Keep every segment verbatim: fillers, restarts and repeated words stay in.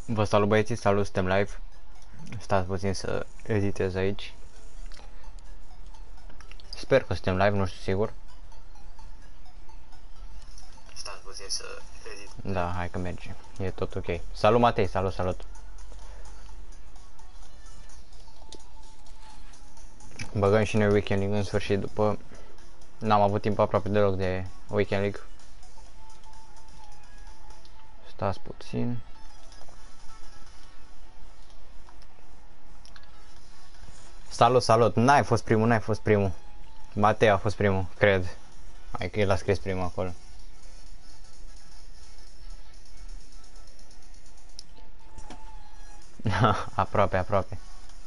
Vă salut băieții, salut, suntem live. Stați puțin să editez aici. Sper că suntem live, nu știu sigur. Stați puțin să editez. Da, hai că merge, e tot ok. Salut Matei, salut, salut. Băgăm și noi Weekend League în sfârșit după... N-am avut timp aproape deloc de Weekend League. Stați puțin. Salut, salut, n-ai fost primul, n-ai fost primul. Matei a fost primul, cred. Hai că el a scris primul acolo. Aproape, aproape.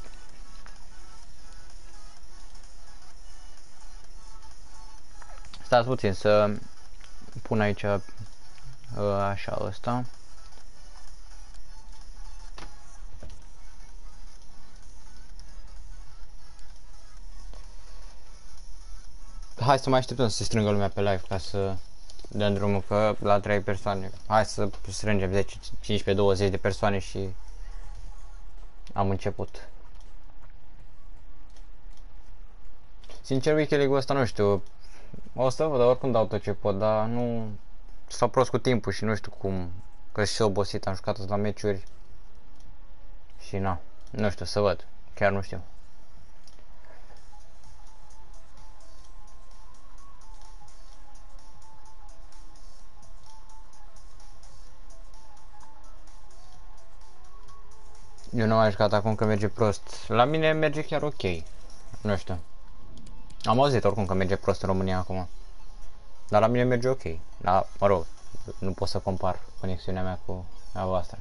Stați puțin să pun aici așa ăsta. Hai să mai așteptăm să se strângă lumea pe live ca să dăm drumul, că la trei persoane. Hai să strângem zece, cincisprezece, douăzeci de persoane și am început. Sincer, Weekend League-ul ăsta nu știu. O să văd, oricum dau tot ce pot, dar nu... S-a prost cu timpul și nu știu cum. Că și obosit, am jucat la meciuri. Și na, nu știu, să văd. Chiar nu știu. Eu nu am jucat acum că merge prost. La mine merge chiar ok. Nu știu. Am auzit oricum că merge prost în România acum. Dar la mine merge ok. Dar, mă rog, nu pot să compar conexiunea mea cu a voastră.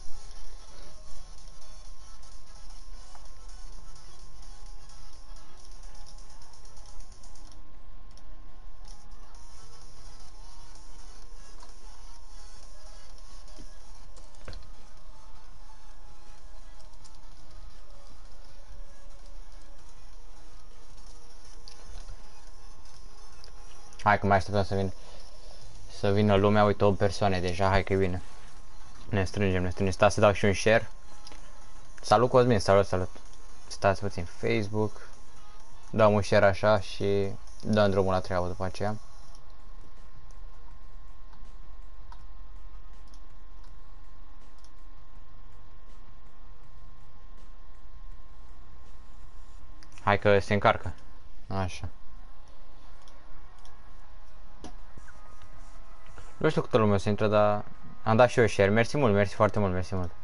Hai că mai așteptăm să vină. Să vină lumea, uite, opt persoane deja, hai că vine. Ne strângem, ne strângem. Stați să dau și un share. Salut Cosmin, salut, salut. Stați puțin, Facebook. Dăm un share așa și dăm drumul la treabă după aceea. Hai că se încarcă. Așa. Nu știu câtă lume o să intră, dar am dat și eu share. Mersi mult, mersi foarte mult, mersi mult.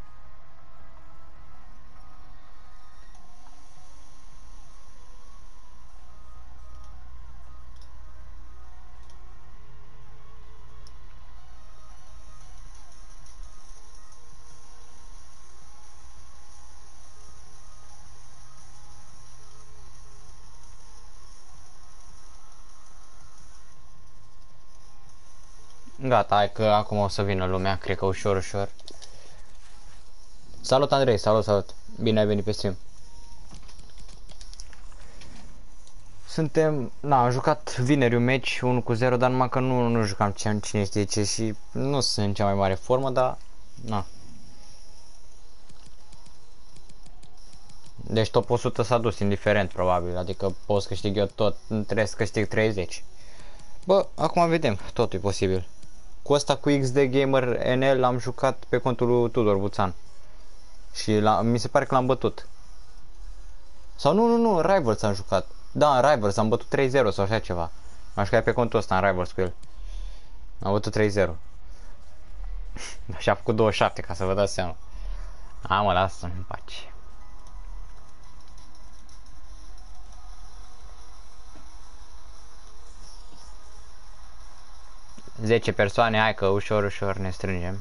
Gata, hai că acum o să vină lumea, cred că ușor, ușor. Salut Andrei, salut, salut. Bine ai venit pe stream. Suntem, na, am jucat vineri un meci unu cu zero, dar numai că nu, nu jucam cine știe ce și nu sunt în cea mai mare formă, dar, na. Deci top o sută s-a dus indiferent, probabil, adică pot să câștig eu tot, trebuie să câștig treizeci. Bă, acum vedem, totul e posibil. Cu ăsta, cu X D Gamer N L, am jucat pe contul lui Tudor Buțan. Și la, mi se pare că l-am bătut. Sau nu, nu, nu, Rivals am jucat. Da, în Rivals am bătut trei zero sau așa ceva. M-am jucat pe contul ăsta în Rivals cu el. Am bătut trei zero. Și a făcut douăzeci și șapte, ca să vă dați seama. A, mă, lasă-mi în pace. zece persoane, hai că ușor, ușor ne strângem.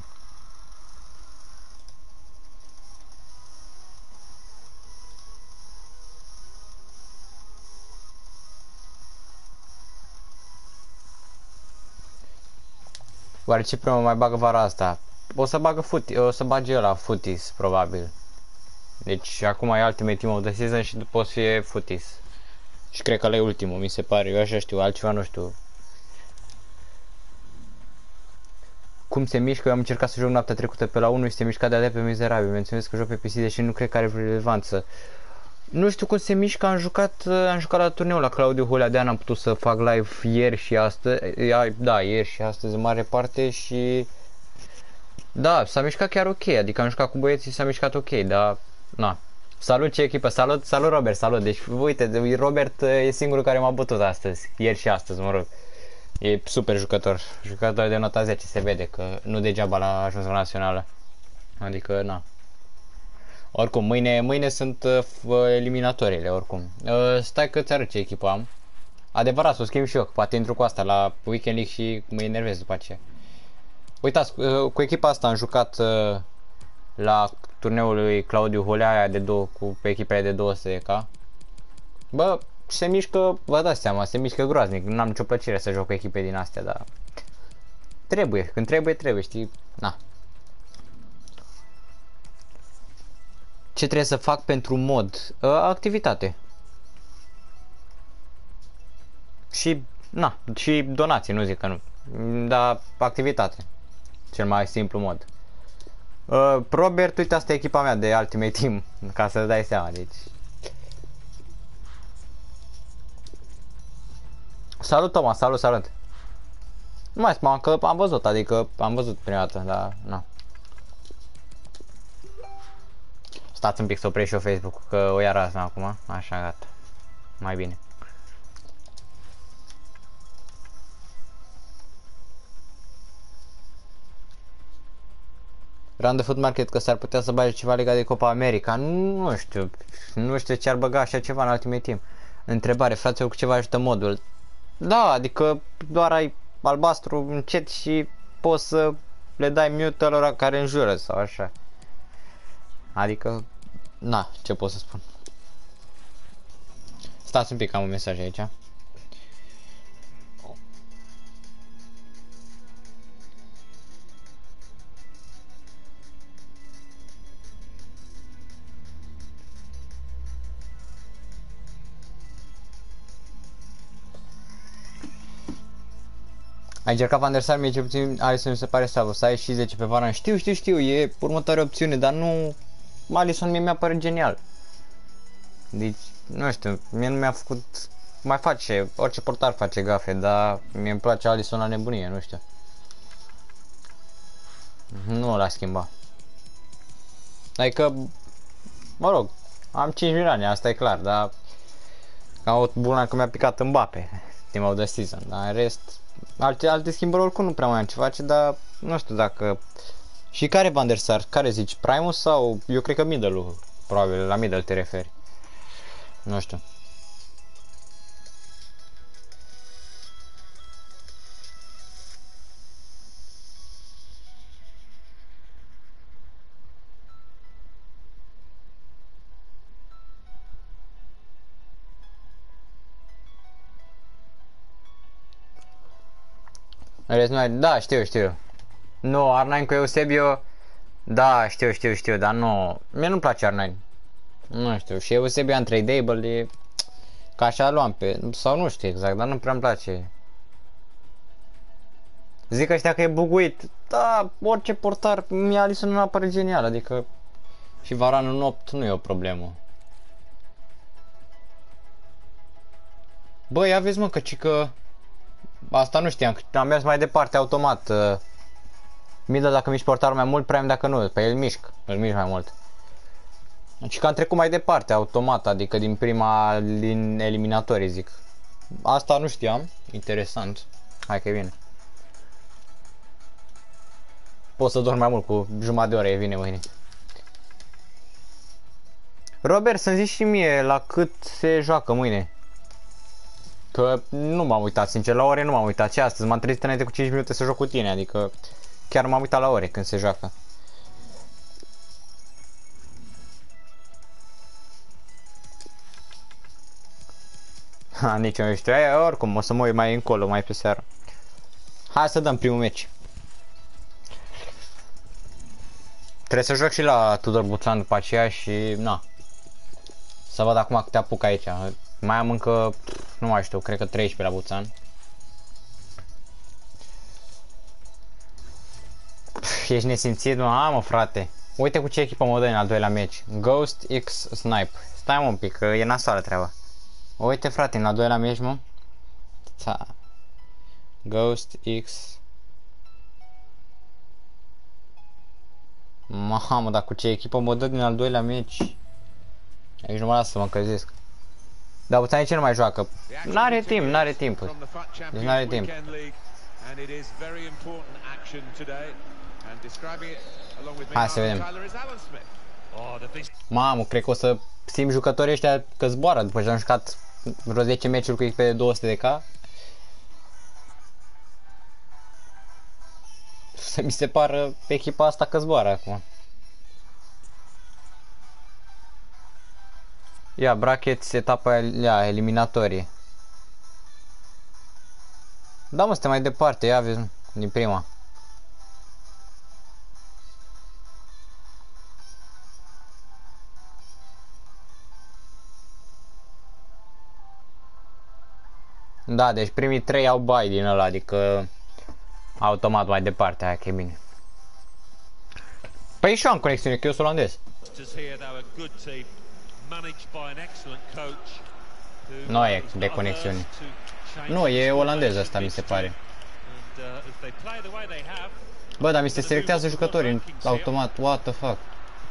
Oare ce prima mai bagă vara asta? O să bagă futi, o să bage ăla Footies, probabil. Deci acum e Ultimate Team of the Season și după o să fie Footies. Și cred că ăla e ultimul, mi se pare, eu așa știu, altceva nu știu. cum se mișcă, eu am încercat să joc noaptea trecută pe la unu și se mișca de-a pe mizerabil. Menționez că joc pe P C, deși nu cred că are relevanță. Nu știu cum se mișcă, am jucat, am jucat la turneul la Claudiu Hulea, de-aia n-am putut să fac live ieri și astăzi. Da, ieri și astăzi în mare parte și... Da, s-a mișcat chiar ok, adică am jucat cu băieții, s-a mișcat ok, dar... Na. Salut ce echipă, salut, salut Robert, salut. Deci uite, Robert e singurul care m-a bătut astăzi, ieri și astăzi, mă rog. E super jucător, jucător de nota zece, se vede că nu degeaba l-a ajuns la națională. Adică, na. Oricum, mâine, mâine sunt uh, eliminatorile, oricum. Uh, stai că ți arăt ce echipă am. Adevărat, să o schimb și eu, poate intru cu asta la Weekend League și mă enervez după aceea. Uitați, uh, cu echipa asta am jucat uh, la turneul lui Claudiu Hulea, aia de două, cu pe echipele de două sute K. Bă, se mișcă, vă dați seama, se mișcă groaznic, nu am nicio plăcere să joc cu echipe din astea, dar... Trebuie, când trebuie, trebuie, știi? Na. Ce trebuie să fac pentru mod? Uh, activitate. Și, na, și donații, nu zic că nu. Dar activitate. Cel mai simplu mod. Uh, Robert, uite, asta e echipa mea de Ultimate Team, ca să-ți dai seama, deci... Salut, Toma, salut, salut. Nu mai spun că am văzut, adică am văzut prima dată, dar, na. Stați un pic să opresc și eu Facebook, că o ia razna acum, așa, gata. Mai bine. Round the Food Market, că s-ar putea să bage ceva legat de Copa America. Nu, nu știu, nu știu ce ar băga așa ceva în Ultimate Team. Întrebare, fraților, cu ceva ajută modul. Da, adică doar ai albastru încet și poți să le dai mute alora care înjură sau așa. Adică, na, ce pot să spun. Stați un pic, am un mesaj aici. Ai încercat Van der Sar, mie cel puțin Alisson mi se pare slabă, să ai și zece pe Varane. Știu, știu, știu, e următoarea opțiune, dar nu... Alisson mie mi-a părut genial. Deci, nu știu, mie nu mi-a făcut... Mai face, orice portar face gafe, dar mie îmi place Alisson la nebunie, nu știu. Nu l-a schimbat. Adică, mă rog, am cinci milioane, asta e clar, dar... Ca o bună că mi-a picat Mbappe, team of the season, dar în rest... Alte, alte schimbări oricum nu prea mai am ce face, dar nu știu dacă... Și care Van der Sar? Care zici? Primus sau... Eu cred că middle-ul, probabil, la middle te referi. Nu știu. Rest nu ai... Da, știu, știu. Nu, R nouă cu Eusebio... Da, știu, știu, știu, dar nu... Mie nu-mi place R nouă. Nu știu, și Eusebio untradeable e... Ca așa luam pe... Sau nu știu exact, dar nu prea-mi place. Zic ăștia că e buguit. Da, orice portar, mie Alisson nu apare genial, adică... Și Varane în opt nu e o problemă. Băi, ia vezi mă, că cică... Asta nu știam, am mers mai departe automat. Uh, Middle dacă mișc portarul mai mult, Prime dacă nu, pe el mișc, îl mișc mai mult. Deci că am trecut mai departe automat, adică din prima din eliminatorii zic. Asta nu știam, interesant. Hai că e bine. Pot să dorm mai mult, cu jumătate de oră, e bine mâine. Robert, să-mi zici și mie la cât se joacă mâine. Că nu m-am uitat, sincer, la ore nu m-am uitat. Și astăzi m-am trezit înainte cu cinci minute să joc cu tine, adică chiar m-am uitat la ore când se joacă. Ha, nici eu nu știu, aia, oricum o să mă uit mai încolo, mai pe seară. Hai să dăm primul meci. Trebuie să joc și la Tudor Buțan după aceea și na. Să văd acum câte apuc aici. Mai am încă, nu mai știu, cred că treisprezece la Buțan. Ești nesimțit, mă? Ha, mă, frate. Uite cu ce echipă mă dă în al doilea meci. Ghost X Snipe. Stai mă un pic, că e nasoală treaba. Uite, frate, în al doilea meci, mă. Ghost X. Mamă, dar cu ce echipă mă dă din al doilea meci? Aici nu mă lasă să mă încălzesc. Dar Buțani ce nu mai joacă? N-are timp, n-are timp. Deci n-are timp. Hai să vedem. Mamă, cred că o să simt jucătorii ăștia că zboară după ce am jucat vreo zece meciuri cu echipe de două sute de K. Să mi se pară echipa asta că zboară acum. Ia, brackets, etapa ia, eliminatorie. Da, mă, suntem mai departe, ia vezi, din prima. Da, deci primii trei au bai din ăla, adică automat mai departe, aia că e bine. Păi și eu am conexiune, că eu sunt olandez. Nu e de conexiune. Nu, e olandez asta, mi se pare. Bă, dar mi se selectează jucătorii automat, what the fuck.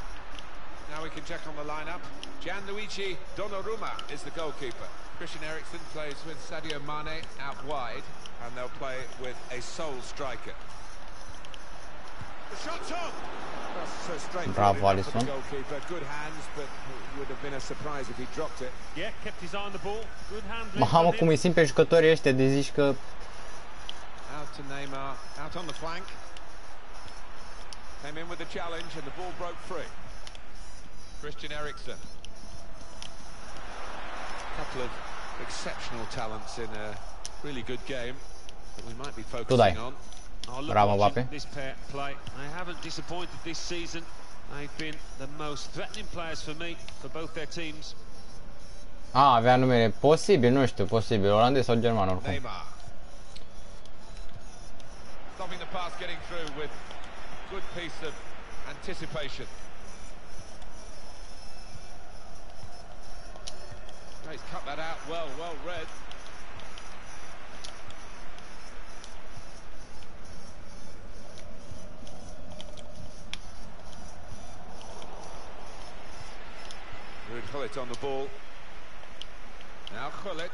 Gianluigi Donnarumma is the goalkeeper. Christian Eriksen plays with Sadio Mane out wide, and they'll play with a sole striker. The shot's on. So Bravo, Alisson. Goalkeeper, good hands, but it would have been a surprise if he dropped it. Yeah, kept his eye on the ball. Good handling. Mamă, cum îi simt pe jucătorii ăștia de zici că... Out to Neymar, out on the flank. Came in with the challenge and the ball broke free. Christian Eriksen. A couple of exceptional talents in a really good game that we might be focusing on. Bravo, Mbappe. This pair play. I haven't disappointed this season. They've been the most threatening players for me for both their teams. Ah, avea numele posibil, nu știu, posibil, olandez sau german oricum. Neymar. Stopping the pass getting through with good piece of anticipation. He's cut that out well, well read. Ruud Gullit on the ball. Now Gullit.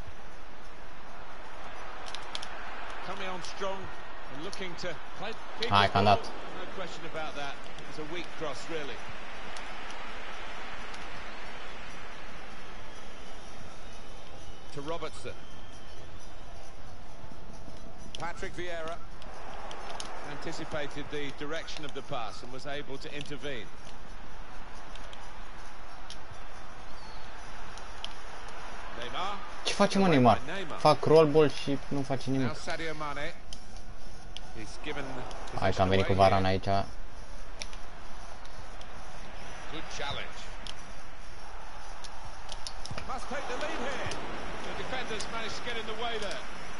Coming on strong and looking to play. Hai, că am dat. No question about that. It's a weak cross, really. To Robertson. Patrick Vieira anticipated the direction of the pass and was able to intervene. Neymar. Ce face, mă, Neymar? Fac roll ball și nu face nimic. Sadio Mane. He's given. Hai că am venit cu Varane aici. Good challenge. Must take the lead here. The defenders managed to get in the way there.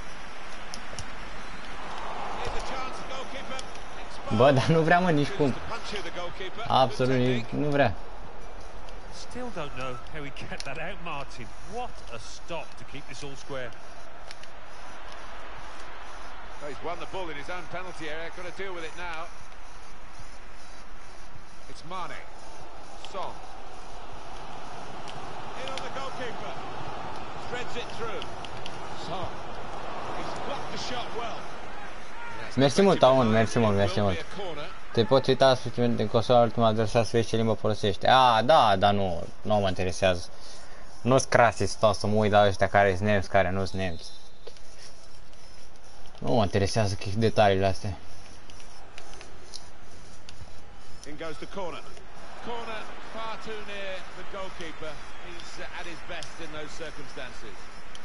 Here's a chance, the goalkeeper. Bă, dar nu vrea, mă, nici cum. Absolut, nu vrea. Still don't know how he kept that out, Martin. What a stop to keep this all square. Oh, he's won the ball in his own penalty area. Got to deal with it now. It's Mane. Son. In on the goalkeeper. Threads it through. Son. He's blocked the shot well. Mersi mult, Aun, mersi mult, mersi mult. Te poți uita suficient din consola ultima adversar să vezi ce limbă folosește. Ah, da, dar nu, nu mă interesează. Nu-s crasi stau să mă uit la ăștia care sunt nemți, care nu sunt nemți. Nu mă interesează detaliile astea. In goes the corner. Corner far too near the goalkeeper. He's uh, at his best in those circumstances.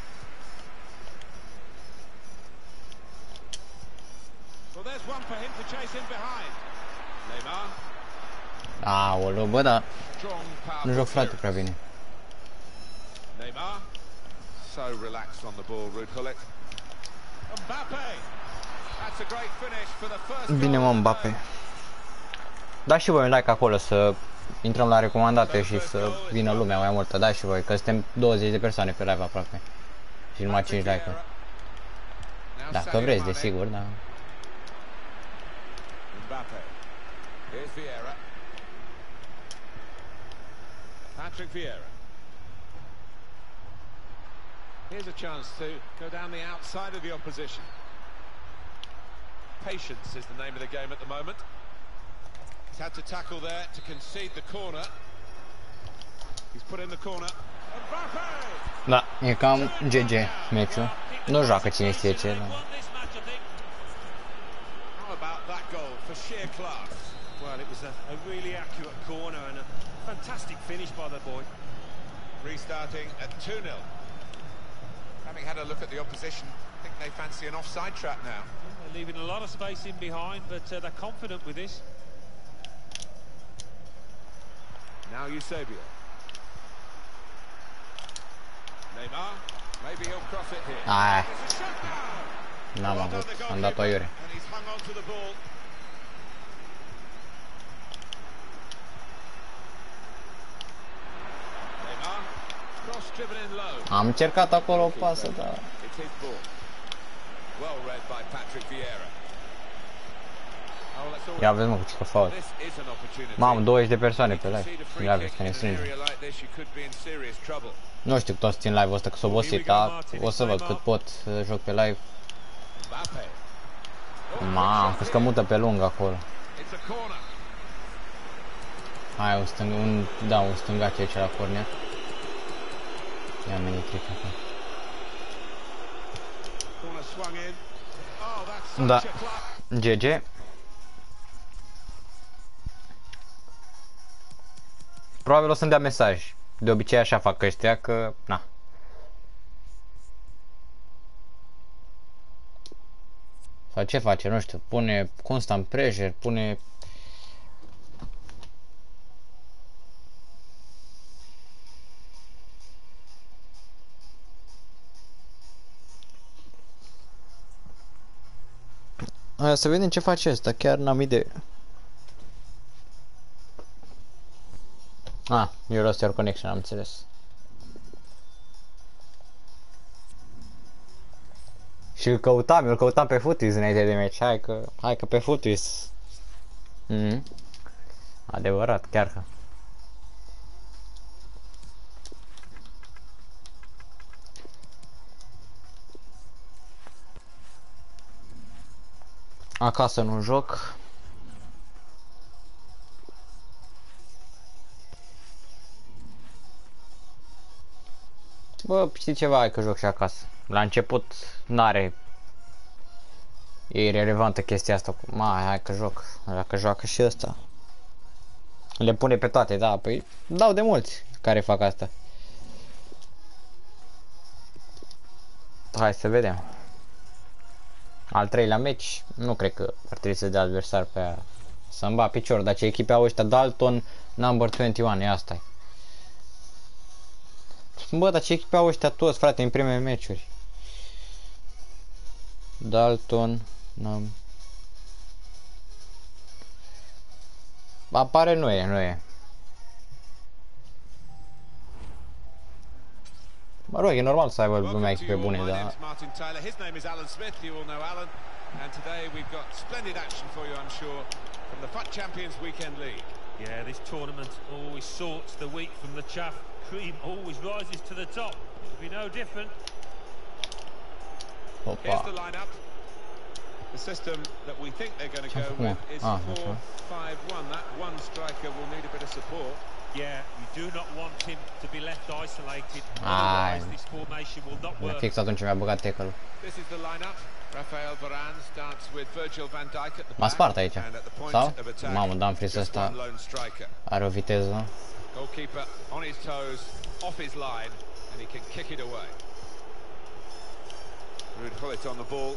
Well, there's one for him to chase in behind. Neymar. Aoleu, bă, da. Nu joc, frate, prea bine. Neymar. So relaxed on the ball, Ruud Gullit. Mbappe. That's a great finish for the first. Bine, mă, Mbappe. dați și voi un like acolo să intrăm la recomandate și să vină lumea mai multă. Dați și voi, că suntem douăzeci de persoane pe live aproape. Și numai cinci like-uri. Dacă vreți, desigur, da. Mbappe. Here's Vieira. Patrick Vieira. Here's a chance to go down the outside of the opposition. Patience is the name of the game at the moment. He's had to tackle there to concede the corner. He's put in the corner. Mbappe! Da, e cam G G meciul. Nu joacă cine știe ce. Da. How about that goal for sheer class? Well, it was a, a really accurate corner and a fantastic finish by the boy. Restarting at two nil. Having had a look at the opposition, I think they fancy an offside trap now. They're leaving a lot of space in behind, but uh, they're confident with this. Now Eusebio. Neymar, maybe he'll cross it here. Ai, It's a shot now. n-am Well done avut, the am dat o goalkeeper, iure. and he's hung on to the ball. Neymar, cross driven in low. Am încercat acolo o pasă, dar... It's his ball. Well read by Patrick Vieira. Oh, let's all- Ia vezi mă, ce că fault. This is an opportunity. Mamă, douăzeci de persoane pe Concede live. a free Ia vezi kick că ne in an strângem. area like this, you could be in serious trouble. Nu știu toți țin live-ul ăsta că s-a obosit, dar o să văd cât pot să joc pe live. Mbappe. Mamă, că mută pe lung acolo. It's a corner. Hai, un stâng, un, da, un stângac aici la corner. Ia meni trick acolo. Corner swung in. Oh, that's Da, such a clap. G G. Probabil o să-mi dea mesaj. De obicei așa fac ăștia, că, na. Sau ce face, nu știu, pune constant pressure, pune... Hai să vedem ce face ăsta, chiar n-am idee. Ah, you lost your connection, am înțeles. Și îl căutam, îl căutam pe Footies înainte de meci, hai că, hai că pe Footies. Mm-hmm. Adevărat, chiar că. Acasă nu joc. Bă, știi ceva, hai că joc și acasă. La început n-are... E irelevantă chestia asta cu... Mai, hai că joc. Dacă joacă și ăsta. Le pune pe toate, da, păi dau de mulți care fac asta. Hai să vedem. Al treilea meci, nu cred că ar trebui să dea adversar pe aia. Să-mi ba picior, dar ce echipe au ăștia, Dalton, number douăzeci și unu, e asta-i. Bă, dar ce echipe au ăștia toți, frate, în primele meciuri? Dalton, n-am... Apare, nu e, nu e. Mă rog, e normal să aibă lumea echipe bune, dar... Martin Tyler. His name is Alan Smith. You all know Alan. And today we've got splendid action for you, I'm sure, from the F U T Champions Weekend League. Yeah, this tournament always sorts the wheat from the chaff. Cream always rises to the top. It'll be no different. Here's the Opa. lineup. The system that we think they're going to go Come on. with is Ah, four five one. That one striker will need a bit of support. Yeah, you do not want him to be left isolated. Aye. Otherwise, this formation will not work. Fix atunci mi-a băgat tackle-ul. This is the lineup. Rafael Varane starts with Virgil van Dijk at the M-a back. spart aici. And at the point Sau? of attack, Mamă, Dumfries just ăsta one lone striker. are o viteză. Goalkeeper on his toes, off his line, and he can kick it away. Ruud Gullit on the ball.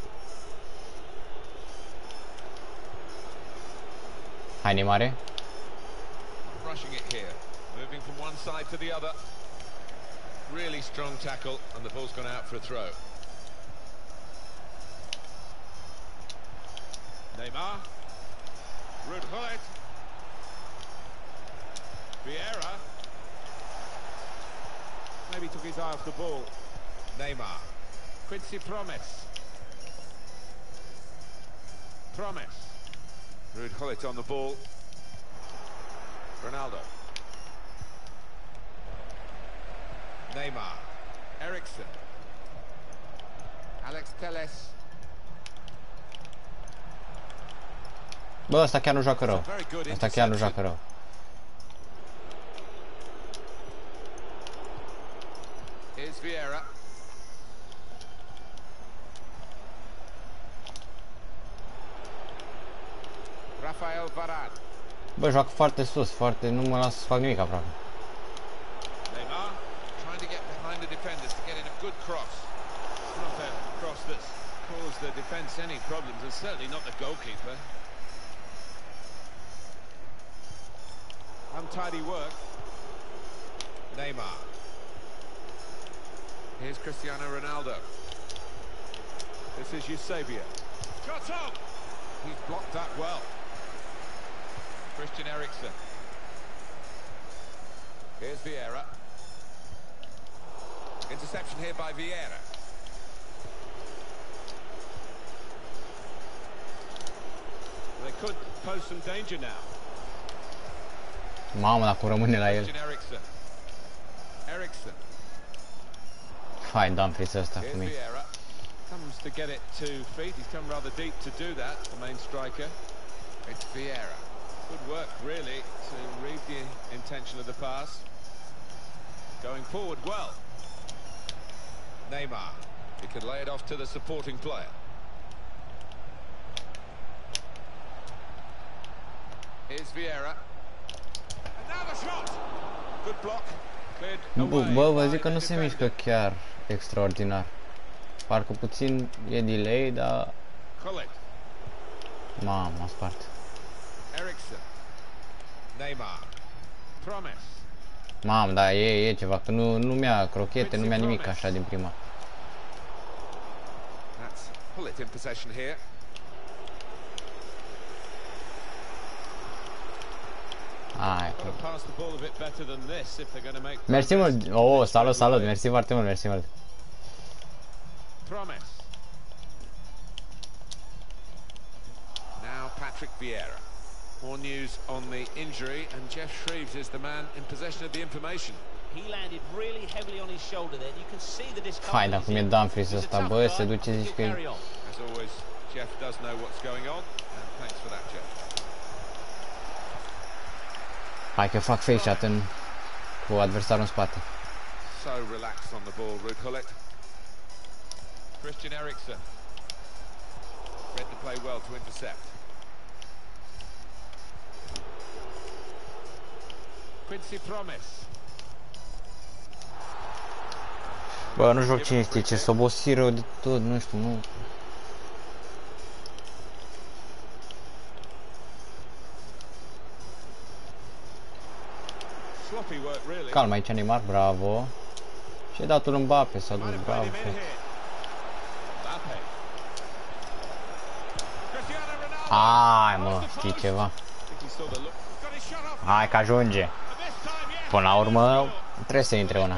Hai, Neymare. Rushing it here, moving from one side to the other. Really strong tackle, and the ball's gone out for a throw. Neymar. Ruud Gullit. Vieira. Maybe took his eye off the ball. Neymar. Quincy Promes. Promes. Ruud Gullit on the ball. Ronaldo. Neymar. Eriksen. Alex Telles. Bă, ăsta chiar nu joacă rău. Ăsta chiar nu joacă rău. Here's Vieira. Rafael Varane. Bă, joacă foarte sus, foarte, nu mă las să fac nimic aproape. Neymar trying to get behind the defenders to get in a good cross. Not a cross that's caused the defence any problems, and certainly not the goalkeeper. Untidy work. Neymar. Here's Cristiano Ronaldo. This is Eusebio. Shot on! He's blocked that well. Christian Eriksen. Here's Vieira. Interception here by Vieira. They could pose some danger now. Mamă, dacă rămâne la el. Christian Eriksen. Eriksen. Hai, Dumfries ăsta cu mine. Comes to get it to feet. He's come rather deep to do that, the main striker. It's Vieira. Good work, really, to read the intention of the pass. Going forward well. Neymar. He could lay it off to the supporting player. Here's Vieira. Another shot. Good block. Cleared away. Bă, vă zic că nu se mișcă chiar extraordinar. Parcă puțin e delay, dar... Mamă, m-a spart. Eriksen. Neymar. Promes. Mamă, da, e, e ceva, că nu, nu mi-a crochete, nu mi-a nimic așa din prima. That's Gullit in possession here. Hai. Make... Mersi mult. Oh, salut, salut. Mersi foarte mult, mersi mult. Promes. Now Patrick Vieira. More news on the injury, and Jeff Shreves is the man in possession of the information. He landed really heavily on his shoulder there. You can see the discomfort. Hai, dar cum e Dumfries ăsta, bă, se duce, zici că... As always, Jeff does know what's going on, and thanks for that, Jeff. Hai că fac face shot în... cu adversarul în spate. So relaxed on the ball, Ruud Gullit. Christian Eriksen. Read the play well to intercept. Quincy Promes. Bă, nu joc cine știe ce, s-o obosi rău de tot, nu știu, nu... Calm aici, Neymar, bravo. Și-ai dat un Mbappe, s-a dus, bravo. Hai, mă, știi ceva? Hai că ajunge. Până la urmă, trebuie să intre una.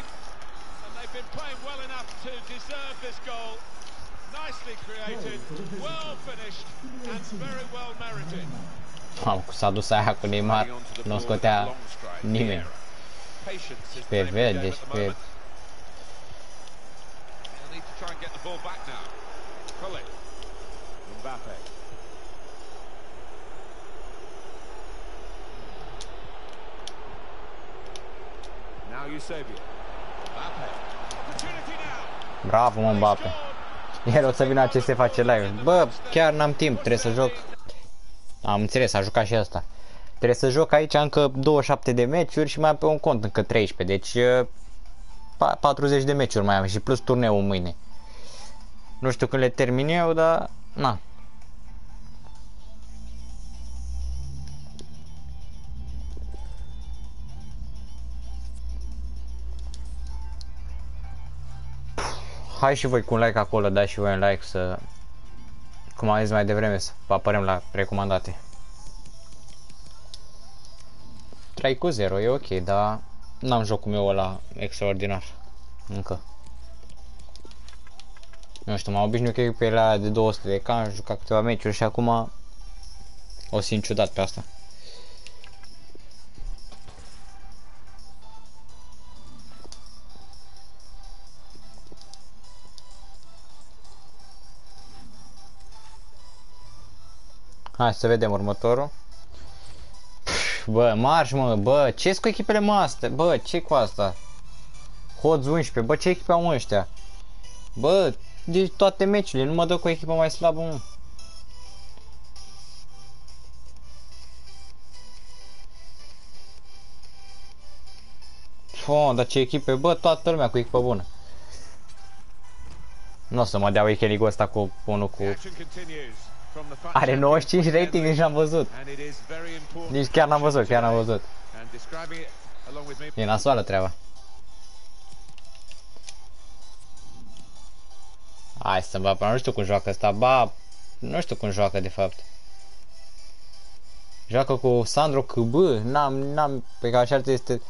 Mamă, s-a dus aia cu Neymar, nu o scotea nimeni. Și pe verde, și pe... Bravo, mă, Mbappe. El o să vină ce se face live. Bă, chiar n-am timp, trebuie să joc. Am înțeles, a jucat și asta. Trebuie să joc aici încă douăzeci și șapte de meciuri și mai am pe un cont încă treisprezece. Deci patruzeci de meciuri mai am și plus turneul mâine. Nu știu când le termin eu, dar na. Hai și voi cu un like acolo, dați și voi un like să, cum am zis mai devreme, să apărăm la recomandate. trei cu zero, e ok, dar n-am jocul meu ăla extraordinar. Încă. Nu știu, m-am obișnuit că e pe la de două sute de K, am jucat câteva meciuri și acum o simt ciudat pe asta. Hai să vedem următorul. Bă, marș mă, bă, ce-s cu echipele mă astea? Bă, ce cu asta? Hodz unsprezece, bă, ce echipe au ăștia? Bă, de toate meciurile, nu mă dă cu o echipă mai slabă, mă. Oh, dar ce echipe, bă, toată lumea cu echipă bună. Nu o să mă dea Weekend League-ul ăsta cu unul cu... Are nouăzeci și cinci rating, nici n-am văzut. Nici chiar n-am văzut, chiar n-am văzut. E nasoală treaba. Hai să bă, nu știu cum joacă ăsta, ba, nu știu cum joacă de fapt. Joacă cu Sandro C B, n-am, n-am, pe care așa este...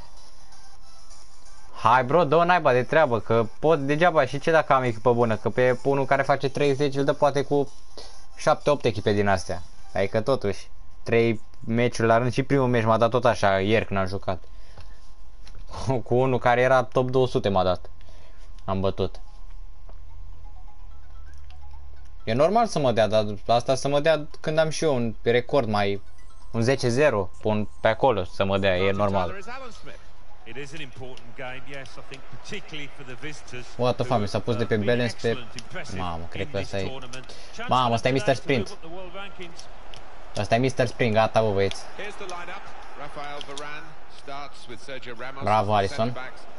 Hai bro, dă-o naiba de treabă, că pot degeaba și ce dacă am echipă bună, că pe unul care face treizeci îl dă poate cu șapte opt echipe din astea. Adică totuși, trei meciuri la rând și primul meci m-a dat tot așa, ieri când am jucat. Cu unul care era top două sute m-a dat. Am bătut. E normal să mă dea, dar asta să mă dea când am și eu un record mai... Un zece zero, pun pe acolo să mă dea, e normal. What the fuck, mi s-a pus de pe balance pe... Mamă, cred că ăsta e... Mamă, ăsta e mister Sprint. Ăsta e mister Sprint, gata bă băieți. Bravo, Alisson.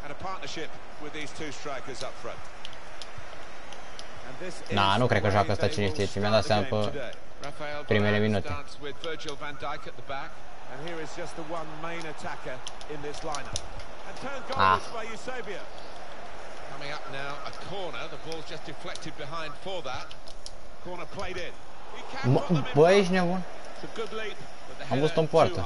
Na, nu cred că joacă ăsta cine știe ce, mi-a dat seama pe primele minute. Ah. Bă, ești nebun? Am văzut-o în poartă.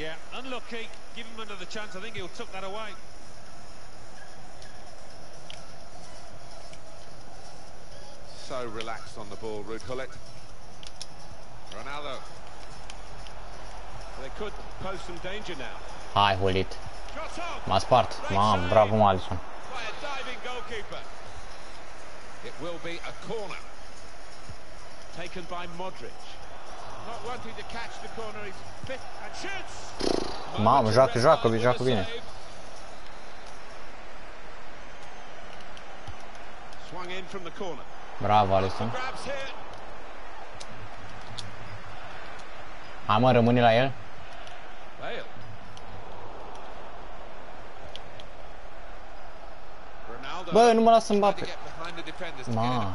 So relaxed on the ball, Ruud Gullit. Ronaldo. They could pose some danger now. Hai, Gullit. M-a spart. Mamă, bravo, mă, Alisson. It will be a corner. Taken by Modric. Not wanting to catch the corner, he's fit and shoots. Mamă, joacă, joacă, joacă bine. Swung in from the corner. Bravo, Alisson. Hai mă, rămâne la el. Bă, nu mă las să Mbappe. Ma.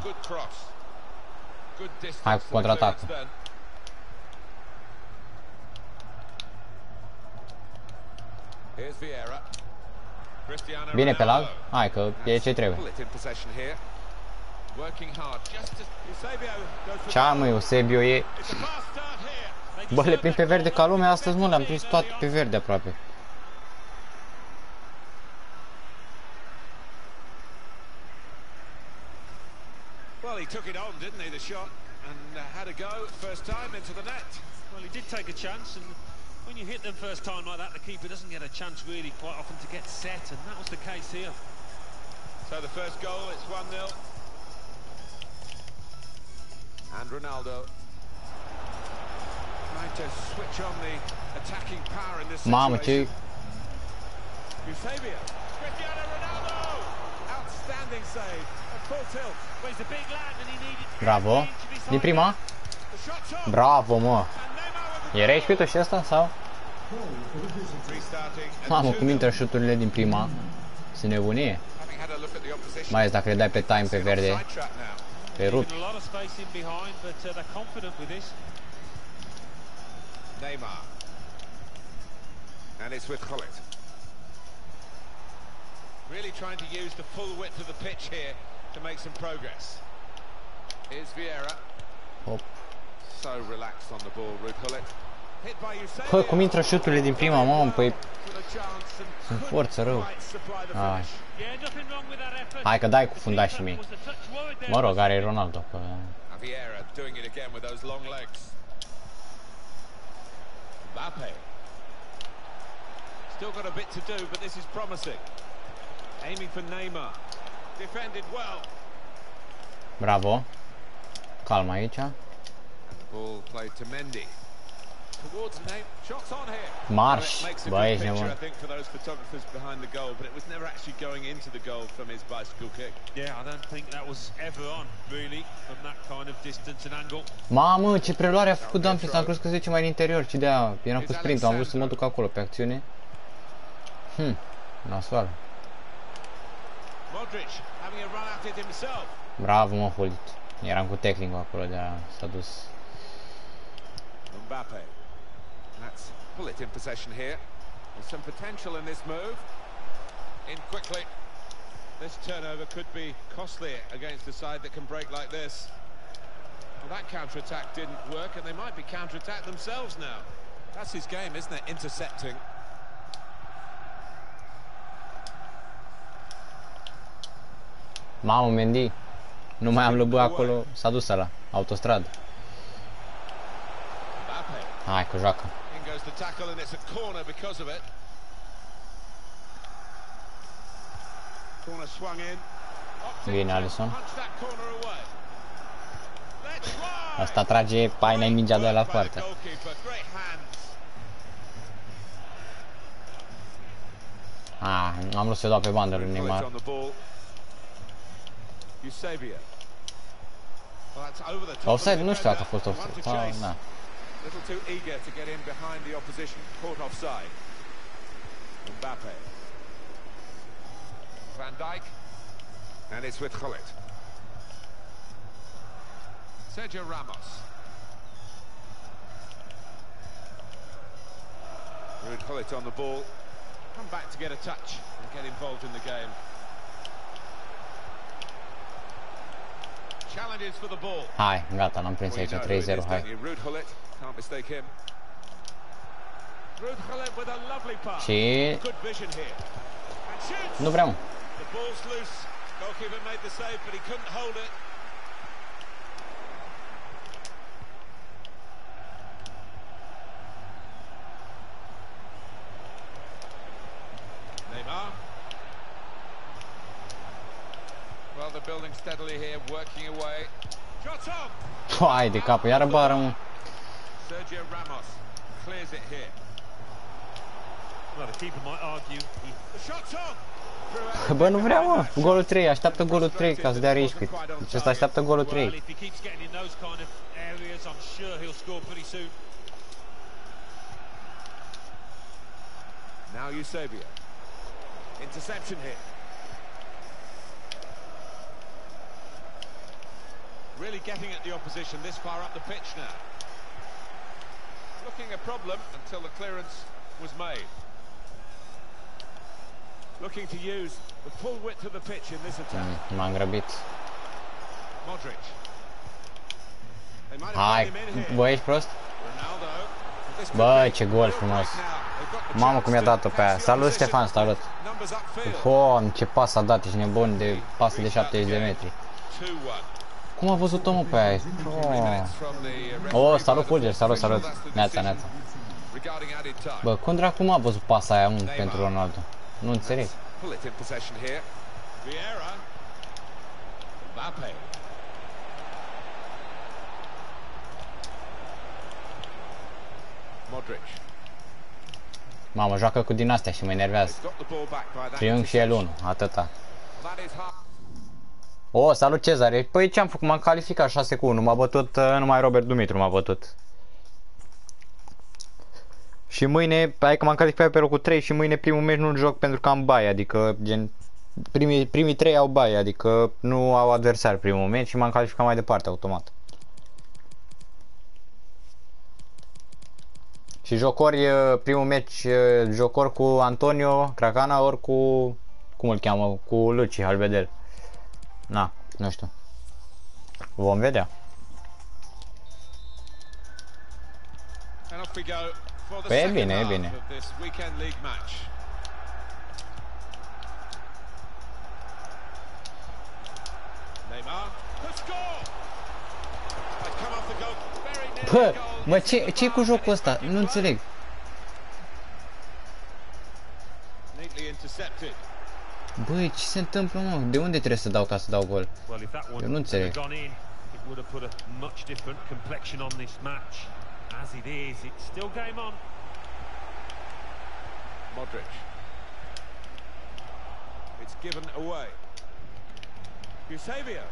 Hai cu contraatacul. Bine pe lag? Hai că e ce trebuie. Ce-a mă, Eusebio e... Bă, le prind pe verde ca lumea, astăzi nu le-am prins toate pe verde aproape. Well, he took it on, didn't he, the shot, and uh, had a go first time into the net. Well, he did take a chance, and when you hit them first time like that, the keeper doesn't get a chance really quite often to get set, and that was the case here. So the first goal, it's one nil. And Ronaldo trying to switch on the attacking power in this situation. Mamă, ce... Eusebio, Cristiano Ronaldo! Outstanding save at full tilt. Well, he's a big lad and he needed to... Bravo. Din prima? Bravo, mă. E rage și ăsta sau? Mamă, cum intră șuturile din prima. Se nebunie. Mai ales dacă le dai pe time pe verde. Pe rupt. Neymar. And it's with Gullit. Really trying to use the full width of the pitch here to make some progress. Here's Vieira. Hop. So relaxed on the ball, Ruud Gullit. Bă, cum intră șuturile din prima, mamă, păi... Sunt forță rău. Ai. Hai că dai cu fundașii mei. Mă rog, are Ronaldo pe... Mbappe. Still got a bit to do, but this is promising. Aiming for Neymar. Defended well. Bravo. Calm aici. Ball played to Mendy. Towards Neymar. Shots on here. Marș. Bă, ești nebun. I think for those photographers behind the goal, but it was never actually going into the goal from his bicycle kick. Yeah, I don't think that was ever on, really, from that kind of distance and angle. Mamă, ce preluare a făcut Dumfries, am crezut că se duce mai în interior, ci de-aia eram cu sprintul, am vrut să mă duc acolo pe acțiune. Hm, nasol. Modric having a run at it himself. Bravo, mă, Hulit. Eram cu tackling acolo, de-aia s-a dus. Mbappe. Let's pull it in possession here. There's some potential in this move. In quickly. This turnover could be costly against a side that can break like this. Well, that counter-attack didn't work, and they might be counter-attacked themselves now. That's his game, isn't it? Intercepting. Mamă, Mendy. Nu mai am lăbă acolo, s-a dus la autostradă. Hai că joacă. Bine, Alisson. Asta trage paina în mingea de la poartă. Ah, am vrut să dau pe bandă lui Neymar. Offside? Nu știu dacă a fost offside. Ah, na. Little too eager to get in behind the opposition, caught offside. Mbappe. Van Dijk. And it's with Gullit. Sergio Ramos. Ruud Gullit on the ball. Come back to get a touch and get involved in the game. Challenges for the ball. Hai, gata, l-am prins aici, trei zero, hai. Ruud Gullit. Can't mistake him. Ruud Gullit with a lovely pass. Și... Good vision here. And shoots. Nu vreau. The ball's loose. Goalkeeper made the save, but he couldn't hold it. Neymar. Well, they're building steadily here, working away. Shot on. Hai de capă, iară bară, mă. Sergio Ramos clears it here. Well, the keeper might argue. The shot's on. Bă, nu vreau, mă. Golul trei, așteaptă golul trei ca să dea respect. Deci ăsta așteaptă golul Well, trei. if he keeps getting in those kind of areas, I'm sure he'll score pretty soon. Now Eusebio. Interception here. Really getting at the opposition this far up the pitch now. Looking a problem until the clearance was made. Looking to use the full width of the pitch in this attack. Mm, M-am grăbit. Modric. They might have Hai, put him in here. bă, ești prost? Ronaldo. This could Bă, be ce gol frumos. right now. They've got the Mamă, chance cum i-a to dat-o pe aia. extend Salut, possession. Ștefan, salut. Numbers upfield. Fom, ce pas a dat, ești nebun de pasă de șaptezeci de metri. two one. Cum a văzut-o, mă, pe aia? Oh, oh, salut, Fulger, salut, salut. Neața, neața. Bă, cum dracu m-a văzut pasa aia un pentru Ronaldo? Nu înțeleg. Pull it in possession here. Vieira. Mbappe. Modric. Mamă, joacă cu din astea și mă enervează. Got the ball back by that. Triunghi și el unu, atâta. That is hard. Oh, salut Cezare. Păi ce am făcut? M-am calificat șase cu unu. M-a bătut, uh, numai Robert Dumitru m-a bătut. Și mâine, hai că m-am calificat pe locul trei și mâine primul meci nu-l joc pentru că am baie, adică gen primii, primii trei au baie, adică nu au adversar primul meci și m-am calificat mai departe automat. Și joc ori primul meci, joc ori cu Antonio Cracana, ori cu, cum îl cheamă, cu Luci Alvedel. Na, nu știu. Vom vedea. And off we go for the Păi e second bine, e half bine. of this weekend league match. Neymar could score. They come off the goal very near the Bă, goal. mă, It's ce, hit the ce cu bar, jocul and ăsta? it's Nu înțeleg. neatly intercepted. Băi, ce se întâmplă, mă? De unde trebuie să dau ca să dau gol? Well, if that one Eu nu had înțeleg. gone in, it would have put a much different complexion on this match. As it is, it's still game on. Modric. It's given away. Eusebio.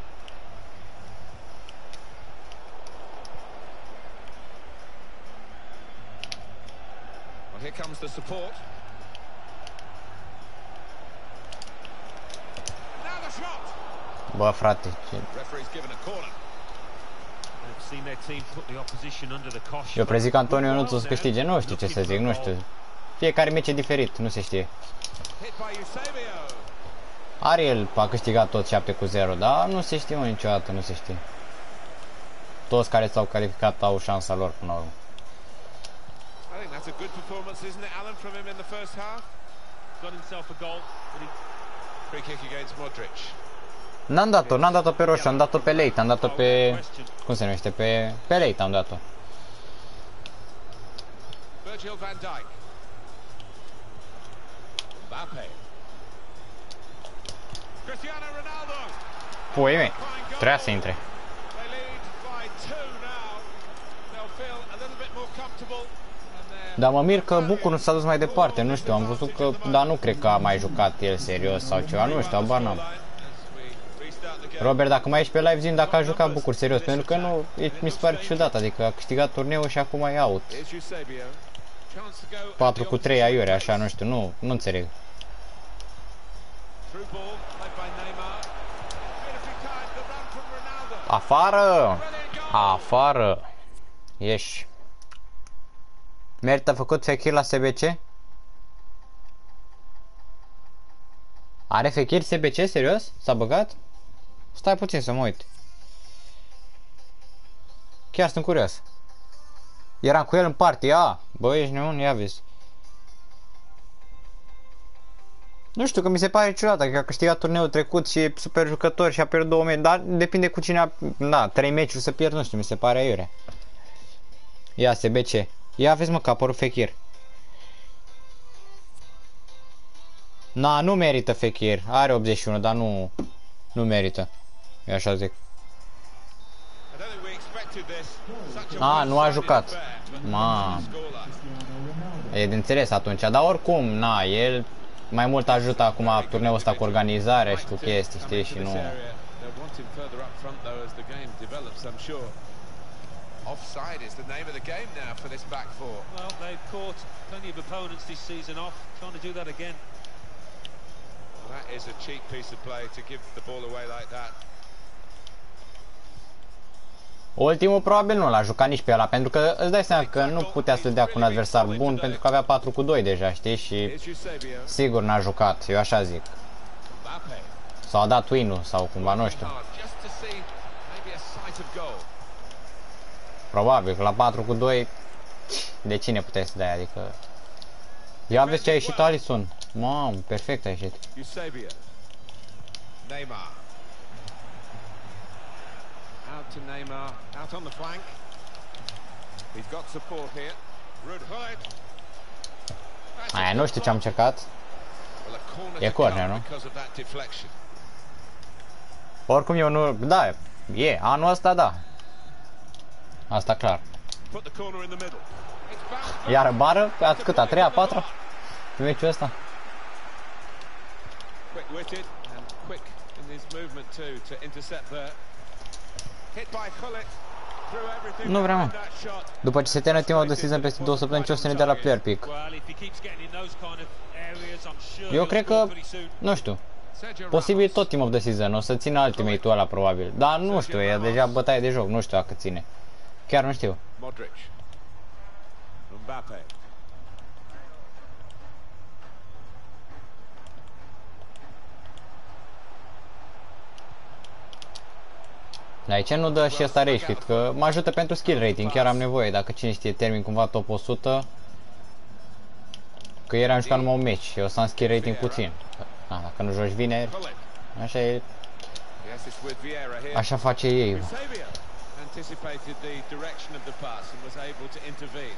Well, here comes the support. Now the shot. Bă, frate, ce... Referee's given a corner. They've seen their team put the opposition under the cosh. Eu prezic Antonio Nuțu să câștige, nu știu ce să zic, nu știu. Fiecare meci e diferit, nu se știe. Hit by Eusebio. Ariel a câștigat tot șapte cu zero, dar nu se știe, mă, niciodată, nu se știe. Toți care s-au calificat au șansa lor până la urmă. I think that's a good performance, isn't it, Alan, from him in the first half? Got himself a goal, but he Free kick against Modric. N-am dat-o, n-am dat-o pe roșu, am dat-o pe late, am dat-o pe... Cum se numește? Pe, pe late am dat-o. Virgil van Dijk. Mbappe. Cristiano Ronaldo. Pui mei, trebuia să intre. They lead by two now. They'll feel a little bit more comfortable. And they're Dar mă mir că Bucur nu s-a dus mai departe, nu știu, am văzut că... Dar nu cred că a mai jucat el serios sau ceva, nu știu, abar n-am. Robert, dacă mai ești pe live, zi dacă a jucat Bucur serios, pentru că nu, e, mi se pare ciudat, adică a câștigat turneul și acum e out. Here's Eusebio. Chance to go patru cu trei aiure, așa, nu știu, nu, nu înțeleg. through ball played by Neymar. Beautifully timed the run from Ronaldo. Afară! Brilliant goal. Afară! Ieși. Merită făcut Fekir la S B C? Are Fekir S B C? Serios? S-a băgat? Stai puțin să mă uit. Chiar sunt curios. Eram cu el în party, a, bă, ești nebun, ia vezi. Nu știu, că mi se pare ciudat, că a câștigat turneul trecut și e super jucător și a pierdut două meci, dar depinde cu cine a, da, trei meciuri să pierd, nu știu, mi se pare aiurea. Ia S B C. Ia vezi, mă, că a apărut Fekir. Na, nu merită Fekir. Are optzeci și unu, dar nu, nu merită. Eu așa zic. I don't think we expected this. Such A, nu a one-sided jucat. affair. Ma. Scoreline. E de înțeles atunci, dar oricum, na, el mai mult ajută acum turneul ăsta cu organizarea și cu chestii, știi, și nu... They'll want him further up front though as the game develops, I'm sure. Offside is the name of the game now for this back four. Well, they've caught plenty of opponents this season off, trying to do that again. Well, that is a cheap piece of play to give the ball away like that. Ultimul probabil nu l-a jucat nici pe ăla, pentru că îți dai seama că nu putea să dea cu un adversar bun, pentru că avea patru cu doi deja, știi, și Here's Eusebio. sigur n-a jucat, eu așa zic. Mbappe. Sau a dat win-ul, sau cumva, nu știu. Hard just to see maybe a sight of goal. Probabil că la patru cu doi, de cine puteai să dai, adică... Ia vezi ce a ieșit Alisson. Mamă, perfect a ieșit. Eusebio. Neymar. Out to Neymar. Out on the flank. He's got support here. Ruud Gullit. That's a Aia, nu good știu ce am ball. încercat. Well, a corner E to corner, come nu? because of that deflection. Oricum eu nu... Da, e, anul ăsta da. Asta clar. Put the corner in the middle. It's bounced back. Iar bară, pe at cât, a treia, a patra? Pe meciul ăsta? Quick-witted and quick in his movement too to intercept there. Hit by Gullit. Through everything Nu vreau, behind mă. that shot. După ce se termină team of the season peste două săptămâni, ce o să ne dea la player pick? Well, if he keeps getting in those kind of areas, I'm sure Eu he'll cred score că, pretty soon. nu știu, Sergio posibil Ramos. tot team of the season, o să țină Ultimate-ul ăla probabil. Dar nu știu, e deja bătaie de joc, nu știu dacă ține. Chiar nu știu. Modric. Mbappe. Dar ce nu dă și ăsta rage quit? Că mă ajută pentru skill rating, chiar am nevoie. Dacă cine știe termin cumva top o sută. Că ieri am jucat numai un meci și o să am skill rating puțin. Ah, dacă nu joci vineri, așa e. Așa face ei. Anticipated the direction of the pass and was able to intervene.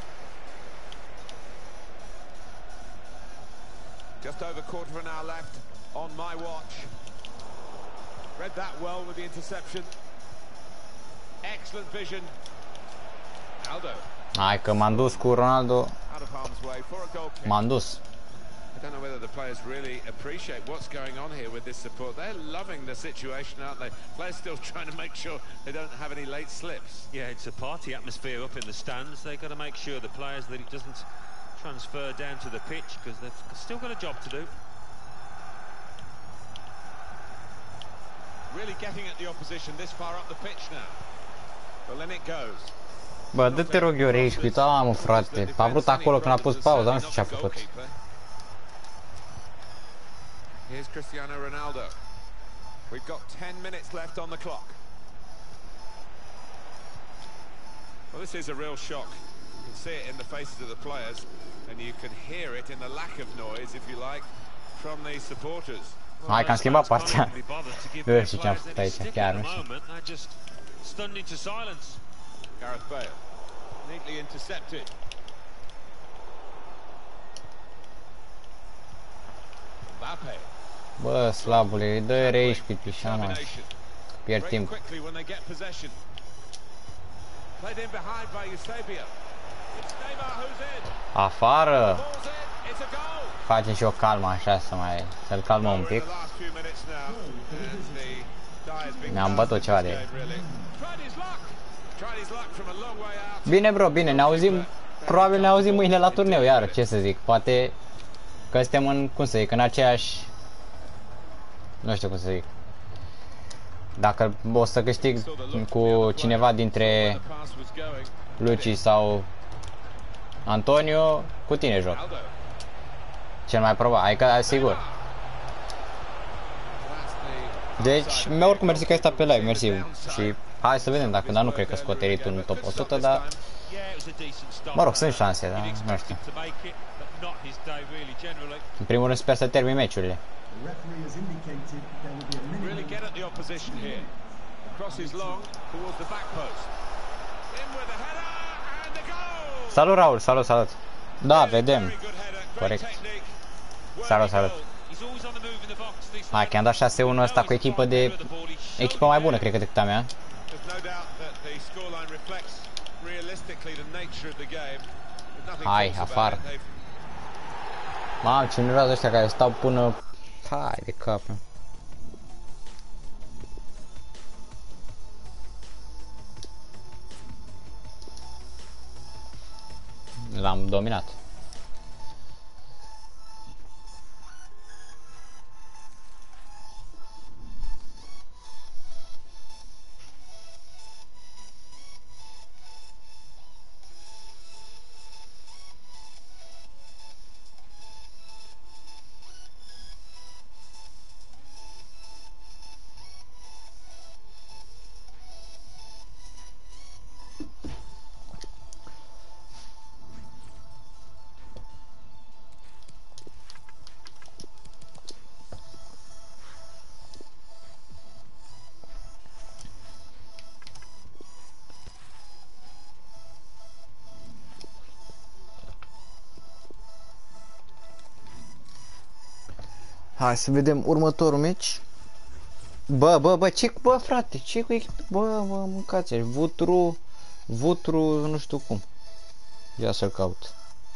Just over quarter of an hour left on my watch. Read that well with the interception. Excellent vision. Aldo. Hai că m-am dus cu Ronaldo. Out of harm's way for a goal kick. M-am dus. I don't know whether the players really appreciate what's going on here with this support. They're loving the situation, aren't they? Players still trying to make sure they don't have any late slips. Yeah, it's a party atmosphere up in the stands. They've got to make sure the players that it doesn't transfer down to the pitch because they've still got a job to do. Really getting at the opposition this far up the pitch now. Well, then it goes. Bă, dă-te rog eu rage quit, a, mă frate. A vrut acolo când a pus pauza, nu știu ce a făcut. Here's Cristiano Ronaldo. We've got ten minutes left on the clock. Well, this is a real shock. You can see it in the faces of the players, and you can hear it in the lack of noise, if you like, from the supporters. Hai că am schimbat partea. Nu știu ce am făcut aici, chiar nu știu. Gareth Bale, neatly intercepted. Mbappe. Bă, slabule, dă rage quit, așa mai. Pierd timp. Afară! Facem și o calmă așa, să mai, să-l calmă un pic. Ne-am bătut ceva de el. Bine, bro, bine, ne auzim, probabil ne auzim mâine la turneu, iar, ce să zic, poate că suntem în, cum să zic, în aceeași, nu știu cum să zic, dacă o să câștig cu cineva dintre Luci sau Antonio, cu tine joc. Cel mai probabil, adică sigur. Deci, oricum mersi că ai stat pe live, mersi. Și hai să vedem dacă, dar nu cred că scoate rate-ul în top o sută, dar mă rog, sunt șanse, dar nu știu. În primul rând sper să termin meciurile. Salut, Raul, salut, salut. Da, vedem. Corect. Salut, salut. Hai, că am dat șase unu ăsta cu echipă de... echipă mai bună, cred că, decât a mea. Hai, afară. Mamă, ce miroase ăștia care stau până... Hai de cap. L-am dominat. Hai să vedem următorul meci. Bă, bă, bă, ce, bă, frate, ce cu echipă? Bă, bă, mâncați aici. Vutru, Vutru, nu știu cum. Ia să-l caut.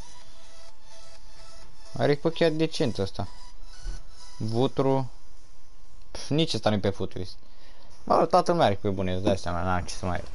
Are echipă chiar decent ăsta. Vutru. Pf, nici ăsta nu-i pe futurist. Bă, toată lumea are echipă bune, îți dai seama, n-am ce să mai...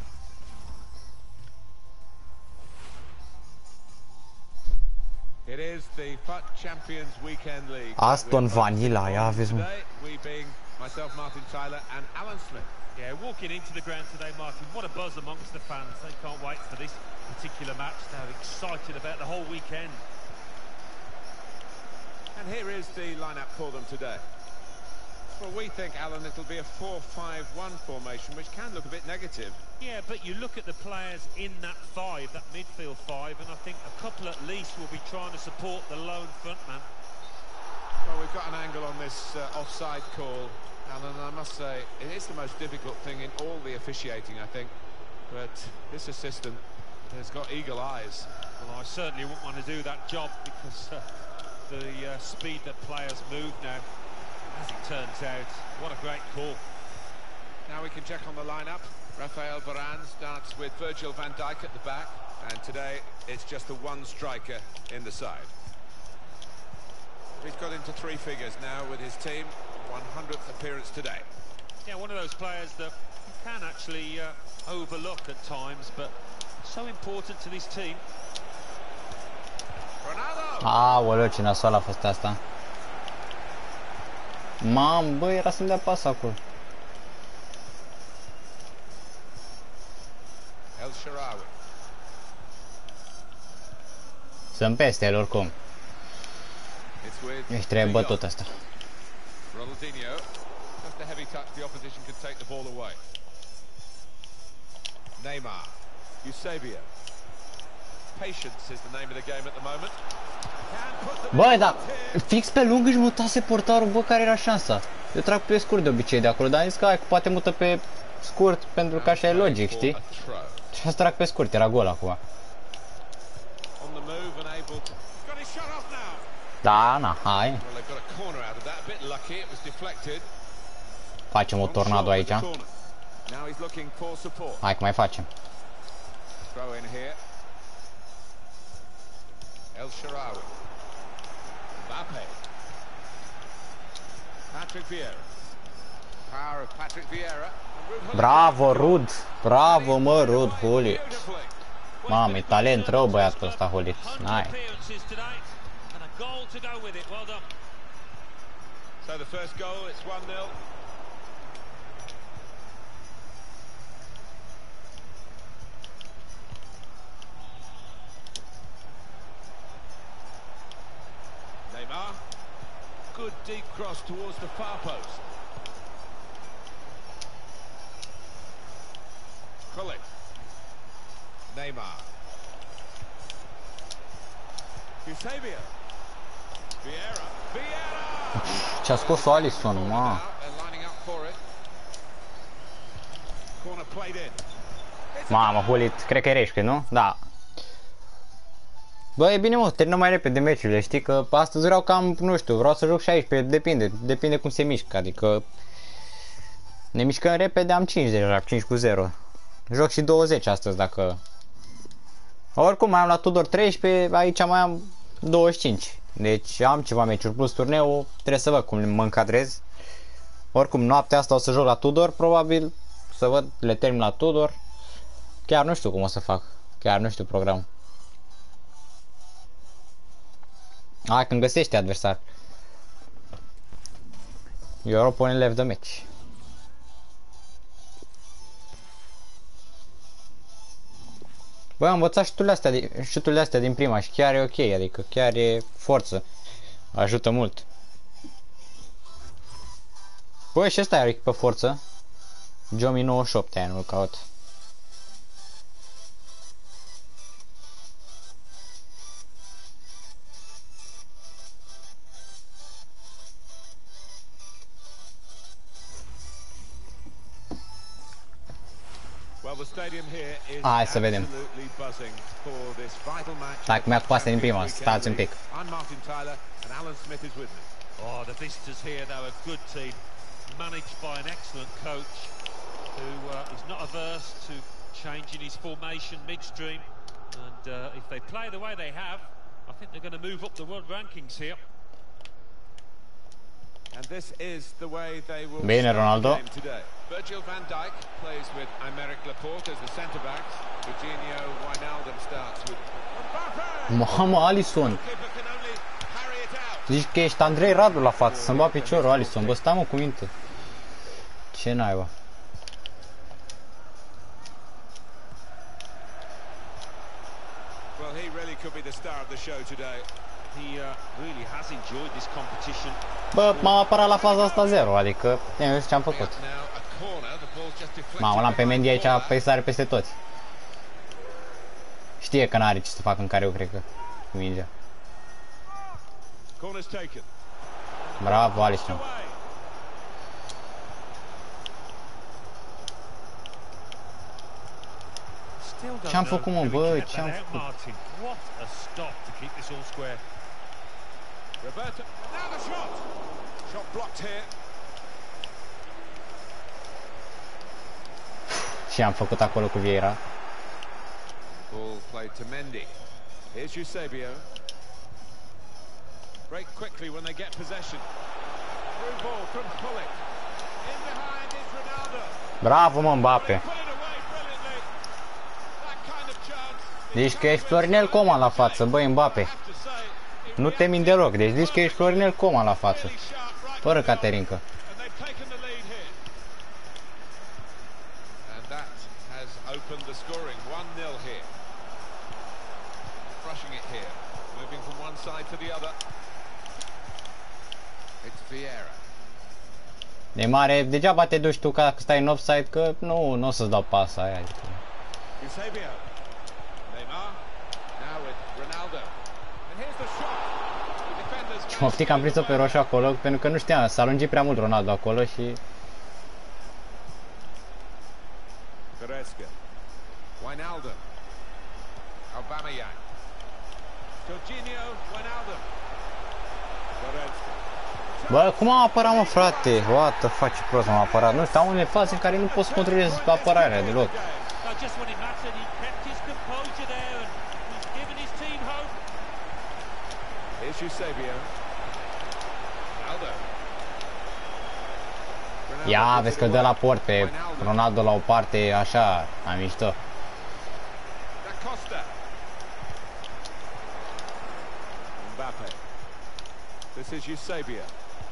Aston Vanilla, ia aveți mă. Myself, Martin Tyler and Alan Smith. Yeah, walking into the ground today, Martin, what a buzz amongst the fans. They can't wait for this particular match. They're excited about the whole weekend. And here is the lineup for them today. Well, we think, Alan, it'll be a four five one formation, which can look a bit negative. Yeah, but you look at the players in that five, that midfield five, and I think a couple at least will be trying to support the lone front man. Well, we've got an angle on this uh, offside call, Alan, and I must say, it is the most difficult thing in all the officiating, I think. But this assistant has got eagle eyes. Well, I certainly wouldn't want to do that job because uh, the uh, speed that players move now, as it turns out, what a great call. Now we can check on the lineup. Rafael Varane starts with Virgil van Dijk at the back, and today it's just the one striker in the side. He's got into three figures now with his team, one hundredth appearance today. Yeah, one of those players that you can actually uh, overlook at times, but so important to this team. Ronaldo! Aoleu, ce nasoală a fost asta. Mam, bă, era să-mi dea pas acolo. El Shaarawy. Sunt peste el oricum. Ești trebuie bătut asta. Ronaldinho. Just a heavy touch, the opposition could take the ball away. Neymar. Eusebio. Patience is the name of the game at the moment. Băi, dar fix pe lung își mutase portarul, bă, care era șansa? Eu trag pe scurt de obicei de acolo, dar am zis că hai, poate mută pe scurt pentru că așa e logic, știi? Și asta trag pe scurt, era gol acum. Da, na, hai. Facem o tornado aici. Hai că mai facem. El Shaarawy. Mbappe. Patrick Vieira. Power of Patrick Vieira. Bravo, Rud. Bravo, mă, Rud, Hullit. Mamă, e talent rău băiatul ăsta, Hullit. Nice. So the first goal, it's one nil. Neymar. Good deep cross towards the far post. Gullit. Neymar. Eusebio. Vieira. Vieira! Ce-a scos-o Alisson, mă. Mamă, Hullit, cred că e reșque, nu? Da. Bă, e bine, mă, terminăm mai repede meciurile, știi că astăzi vreau cam, nu știu, vreau să joc șaisprezece, depinde, depinde cum se mișcă, adică ne mișcăm repede, am cinci deja, cinci cu zero. Joc și douăzeci astăzi dacă... Oricum mai am la Tudor treisprezece, aici mai am douăzeci și cinci. Deci am ceva meciuri plus turneul, trebuie să văd cum mă încadrez. Oricum noaptea asta o să joc la Tudor, probabil, să văd, le termin la Tudor. Chiar nu știu cum o să fac, chiar nu știu programul. Hai când găsești adversar. Your opponent left the match. Băi, am învățat șuturile astea, șuturile astea din prima și chiar e ok, adică chiar e forță. Ajută mult. Băi, și ăsta are pe forță. Jomi nouăzeci și opt, aia nu-l caut. Hai să vedem. Dacă mi-a pasă din prima, stați un pic. Oh, the visitors here though, a good team, managed by an excellent coach who uh, is not averse to changing his formation midstream, and uh, if they play the way they have, I think they're going to move up the world rankings here. And this is the way they will Bine, Ronaldo. today. Virgil van Dijk plays with Aymeric Laporte as the centre backs. Virginio Wijnaldum starts with Mbappe. Mamă, Alisson. Zici că ești Andrei Radu la față, să-mi bat piciorul, Alisson. Bă, stai mă cu minte. Ce naiba? Well, he really could be the star of the show today. Bă, m-am apărat la faza asta zero, adică eu nu știu ce am făcut. Mamă, l-am pe Mendy aici, pe sare peste toți. Știe că n-are ce să facă în care eu cred că cu mingea. Bravo, Alisson. Ce-am făcut, mă, bă, ce-am făcut? Ce am făcut acolo cu Vieira? Ball played to Mendy. Here's Eusebio. Break quickly when they get possession. Through ball from Pullet. In behind is Ronaldo. Bravo, mă, Mbappe. Deci că ești Florinel Coman la față, băi, Mbappe. Nu te min deloc, deci zici că ești Florinel Coman la față. Fără Caterinca. Opened the scoring one nil here. Rushing it here, moving from one side to the other. It's Vieira. Neymar, degeaba te duci tu ca stai în offside, că nu, nu o să-ți dau pasa aia. Eusebio. Neymar. Now with Ronaldo. And here's the shot. The defenders. Mă optic, am prins-o pe roșu acolo, pentru că nu știam, s-a lungit prea mult Ronaldo acolo și... Goretzka. Wijnaldum. Aubameyang. Jorginho Wijnaldum. Goretzka. Bă, cum am apărat, mă, frate? What the fuck, ce prost m-am apărat. Nu știu, am unele faze în care nu pot să controlez apărarea deloc. Here's Eusebio. Ronaldo. Ia, vezi că dă la port pe Ronaldo la o parte, așa, am mișto. Da Costa. Mbappe. This is Eusebio.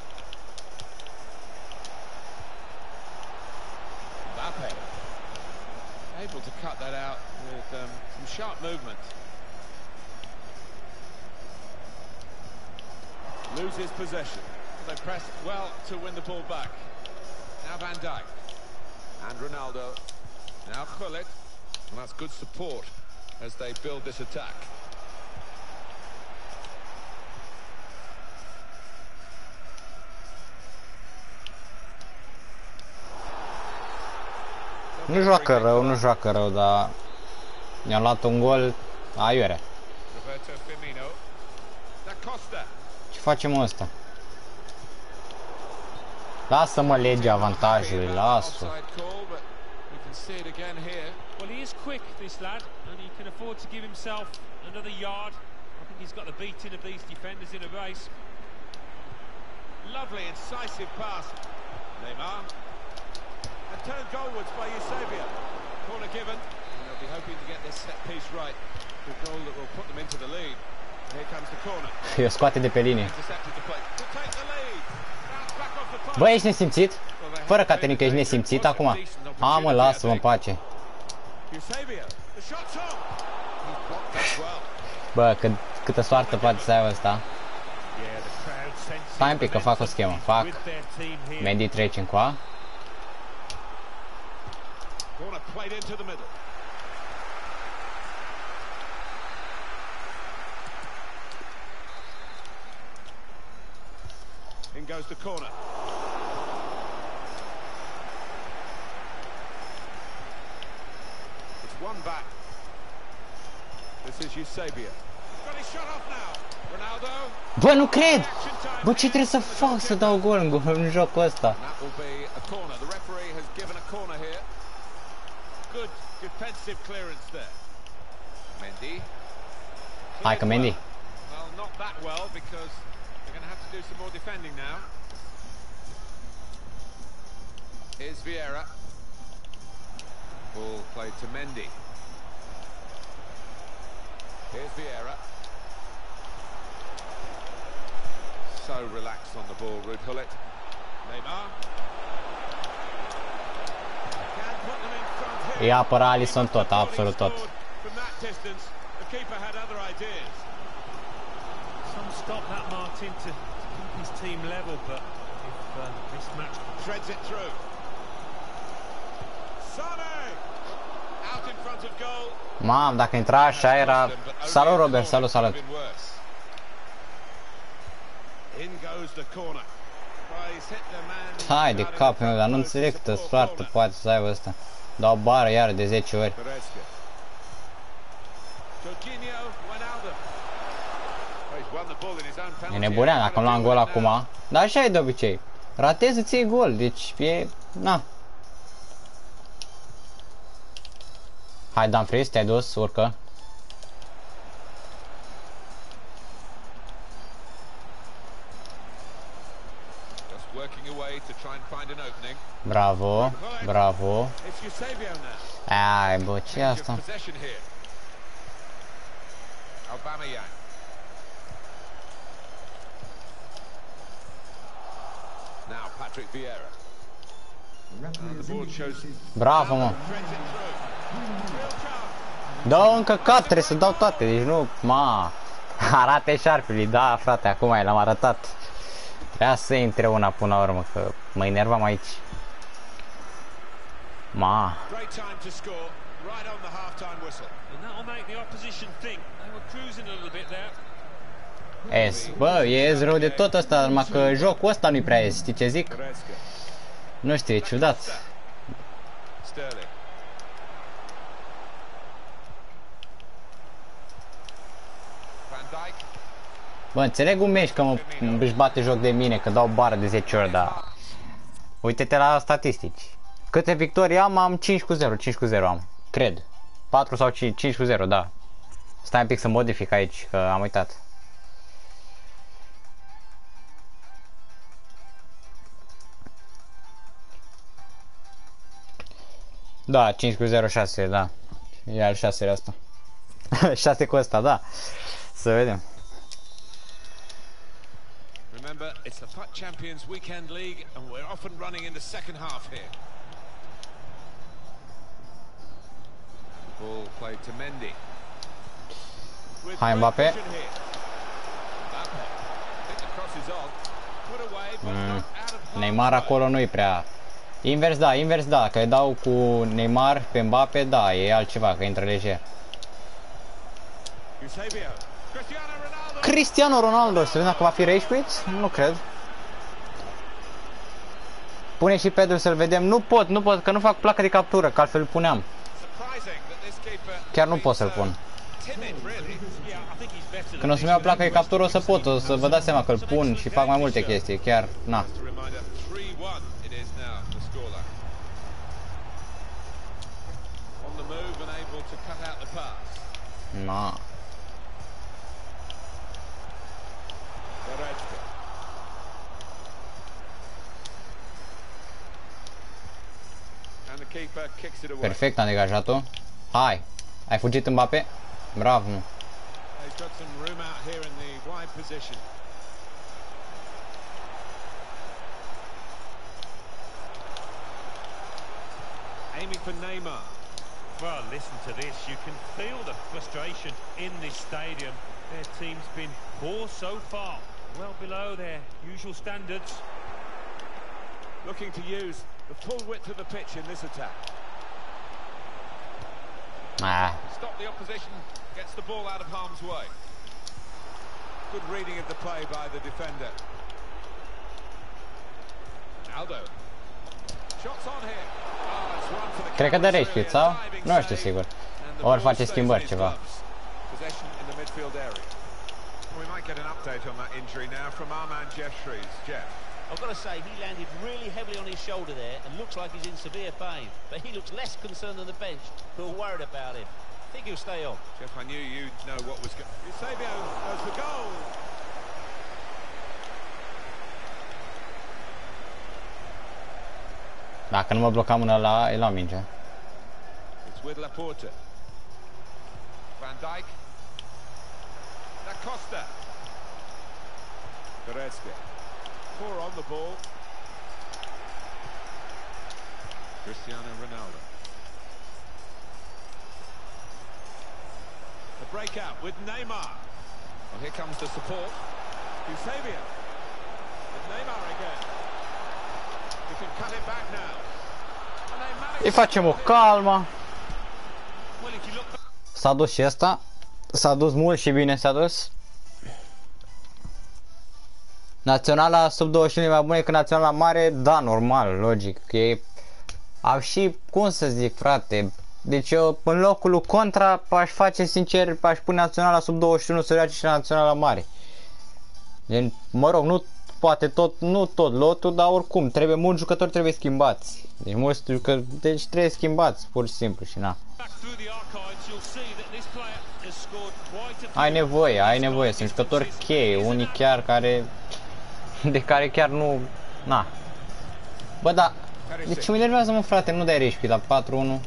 Mbappe. Able to cut that out with um, some sharp movement. Loses possession. They pressed well to win the ball back. Now Van Dijk. And Ronaldo. Now Gullit. And that's good support as they build this attack. Nu joacă rău, nu joacă rău, dar i-am luat un gol aiurea. Roberto Firmino. Da Costa. Ce facem ăsta? Lasă-mă legea avantajului, lasă. Well, he is quick, this lad, and he can afford to give himself another yard. I think he's got the beating of these defenders in a race. Lovely, incisive pass. Neymar. And turned goalwards by Eusebio. Corner given. And they'll be hoping to get this set piece right. The goal that will put them into the lead. Here comes the corner. Eu scoate de pe linie. Intercepted the play. To take the lead. Bounce back off the post. Bă, ești nesimțit? Fără Caterinca ești nesimțit acum? A, mă, lasă-mă în pace. Eusebio. The shot's on. He's blocked that well. Bă, cât, câtă soartă poate să ai ăsta. Stai un pic că fac o schemă. Fac. Mendy trece încoa. Corner played into the middle. In goes the corner. It's one back. This is Eusebio. Got his shot off now. Ronaldo. Bă, nu cred! Bă, ce trebuie să fac să dau gol în, în jocul ăsta? That will be a corner. The referee has given a corner here. Good defensive clearance there. Mendy. Hai că Mendy. Well, not that well because they're going to have to do some more defending now. Here's Vieira. Ball played to Mendy. Here's Vieira. So relaxed on the ball, Ruud Gullit. Neymar. Can put them in front here. Îi apără Alisson tot, absolut tot. From that distance, the keeper had other ideas. So some stop that Martin to, to keep his team level, but if uh, this match Threads it through. Sane! Out in front of goal. Mam, dacă intra așa era... Salut, Robert, salut, salut. In goes the corner. He's hit the man. Hai de cap meu, dar nu înțeleg câtă soartă poate să aibă ăsta. Dau bară iar de zece ori. E nebunean dacă nu luam gol acum. Dar așa e de obicei. Ratezi, îți iei gol, deci e... Na. Hai, Dumfries, te-ai dus, urcă. Bravo, bravo. Ai, bă, ce e asta? Bravo, mă. Dau încă cap, trebuie să dau toate, deci nu, ma. Arate șarpului, da, frate, acum l-am arătat. Trebuia să intre una până la urmă, că mă enervam aici. Ma. Es, bă, e rău de tot ăsta, numai că jocul ăsta nu-i prea ies, știi ce zic? Nu știu, e ciudat. Bă, înțeleg un meci că mă, își bate joc de mine, că dau bară de zece ori, dar... Uite-te la statistici. Câte victorii am? Am cinci cu zero, cinci cu zero am, cred. patru sau cinci cu zero, da. Stai un pic să modific aici, că am uitat. Da, cinci cu zero, șase, da. E al șaselea asta. șase cu ăsta, da. Să vedem. Remember, it's the F U T Champions Weekend League and we're off and running in the second half here. Ball played to Mendy. Hai, Mbappé. Mm. Neymar acolo nu-i prea. Invers da, invers da, că îi dau cu Neymar pe Mbappé, da, e altceva, că intră lejer. Cristiano Ronaldo, să vedem dacă va fi rage quit? Nu cred. Pune și Pedro să-l vedem. Nu pot, nu pot, că nu fac placă de captură, că altfel îl puneam. Chiar nu pot să-l pun. Când o să-mi iau placă de captură o să pot, o să vă dați seama că îl pun și fac mai multe chestii, chiar, na. Na. Perfect, am degajat-o. Hai, ai fugit Mbappé? Bravo. Aiming for Neymar. Well, listen to this. You can feel the frustration in this stadium. Their team's been poor so far, well below their usual standards. Looking to use the full width of the pitch in this attack. Ah. Stop the opposition, gets the ball out of harm's way. Good reading of the play by the defender. Aldo. Shots on here. Oh, it's one for the. Cred că dă rage quit, sau? Nu știu sigur. Ori face schimbări ceva. Possession in the midfield area. We might get an update on that injury now from our man Jeff Shreves. Jeff. I've got to say, he landed really heavily on his shoulder there and looks like he's in severe pain. But he looks less concerned than the bench, who are worried about him. I think he'll stay on. Jeff, I knew you'd know what was going on. Eusebio goes for goal. Dacă nu mă blocam în ăla, îi luam mingea. It's with Laporte. Van Dijk. Da Costa. Goretzka. Four on the ball. Cristiano Ronaldo. The breakout with Neymar. Well, here comes the support. Eusebio. With Neymar again. He can cut it back now. And they manage. Îi facem o calmă. Well, if you look back, S-a dus și ăsta. S-a dus mult și bine s-a dus. Naționala sub douăzeci și unu e mai bună decât naționala mare? Da, normal, logic. E... Am și, cum să zic, frate, deci eu în locul lui Contra aș face sincer, aș pune naționala sub douăzeci și unu să joace și la naționala mare. Gen, mă rog, nu poate tot, nu tot lotul, dar oricum, trebuie, mulți jucători trebuie schimbați. Deci mulți jucători, deci trebuie schimbați, pur și simplu și na. back through the archives, you'll see that this player has scored quite a few. Ai nevoie, ai nevoie, sunt jucători cheie, unii chiar care, de care chiar nu, na. Bă, da, deci mă enervează, mă, frate, nu dai reșpi la patru unu.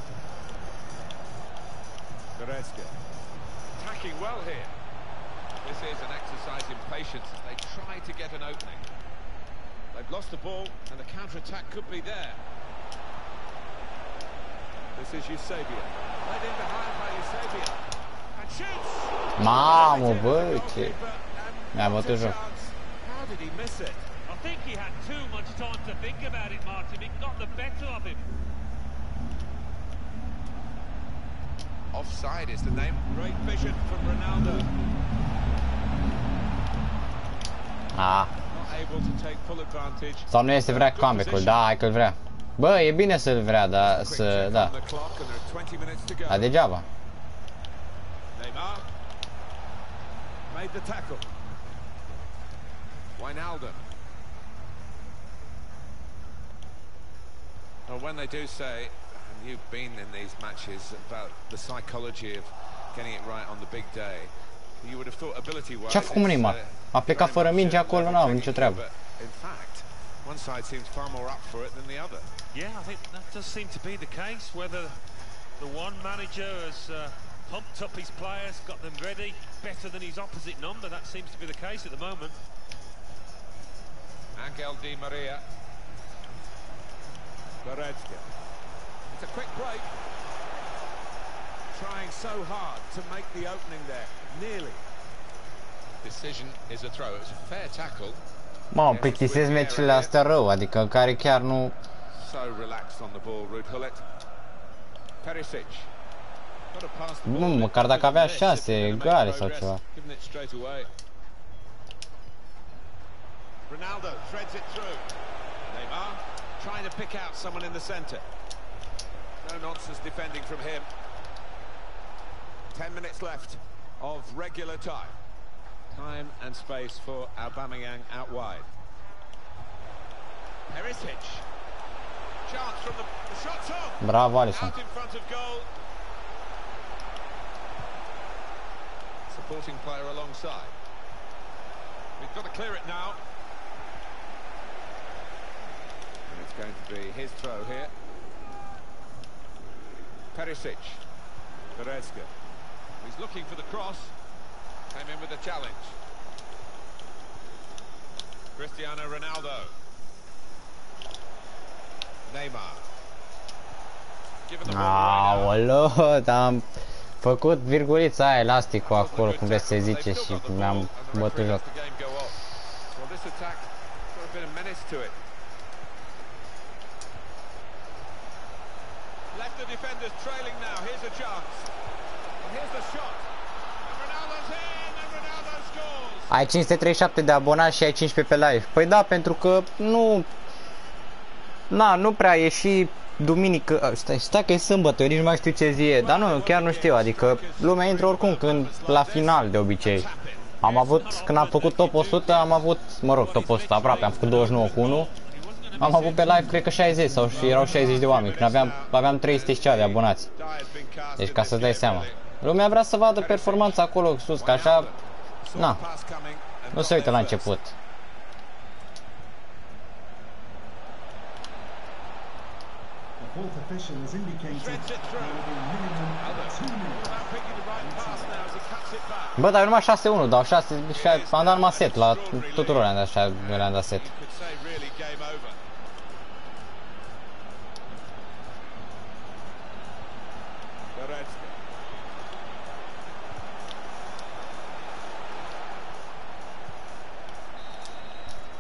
Goretzka. Attacking well here. This is an exercise in patience as they try to get an opening. They've lost the ball and the counter-attack could be there. This is Eusebio. Led in behind by Eusebio. And shoots! Mamă, bă, ce... Mi-a What a bătut joc. chance. How did he miss it? I think he had too much time to think about it, Martin. It got the better of him. Offside is the name. Great vision from Ronaldo. Ah, Not able to take full advantage. sau nu este vrea comeback-ul, da, hai că-l vrea. Bă, e bine să-l vrea, dar să, da, On the clock and there are twenty minutes to go. dar degeaba. Neymar made the tackle. Wijnaldum. Well, when they do say, and you've been in these matches, about the psychology of getting it right on the big day, you would have thought ability-wise. Ce-a făcut Neymar? A plecat fără minge acolo, n-au nicio treabă. In fact, one side seems far more up for it than the other. Yeah, I think that does seem to be the case. Whether the one manager has uh, pumped up his players, got them ready better than his opposite number, that seems to be the case at the moment. Angel Di Maria. Goretzka. It's a quick break. Trying so hard to make the opening there. Nearly. Decision is a throw. It was a fair tackle. Mă, plictisez meciurile astea rău, adică în care chiar nu... So relaxed on the ball, Ruud Gullit. Perisic. Got to pass the Nu, ball. măcar dacă avea șase egale sau ceva. Giving it straight away. Ronaldo threads it through. Neymar trying to pick out someone in the centre. No nonsense defending from him. Ten minutes left of regular time. Time and space for Aubameyang out wide. Perisic. Chance from the, the shot's on. Bravo, Alisson. Out in front of goal. Supporting player alongside. We've got to clear it now. And it's going to be his throw here. Perisic. Goretzka. He's looking for the cross. Came in with a challenge. Cristiano Ronaldo. Neymar. Given the ball away now. Aoleu, dar am făcut virgulița aia, elasticul acolo, cum vreți să zice, și mi-am bătut joc. Well, this attack got a bit of menace to it. Left the defenders trailing now. Here's a chance. And here's the shot. And Ronaldo's in, and Ronaldo scores. Ai cinci sute treizeci și șapte de abonați și ai cincisprezece pe live. Păi da, pentru că nu... Na, nu prea e și duminică... Stai, stai că e sâmbătă, eu nici nu mai știu ce zi e. Dar nu, chiar nu știu, adică lumea intră oricum când la final de obicei. Am avut, când am făcut top o sută, am avut, mă rog, top o sută aproape, am făcut douăzeci și nouă cu unu. Am avut pe live, cred că șaizeci sau și erau șaizeci de oameni, când aveam, aveam trei sute și ceva de abonați. Deci ca să-ți dai seama. Lumea vrea să vadă performanța acolo sus, că așa, na, nu se uită la început. Fourth official has indicated there will be a minimum of two minutes. Bă, dar eu numai șase unu, dau șase, am dat numai set, la tuturor le-am dat, așa, le-am dat set.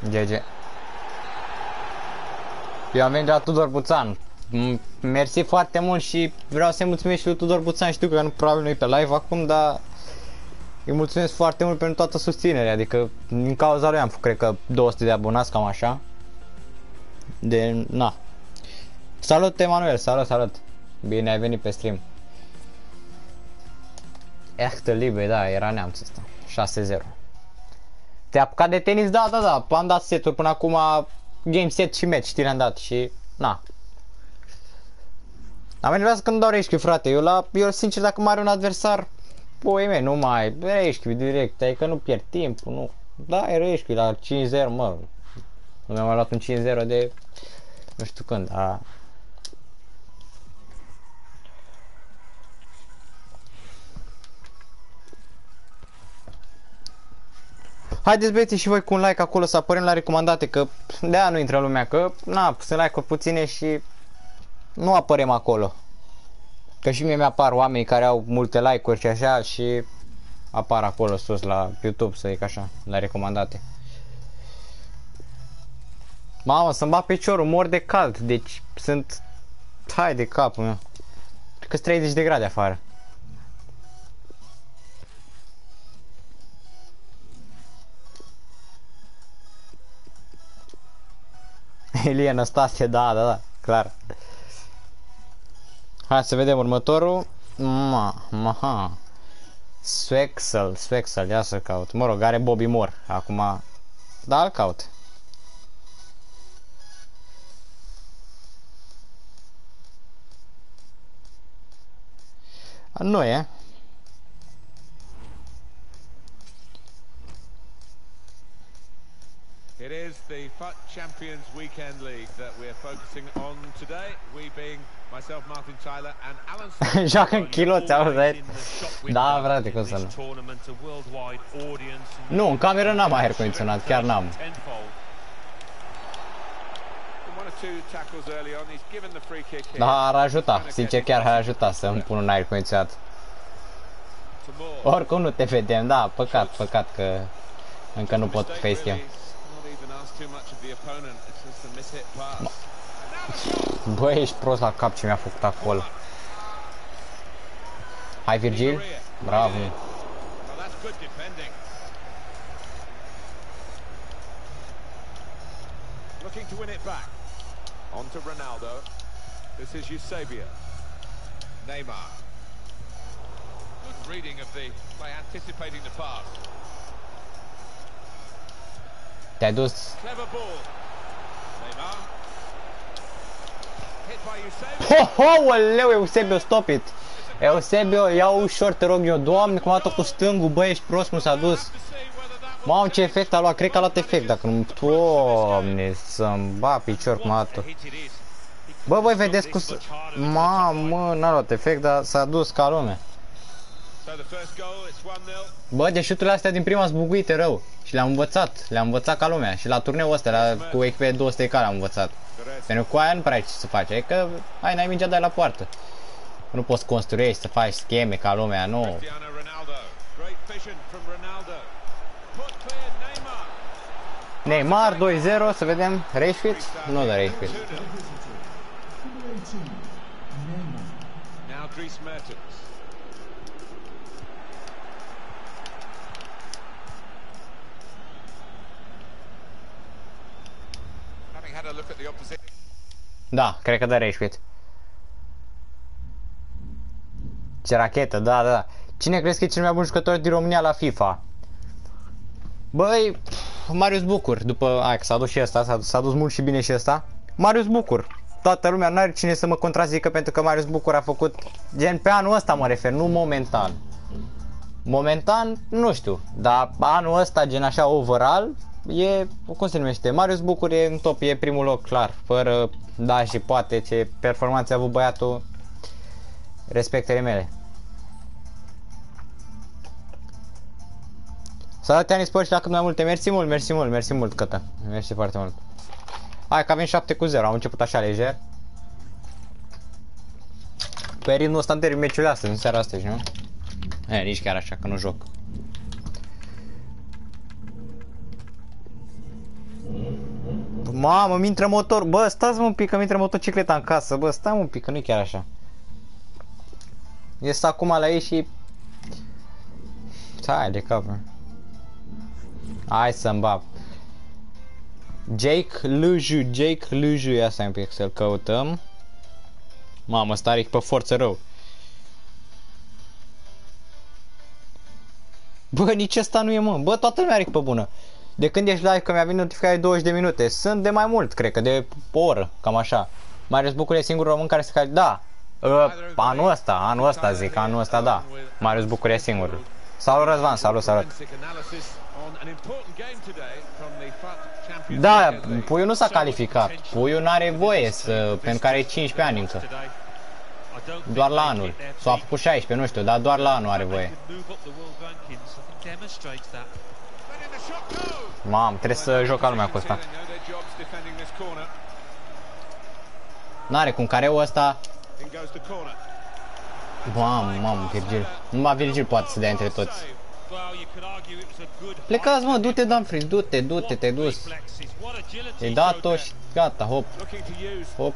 G G. Eu am venit de la Tudor Buțan. Mersi foarte mult și vreau să-i mulțumesc și lui Tudor Buțan. Știu că nu, probabil nu-i pe live acum, dar îi mulțumesc foarte mult pentru toată susținerea. Adică din cauza lui am făcut, cred că, două sute de abonați, cam așa. De, na. Salut, Emanuel, salut, salut. Bine ai venit pe stream. Echte Libe, da, era neamțul ăsta. șase zero. Te-ai apucat de tenis? Da, da, da. Am dat seturi până acum, game set și match, știi, le-am dat și, na. Am enervat când dau rage, frate. Eu, la, eu sincer, dacă mai are un adversar, pui mei, nu mai rage direct, adică nu pierd timpul, nu. Da, e rage la cinci zero, mă. Nu mi-am mai luat un cinci zero de nu știu când, dar... Haideți, băieți, și voi cu un like acolo să apărem la recomandate, că de-aia nu intră lumea, că na, sunt like-uri puține și nu apărem acolo. Că și mie mi-apar oamenii care au multe like-uri și așa și apar acolo sus la YouTube, să zic așa, la recomandate. Mamă, să-mi bat piciorul, mor de cald, deci sunt... Hai de capul meu. Cred că-s treizeci de grade afară. Elie Năstase, da, da, da, clar. Hai să vedem următorul. Ma, ma, Swexel, Swexel, ia să caut. Mă rog, are Bobby Moore. Acum, da, îl caut. Nu e. It is the F U T Champions Weekend League that we're focusing on today. We being myself, Martin Tyler and Alan. Joacă în chiloți, auzi? Da, frate, cum să nu. Nu, în cameră n-am aer condiționat, chiar n-am. Da, ar ajuta, sincer chiar ar ajuta să îmi pun un aer condiționat. Oricum nu te vedem, da, păcat, păcat că încă nu pot facecam. Băi, ești prost la cap ce mi-a făcut acolo. Hai, Virgil, bravo. Looking to win it back. On to Ronaldo. This is Eusebio. Neymar. Good reading of the play, anticipating the pass. Te-ai dus. Clever ball. Neymar. Hit by Eusebio. Ho, ho, oleu, Eusebio, stop it. Eusebio, ia-o ușor, te rog eu. Doamne, cum a dat cu stângul, băi, ești prost, nu s-a dus. Mamă, ce efect a luat, cred că a luat efect, dacă nu... Doamne, să-mi ba picior cum a dat-o. Bă, voi vedeți cum să... Mamă, n-a luat efect, dar s-a dus ca lume. Bă, de șuturile astea din prima zbuguite rău. Și le-am învățat, le-am învățat ca lumea. Și la turneul ăsta, la, cu echipele două sute K le-am învățat. Pentru că cu aia nu prea ai ce să faci, e că ai n-ai mingea, dai la poartă. Nu poți construiești, să faci scheme ca lumea, nu. Neymar doi zero, să vedem. Rashford? Nu de Rashford. Da, cred că de Rashford. Ce rachetă, da, da. Cine crezi că e cel mai bun jucător din România la FIFA? Băi, Marius Bucur, după, hai că s-a dus și ăsta, s-a dus mult și bine și ăsta. Marius Bucur, toată lumea, n-are cine să mă contrazică pentru că Marius Bucur a făcut, gen pe anul ăsta mă refer, nu momentan. Momentan, nu știu, dar anul ăsta, gen așa, overall, e, cum se numește, Marius Bucur e în top, e primul loc, clar, fără, da și poate, ce performanțe a avut băiatul, respectele mele. Salut, Ani Sport și la cât mai multe, mersi mult, mersi mult, mersi mult, Cătă, mersi foarte mult. Hai că avem șapte cu zero, am început așa lejer. Pe ritmul ăsta termin meciul astăzi, în seara asta, nu? E, nici chiar așa, că nu joc. Mamă, mi intră motor. Bă, stați-mă un pic că mi intră motocicleta în casă. Bă, stai un pic că nu e chiar așa. Ies acum la ei și... Hai de cap. Hai să-mi bag. Jake Luju, Jake Luju, ia stai un pic să-l căutăm. Mamă, ăsta are pe forță rău. Bă, nici ăsta nu e, mă. Bă, toată lumea are pe bună. De când ești live, că mi-a venit notificare de douăzeci de minute. Sunt de mai mult, cred că, de o oră, cam așa. Marius Bucur e singurul român care se califică. Da, uh, anul ăsta, anul ăsta zic, anul ăsta, da. Marius Bucur e singurul. Salut, Răzvan, salut, salut. Da, Puiul nu s-a calificat. Puiul n-are voie să, pentru că are cincisprezece ani încă. Doar la anul. S-a făcut șaisprezece, nu știu, dar doar la anul are voie. Mamă, trebuie să joc lumea cu ăsta. N-are cum, careul ăsta. Mamă, mamă, Virgil. Numai Virgil poate să dea între toți. Plecați, mă, du-te, Dumfries, du-te, du-te, te-ai dus. I-ai dat-o și gata, hop. Hop.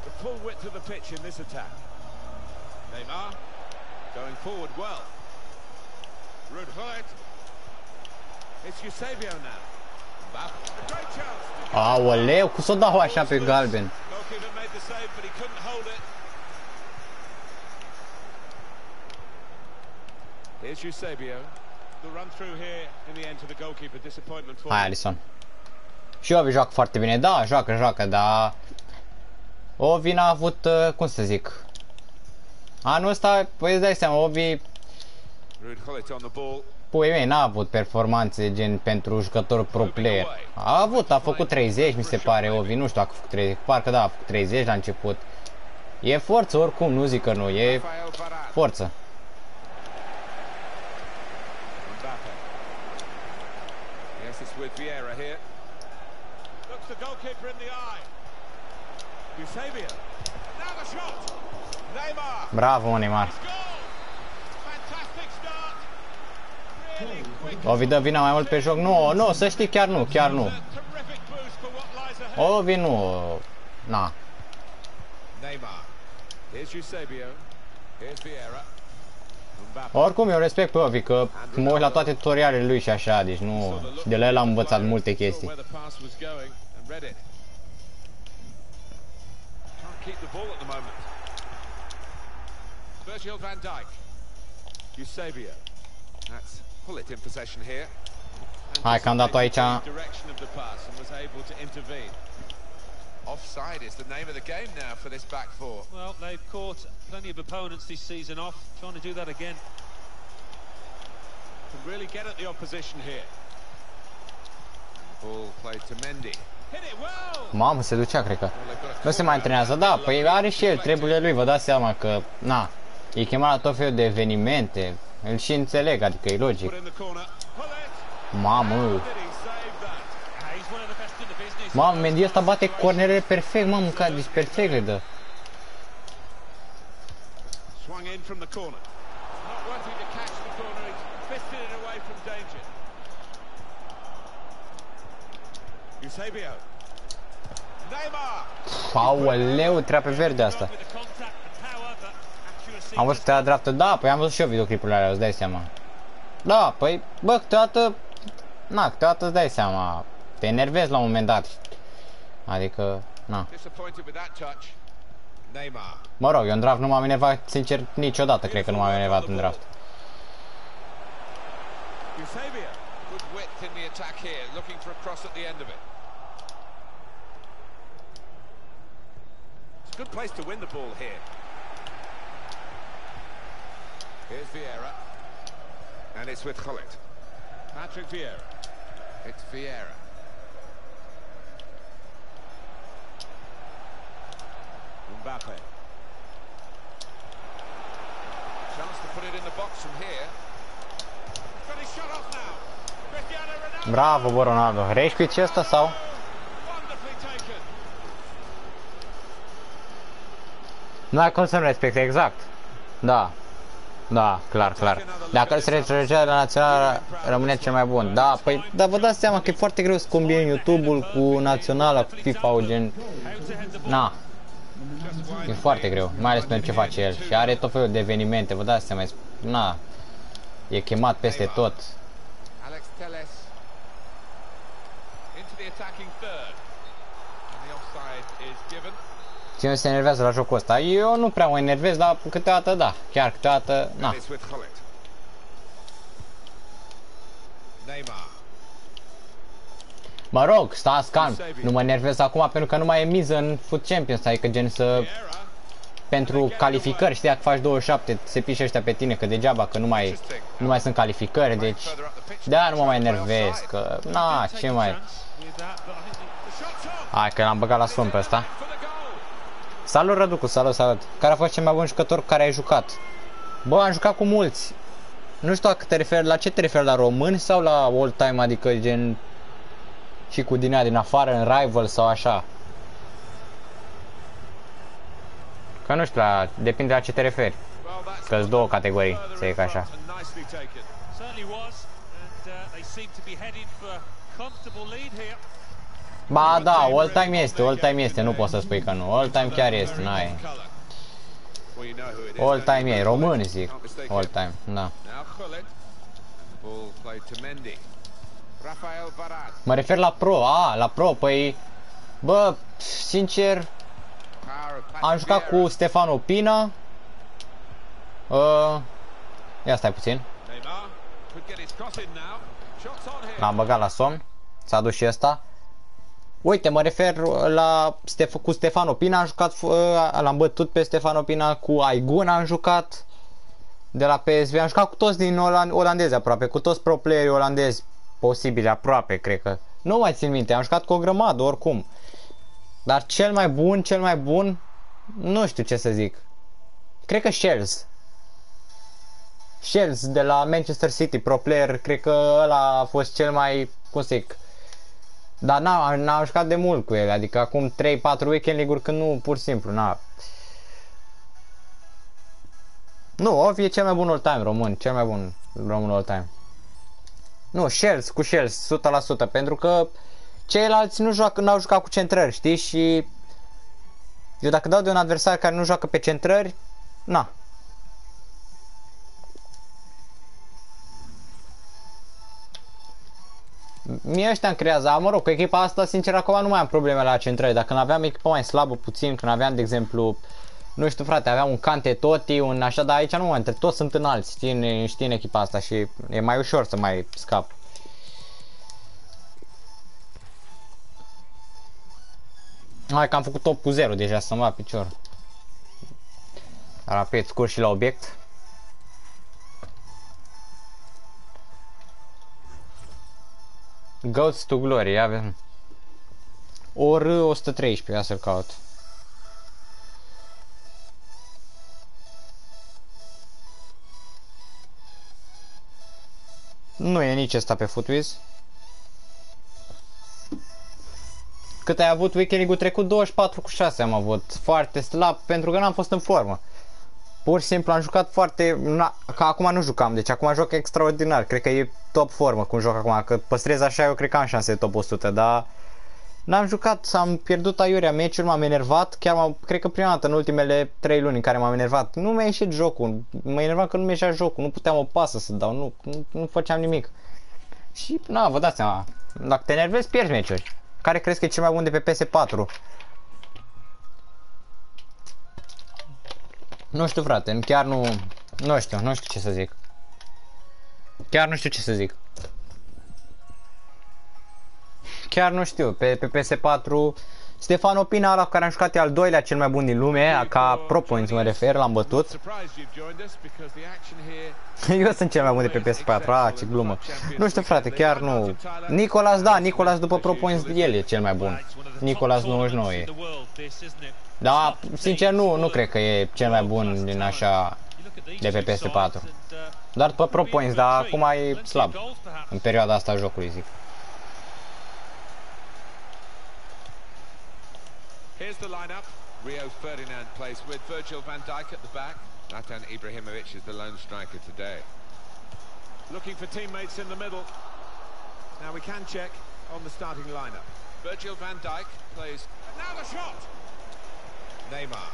Aoleu, cum s-o dau așa pe galben? Hai, Alisson. Și Ovi joacă foarte bine, da, joacă, joacă, dar Ovi n-a avut, cum să zic, anul ăsta, păi îți dai seama, Ovi, pui mei, n-a avut performanțe gen pentru jucător pro player. A avut, a făcut treizeci, mi se pare, Ovi, nu știu dacă a făcut treizeci, parcă da, a făcut treizeci la început. E forță oricum, nu zic că nu, e forță. With Vieira here. Looks the goalkeeper in the eye. Eusebio. Now the shot. Neymar. Bravo, Neymar. Fantastic start. Ovi dă vina mai mult pe joc. Nu, nu, să știi, chiar nu, chiar nu. Ovi nu. Na. Neymar. Here's Eusebio. Here's Vieira. Oricum eu respect pe Ovi, că mă uit la toate tutorialele lui și așa, deci nu, de la el am învățat multe chestii. Hai că am dat-o aici. Offside is the name of the game now for this back four. Well, they've caught plenty of opponents this season off, trying to do that again. Can really get at the opposition here. Ball played to Mendy. Hit it well. Mamă, se ducea, cred că. Nu se mai antrenează, da, păi are și el treburile lui, vă dați seama că, na, e chemat la tot felul de evenimente, îl și înțeleg, adică e logic. Mamă. Mamă, Mendy ăsta bate cornerele perfect, mamă, ca, deci perfect le dă. Aoleu, treaba pe verde asta. Am văzut tăia dreaptă, da, păi am văzut și eu videoclipurile alea, îți dai seama. Da, păi, bă, câteodată, na, câteodată îți dai seama. Te enervezi la un moment dat. Adică, na. Mă rog, eu în draft nu m-am enervat, sincer, niciodată cred că nu m-am enervat în draft. Good place to win the ball here. Here's Vieira. And it's with Gullit. Patrick Vieira. It's Vieira. Mbappe. Chance to put it in the box from here. Got his shot off now. Cristiano Ronaldo. Bravo, bă, Ronaldo. Reșpiți ăsta sau? Nu ai cum să nu respecte, exact. Da. Da, clar, clar. Dacă îl se retrăgea la național, rămâne cel mai bun. Da, păi, dar vă dați seama că e foarte greu să combini YouTube-ul cu naționala, cu FIFA-ul, gen... Na. E foarte greu, mai ales pentru ce face el. Și are tot felul de evenimente, vă dați seama, na. E chemat peste tot. Alex Telles into the attacking third. And the offside is given. Cine se enervează la jocul ăsta? Eu nu prea mă enervez, dar câteodată da. Chiar câteodată, na. Mă rog, stați calm. Nu mă enervez acum pentru că nu mai e miză în Foot Champions, adică gen să... Pentru calificări, știi, dacă faci douăzeci și șapte, se pișe ăștia pe tine, că degeaba, că nu mai, nu mai sunt calificări, deci... De-aia nu mă mai enervez, că... Na, ce mai... Hai că l-am băgat la somn pe ăsta. Salut, Răducu, salut, salut. Care a fost cel mai bun jucător care ai jucat? Bă, am jucat cu mulți. Nu știu dacă te referi, la ce te referi, la români sau la all time, adică gen... Și cu din aia din afară, în rival sau așa? Că nu știu, la, depinde la ce te referi. Că-s două categorii, să zic așa. Ba da, all time este, all time este, nu poți să spui că nu. All time chiar este, n-ai. All time e, români zic. All time, da. Mă refer la pro, a, la pro, păi... Bă, sincer... Am jucat cu Stefano Pina. Uh, ia stai puțin. L-am băgat la somn. S-a dus și ăsta. Uite, mă refer la Stef cu Stefano Pina. Am jucat, uh, l-am bătut pe Stefano Pina. Cu Aigun am jucat. De la P S V. Am jucat cu toți din oland olandezi aproape. Cu toți pro playerii olandezi posibili aproape, cred că. Nu mai țin minte, am jucat cu o grămadă oricum. Dar cel mai bun, cel mai bun, nu știu ce să zic. Cred că Shells. Shells de la Manchester City, pro player, cred că ăla a fost cel mai, cum să zic. Dar n-am jucat de mult cu el, adică acum trei patru weekend league-uri când nu, pur și simplu, n-a. Nu, Ovi e cel mai bun all-time român, cel mai bun român all-time. Nu, Shells, cu Shells, o sută la sută, pentru că ceilalți nu joacă, n-au jucat cu centrări, știi? Și eu dacă dau de un adversar care nu joacă pe centrări, na. Mie ăștia îmi creează, mă rog, cu echipa asta, sincer, acum nu mai am probleme la centrări. Dacă n-aveam echipa mai slabă puțin, când aveam, de exemplu, nu știu, frate, aveam un Cante Totti, un așa, dar aici nu mă între, toți sunt înalți, știi, știi, în echipa asta și e mai ușor să mai scap. Hai că am făcut top cu zero deja, să-mi va picior. Rapid, scurt și la obiect. Goats to Glory, avem. O R o sută treisprezece, ia să-l caut. Nu e nici ăsta pe Footwiz. Cât ai avut weekend-ul trecut? douăzeci și patru cu șase am avut. Foarte slab pentru că n-am fost în formă. Pur și simplu am jucat foarte... Ca acum nu jucam, deci acum joc extraordinar. Cred că e top formă cum joc acum. Că păstrez așa, eu cred că am șanse de top o sută, dar... N-am jucat, am pierdut aiurea meciuri, m-am enervat. Chiar m-am, cred că prima dată în ultimele trei luni în care m-am enervat. Nu mi-a ieșit jocul. Mă enervam că nu mi-a ieșit jocul. Nu puteam o pasă să dau, nu, nu, nu făceam nimic. Și, na, vă dați seama. Dacă te enervezi, pierzi meciuri. Care crezi că e cel mai bun de pe P S patru? Nu știu, frate, chiar nu... Nu știu, nu știu ce să zic. Chiar nu știu ce să zic. Chiar nu știu, pe, pe P S patru... Stefano Pina, ăla cu care am jucat, e al doilea cel mai bun din lume, ca pro points mă refer, l-am bătut. Eu sunt cel mai bun de pe P S patru, a, ce glumă. Nu știu, frate, chiar nu. Nicolas, da, Nicolas după pro points, el e cel mai bun. Nicolas nouăzeci și nouă e. Da, sincer nu, nu cred că e cel mai bun din așa de pe P S patru. Doar după pro points, dar acum e slab. În perioada asta a jocului, zic. Here's the lineup. Rio Ferdinand plays with Virgil van Dijk at the back. Zlatan Ibrahimovic is the lone striker today. Looking for teammates in the middle. Now we can check on the starting lineup. Virgil van Dijk plays. And now the shot. Neymar.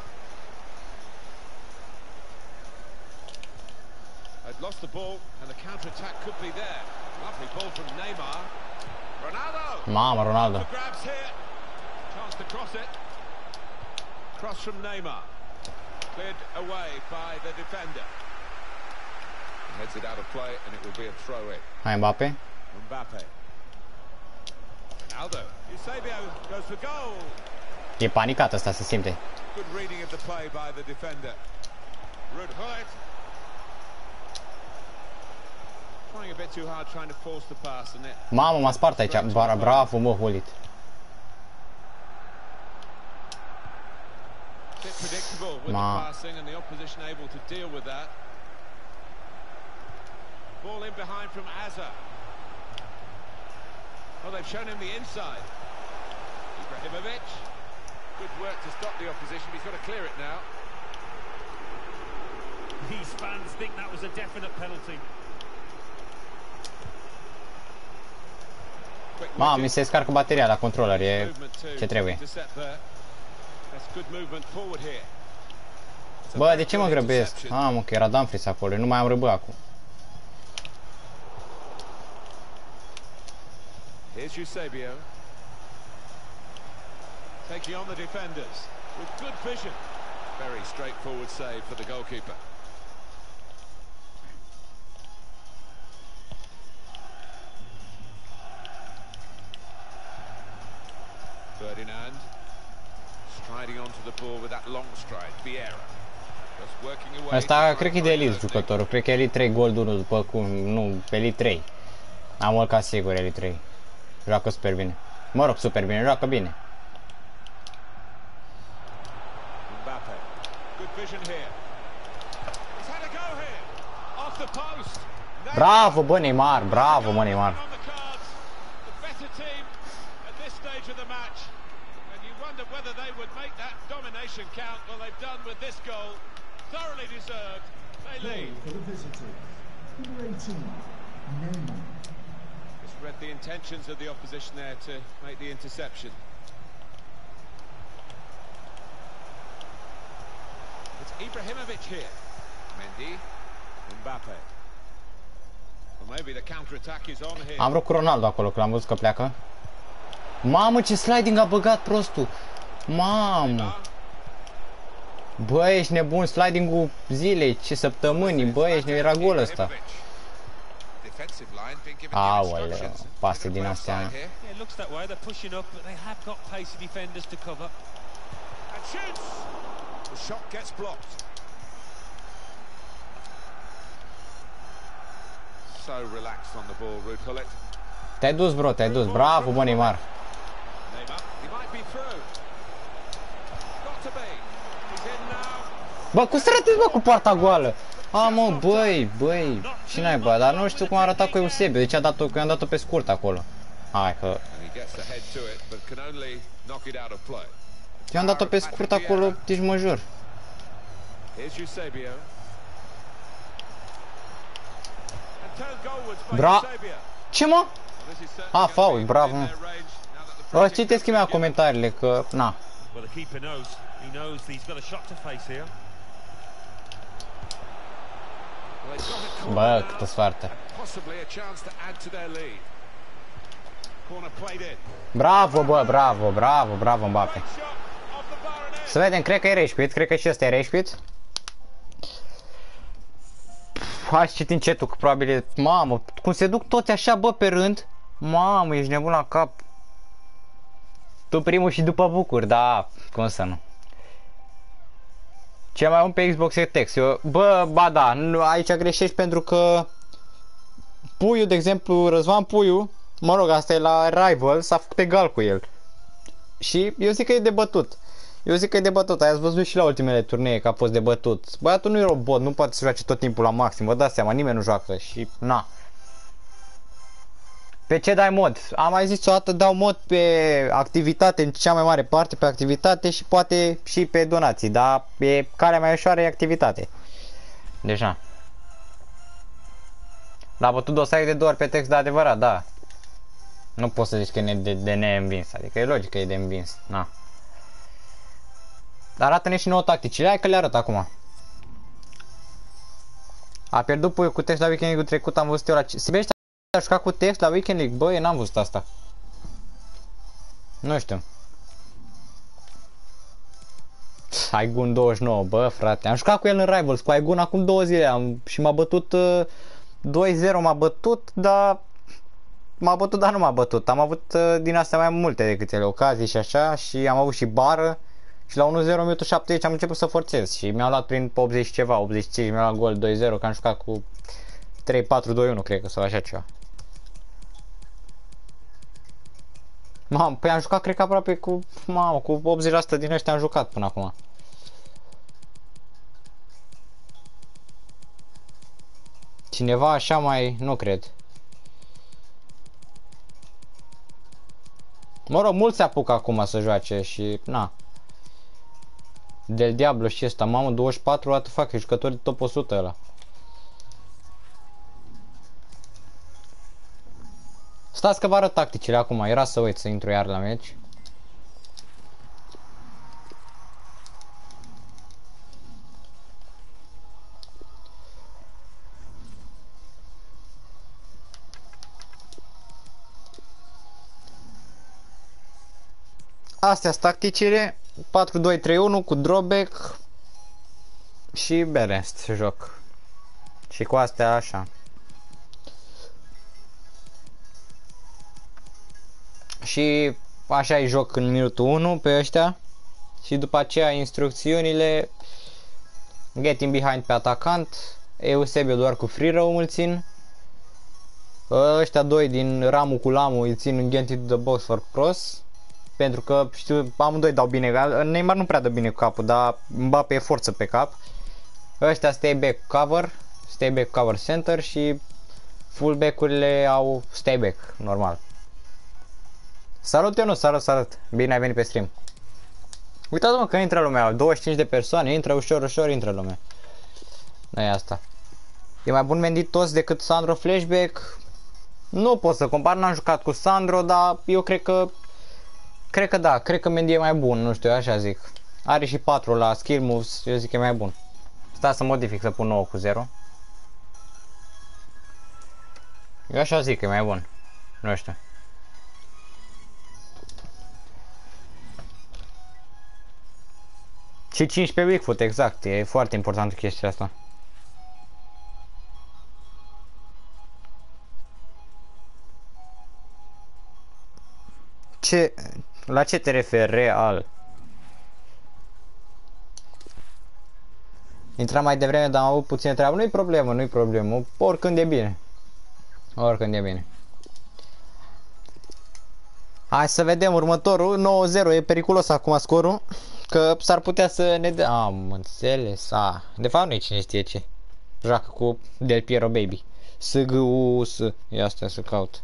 They've lost the ball and the counter-attack could be there. Lovely ball from Neymar. Ronaldo. Mamă, Ronaldo. For grabs here. Chance to cross it. Cross from Neymar. Cleared away by the defender. Heads it out of play and it will be a throw in. Hai Mbappe. Mbappe. Ronaldo. Eusebio goes for goal. E panicat ăsta, se simte. Good reading of the play by the defender. Ruud Gullit. Trying a bit too hard, trying to force the pass and it. Mamă, m-a spart aici. Bra bravo, mă, Gullit. Bit predictable with Ma. the passing and the opposition able to deal with that. Ball in behind from Azar. Well, they've shown him the inside. Ibrahimovic. Good work to stop the opposition. He's got to clear it now. These fans think that was a definite penalty. Mamă, mi se scarcă bateria la controller, e ce trebuie. Bă, de ce mă grăbesc? Ah, mă, că era Dumfries acolo, nu mai am răbă acum. Here's Eusebio. Taking on the defenders with good vision. Very straightforward save for the goalkeeper. Ferdinand striding onto the ball with that long stride. Vieira just working away. Ăsta cred că e de Elite jucătorul, cred că Elite trei Gold unu după cum, nu, Elite trei. Am mult ca sigur Elite trei. Joacă super bine. Mă rog, super bine, joacă bine. Mbappe. Good vision here. He's had a go here. Off the post. Bravo, bă, Neymar, bravo, mă, Neymar. The better team at this stage of the match. And you wonder whether they would make that domination count. Well, they've done with this goal. Thoroughly deserved. They lead. For the visitors, number eighteen, Neymar. Just read the intentions of the opposition there to make the interception. It's Ibrahimovic here. Mendy. Mbappe. Well, maybe the counter-attack is on here. Am vrut cu Ronaldo acolo, că l-am văzut că pleacă. Mamă, ce sliding a băgat prostul! Mamă! Bă, ești nebun, sliding-ul zilei, ce săptămâni, bă, ești nebun, era gol ăsta. Aoleu, pase din astea. Yeah, it looks that way. They're pushing up, but they have got pacey defenders to cover. And shoots! The shot gets blocked. So relaxed on the ball, Ruud Gullit. Te-ai dus, bro, te-ai dus. Bravo, bă, Neymar. Neymar, he might be through. Got to be. He's in now. Bă, cum să arătezi, bă, cu poarta goală? A, mă, băi, băi, și naiba, dar nu știu cum a arătat cu Eusebio, de ce a dat-o, că i-am dat-o pe scurt acolo. Hai că... I-am dat-o pe scurt acolo, deci mă jur. Bra... Ce, mă? A, fault, bravo, mă. O, citesc imediat comentariile, că, na. Well, the keeper knows. He knows he's got a shot to face here. Bă, câtă soartă. Bravo, bă, bravo, bravo, bravo, Mbappe. Să vedem, cred că e rage quit, cred că și ăsta e rage quit. Hai să citim chat-ul, că probabil e... Mamă, cum se duc toți așa, bă, pe rând. Mamă, ești nebun la cap. Tu primul și după bucur, da, cum să nu. Ce mai un pe Xbox X, eu, bă, ba da, nu, aici greșești pentru că Puiu, de exemplu, Răzvan Puiu, mă rog, asta e la Rival, s-a făcut egal cu el. Și eu zic că e de bătut. Eu zic că e de bătut, ați văzut și la ultimele turnee că a fost de bătut. Băiatul nu e robot, nu poate să joace tot timpul la maxim, vă dați seama, nimeni nu joacă și na. Pe ce dai mod? Am mai zis o dată, dau mod pe activitate, în cea mai mare parte pe activitate și poate și pe donații, dar e calea mai ușoară e activitate. Deja. L-a bătut Dosai de două ori pe text, de adevărat, da. Nu poți să zici că e de, de neînvins, adică e logic că e de învins, na. Dar arată-ne și nouă tacticile, hai că le arăt acum. A pierdut puiul cu text la Weekend League-ul trecut, am văzut eu la... Sibește a jucat cu text la Weekend League, băi, n-am văzut asta. Nu știu. Aigun douăzeci și nouă, bă, frate, am jucat cu el în Rivals, cu Aigun acum două zile am, și m-a bătut uh, doi zero, m-a bătut, dar m-a bătut, dar nu m-a bătut. Am avut uh, din astea mai multe decât ele, ocazii și așa, și am avut și bară și la unu zero minutul șaptezeci am început să forțez și mi-au luat prin optzeci ceva, optzeci și cinci, mi-au luat gol doi zero, că am jucat cu trei patru doi unu, cred că, sau așa ceva. Mamă, păi am jucat, cred că aproape cu, mamă, cu optzeci la sută din ăștia am jucat până acum. Cineva așa mai, nu cred. Mă rog, mulți se apucă acum să joace și, na. Del Diablo și ăsta, mamă, douăzeci și patru, what the fuck, e jucător de top o sută ăla. Stați că vă arăt tacticile acum, era să uit să intru iar la meci. Astea sunt tacticile, patru doi trei unu cu drawback și balanced joc. Și cu astea așa. Și așa îi joc în minutul unu pe ăștia. Și după aceea instrucțiunile. Getting behind pe atacant. Eusebio doar cu free roam îl țin. Ăștia doi din Ramu cu Lamu îi țin în get into the box for cross. Pentru că știu, amândoi dau bine. Neymar nu prea dă bine cu capul, dar Mbappe e forță pe cap. Ăștia stay back cover. Stay back cover center și fullback-urile au stay back normal. Salut, eu nu, salut, salut. Bine ai venit pe stream. Uitați-mă că intră lumea, douăzeci și cinci de persoane, intră ușor, ușor, intră lumea. Nu e asta. E mai bun Mendy toți decât Sandro Flashback? Nu pot să compar, n-am jucat cu Sandro, dar eu cred că... Cred că da, cred că Mendy e mai bun, nu știu, eu așa zic. Are și patru la skill moves, eu zic că e mai bun. Stai să modific, să pun nouă cu zero. Eu așa zic că e mai bun. Nu știu. Și cinci pe Bigfoot, exact, e foarte importantă chestia asta. Ce, la ce te referi real? Intram mai devreme, dar am avut puțină treabă, nu-i problemă, nu-i problemă, oricând e bine. Oricând e bine. Hai să vedem următorul, nouă zero, e periculos acum scorul. Că s-ar putea să ne dea... Am înțeles, a, de fapt nu e cine știe ce. Joacă cu Del Piero Baby. S G U S, ia asta să caut.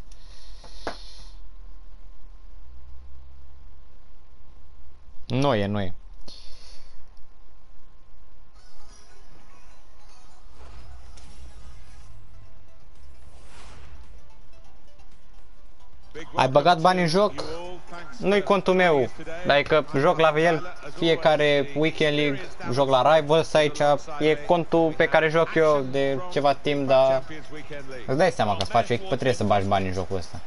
Nu e, nu e. Ai băgat bani în joc? Nu-i contul meu, adică joc la el fiecare Weekend League, joc la Rivals aici, e contul pe care joc eu de ceva timp, dar îți dai seama că îți faci o echipă, trebuie să bagi bani în jocul ăsta.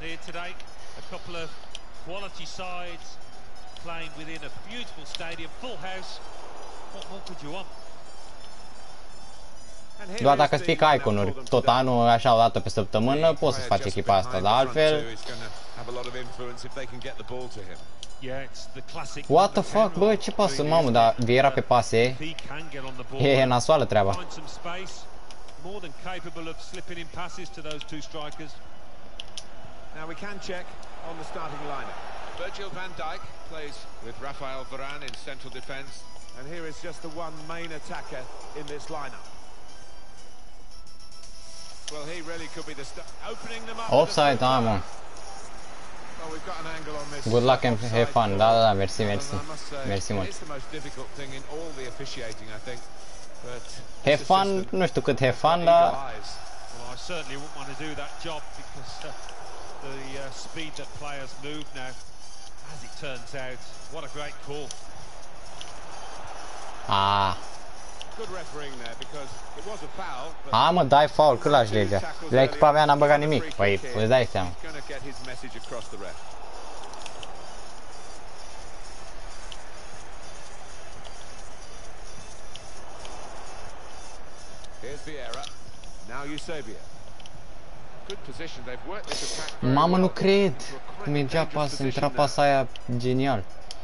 Doar dacă îți pică iconuri tot anul, așa o dată pe săptămână, poți să faci echipa asta, dar altfel... What the fuck, bă, ce pasă, mamă, dar Vieira pe pase, e nasoală treaba. Virgil van Dijk plays with Rafael Varane in central defence, and here is just the one main attacker in this lineup. Well, he really could be the star. Opening them up. Offside, da, mă. Well, we've got an angle on this. Good luck and have fun. Da, da, da, mersi, mersi. Mersi mult. It's the most difficult thing in all the officiating, I think. Have fun, nu știu cât have fun, dar... Well, I certainly wouldn't want to do that job because uh, the uh, speed that players move now, as it turns out, what a great call. Ah. Good refereeing there because it was a foul. A, mă, dai foul, cât lași legea? La echipa mea n-am băgat nimic. Păi, îți dai seama. Mamă, nu cred. Mergea pas, intra pasa aia genial.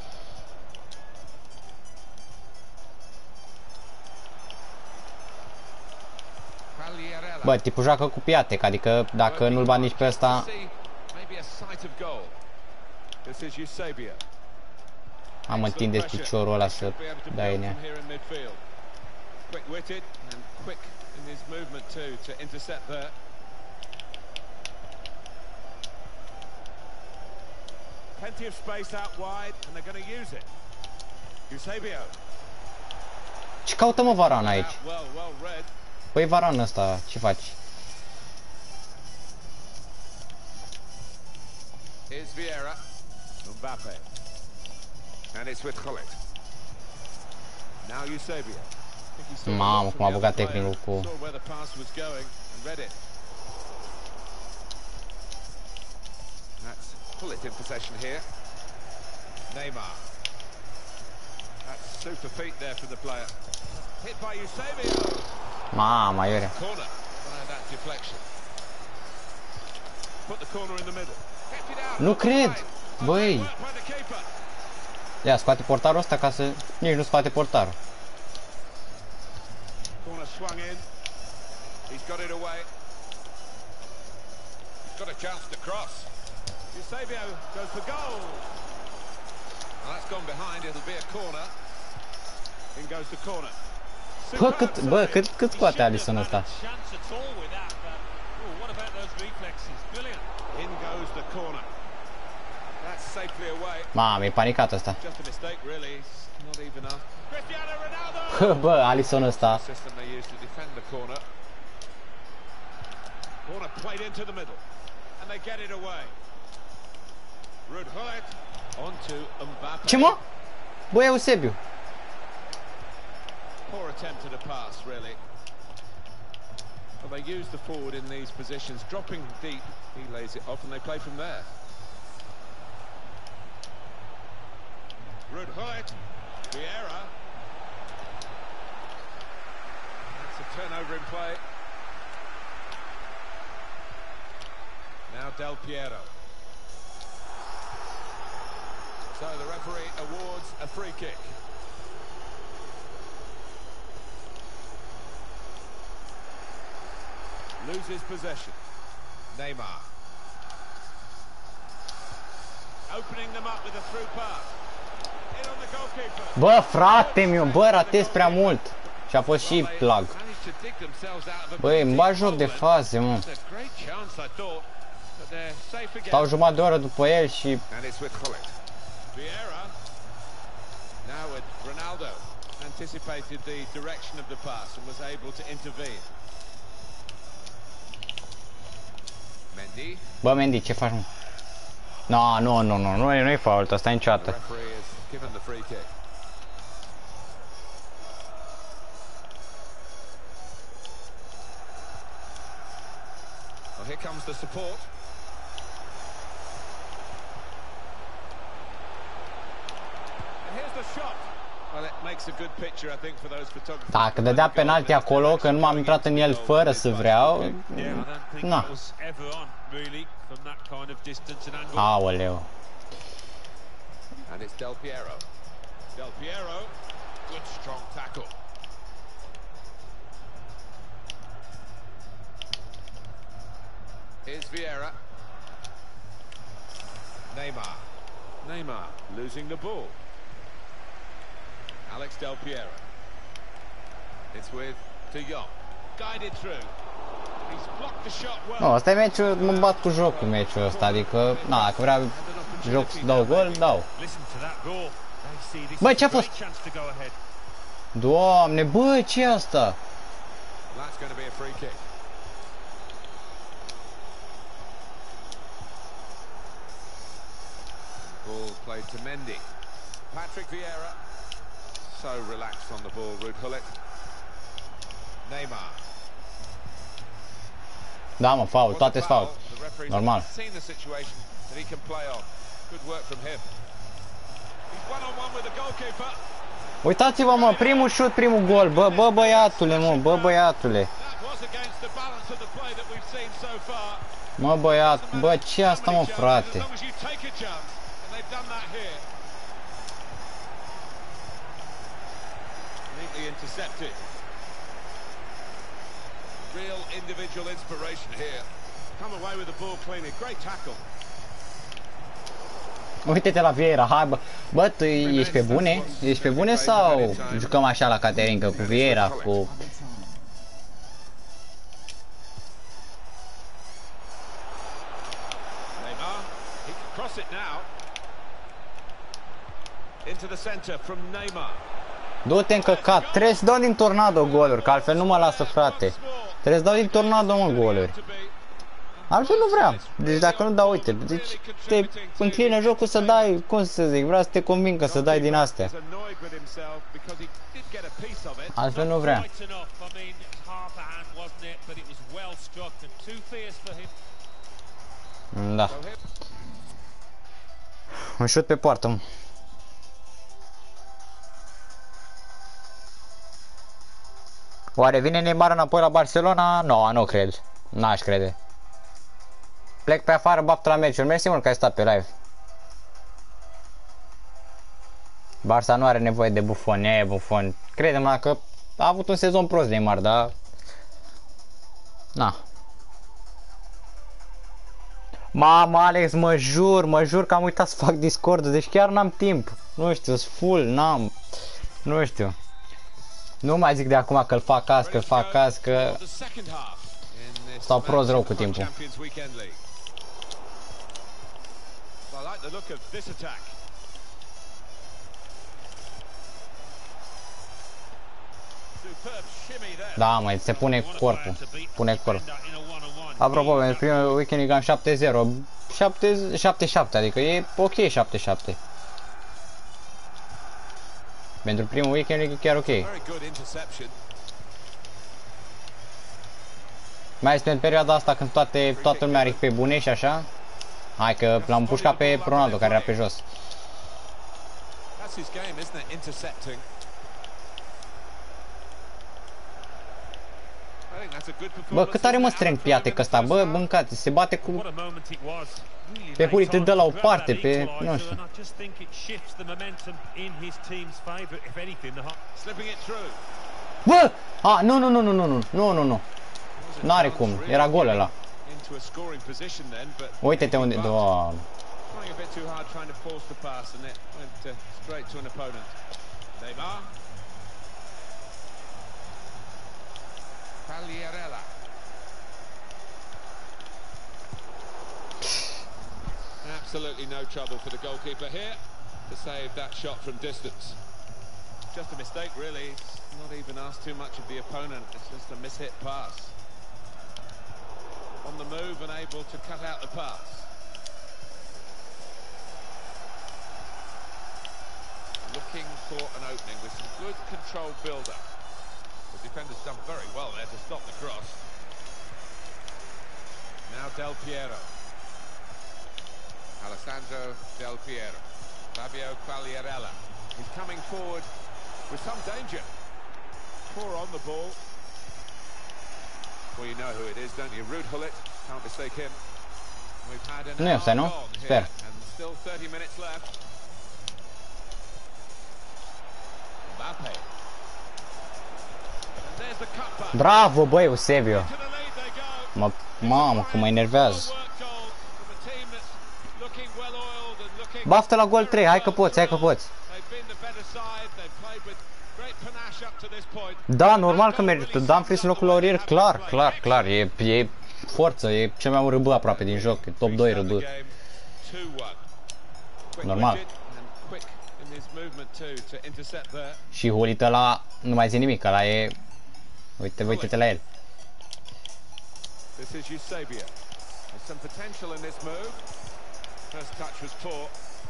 Bă, tipul joacă cu Piatek, adică dacă nu-l bani nici pe ăsta... Am întindeți piciorul ăla să dai în ea. Ce caută, mă, Varane aici? Păi Varane ăsta, ce faci? Here's Vieira, Mbappe, and it's with Gullit. Now Eusebio. Mamă, cum a băgat tehnicul cu... That's Gullit in possession here. Neymar. That's super feet there from the player. Hit by Eusebio. Mamă, iurea. Corner. That deflection. Put the corner in the middle. Nu cred! Băi! Ia, scoate portarul ăsta ca să... Nici nu scoate portarul. Corner swung in. He's got it away. He's got a chance to cross. Eusebio goes for goal. Well, that's gone behind. It'll be a corner. In goes the corner. Bă, cât, bă, cât, cât scoate Alisson ăsta? In goes the corner. That's safely away. Mamă, e panicat ăsta. Just a mistake really. Not even enough. Cristiano Ronaldo. Bă, Alisson ăsta. System they use to defend the corner. Corner played into the middle. And they get it away. Ruud Gullit onto Mbappe. Ce, mă? Bă, Eusebio. Poor attempt at a pass really. Well, they use the forward in these positions, dropping deep. He lays it off and they play from there. Ruud Gullit, Vieira. That's a turnover in play. Now Del Piero. So the referee awards a free kick. Loses possession. Neymar. Opening them up with a through pass. In on the goalkeeper. Bă, frate meu, bă, ratez prea mult. Și a fost și lag. Băi, îmi bag joc de faze, mă. Stau jumătate de oră după el și... Vieira. Now with Ronaldo. Anticipated the direction of the pass and was able to intervene. Mendy. Bă, Mendy, ce faci, mă? No, nu, nu, nu, nu, nu-i fault, ăsta niciodată. Well, here comes the support. And here's the shot. Well, it makes a good picture, I think, for those photographers. Dacă dădea penalti acolo, că nu m-am intrat în el fără să vreau, na. Aoleu. And it's Del Piero. Del Piero, good strong tackle. Here's Vieira. Neymar. Neymar losing the ball. Alex Del Piero. It's with De Jong. Guided through. He's blocked the shot well. Nu, ăsta e meciul, mă bat cu jocul meciul ăsta, adică, na, dacă vreau joc să dau gol, dau. Băi, ce-a fost? Doamne, bă, ce e asta? That's going to be a free kick. Ball played to Mendy. Patrick Vieira. So relaxed on the ball, Ruud Gullit. Neymar. Da, mă, faul, toate sunt faul. Normal. Seen the situation that he can play on. Good work from him. He's one on one with the goalkeeper. Uitați-vă, mă, primul șut, primul gol. Bă, bă, băiatule, mă, bă, băiatule. Mă, băiat, bă, ce asta, mă, frate? Real individual inspiration here. Come away with the ball cleanly. Great tackle. Uite-te la Vieira, hai, bă. Bă, tu ești pe bune? Ești pe bune sau jucăm așa la Caterinca cu Vieira, cu... Neymar, he can cross it now. Into the center from Neymar. Du-te încăcat, trebuie să dau din Tornado goluri, că altfel nu mă lasă, frate. Trebuie să dau din Tornado, mă, goluri. Altfel nu vreau. Deci dacă nu dau, uite, deci te înclină jocul să dai, cum să zic, vreau să te conving să dai din astea. Altfel nu vreau. Da. Un șut pe poartă, mă. Oare vine Neymar înapoi la Barcelona? Nu, nu cred. N-aș crede. Plec pe afară, baftă la meciuri. Mersi mult că ai stat pe live. Barça nu are nevoie de Buffon, e Buffon. Crede-mă că a avut un sezon prost Neymar, dar... Na. Mamă, Alex, mă jur, mă jur că am uitat să fac Discord-ul, deci chiar n-am timp. Nu știu, sunt full, n-am... Nu știu. Nu mai zic de acum că-l fac caz, că-l fac caz, că... Stau prost rău cu timpul. Da, mai se pune corpul. Pune corpul. Apropo, pentru primul weekend eram șapte zero. șapte șapte, adică e ok șapte șapte. Pentru primul weekend e chiar ok. Mai este în perioada asta când toate, toată lumea are pe bune și așa. Hai că l-am pușcat pe Ronaldo care era pe jos. Bă, cât are mă strength Piatek ăsta, bă, bâncați, se bate cu... Pe Huli te dă la o parte, pe... nu știu. Bă! A, nu, nu, nu, nu, nu, nu, nu, nu, nu. N-are cum, era gol ăla. Uite-te unde... Doamne. Absolutely no trouble for the goalkeeper here to save that shot from distance. Just a mistake, really. Not even asked too much of the opponent. It's just a mishit pass. On the move and able to cut out the pass. Looking for an opening with some good controlled build-up. The defender's done very well there to stop the cross. Now Del Piero. Alessandro Del Piero. Fabio Quagliarella. He's coming forward with some danger. Poor on the ball. Well, you know who it is, don't you? Ruud Gullit. Can't mistake him. We've had an hour on here and still thirty minutes left. Mbappe. And there's the cutback. Bravo, băi, Eusebio. Mă, mamă, că mă enervează. Baftă la gol trei, hai că poți, hai că poți. Da, normal că merită. Dumfries în locul Aurier, clar, clar, clar. E, e forță, e cel mai mult râbă aproape din joc. E top doi râbă. Normal. And his movement too to intercept there. Și Hulit ăla, nu mai zic nimic, ăla e... Uite, uite-te la el. This is Eusebio. There's some potential in this move. First touch was poor.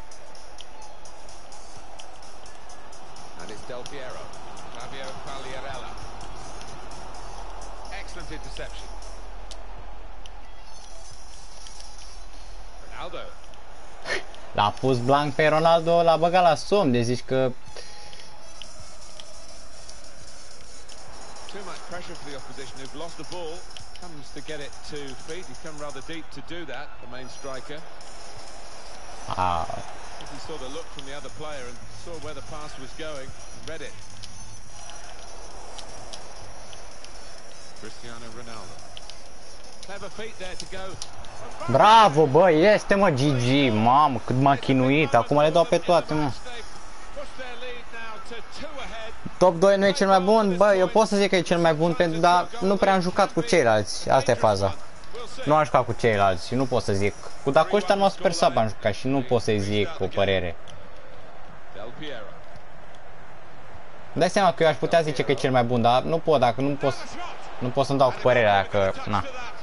And it's Del Piero. Fabio Pagliarella. Excellent interception. Ronaldo. L-a pus blank pe Ronaldo, l-a băgat la somn, de zici că... Too much pressure for the opposition who've lost the ball. Comes to get it to feet. He's come rather deep to do that, the main striker. Ah. He saw the look from the other player and saw where the pass was going, read it. Cristiano Ronaldo. Clever feet there to go. Bravo, bă, este, mă, G G, mamă, cât m-a chinuit, acum le dau pe toate, mă. Top doi nu e cel mai bun, bă, eu pot să zic că e cel mai bun, pentru dar nu prea am jucat cu ceilalți, asta e faza. Nu am jucat cu ceilalți și nu pot să zic. Cu Dacosta numai Super Sub am jucat și nu pot să zic o părere. Dai seama că eu aș putea zice că e cel mai bun, dar nu pot, dacă nu pot, nu pot să-mi dau cu părerea, dacă, na.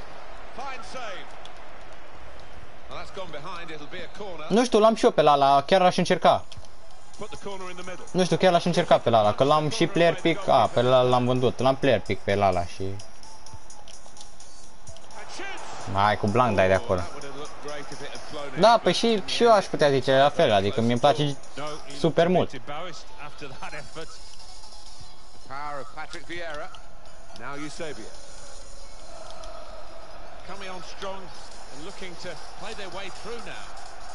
Nu știu, l-am și eu pe Lala, chiar l-aș încerca. Nu știu, chiar l-aș încerca pe Lala, că l-am și player pick, a, pe Lala l-am vândut, l-am player pick pe Lala și... Hai, cu blank dai de acolo. Da, păi și, și eu aș putea zice la fel, adică mi-mi place super mult. Looking to play their way through now.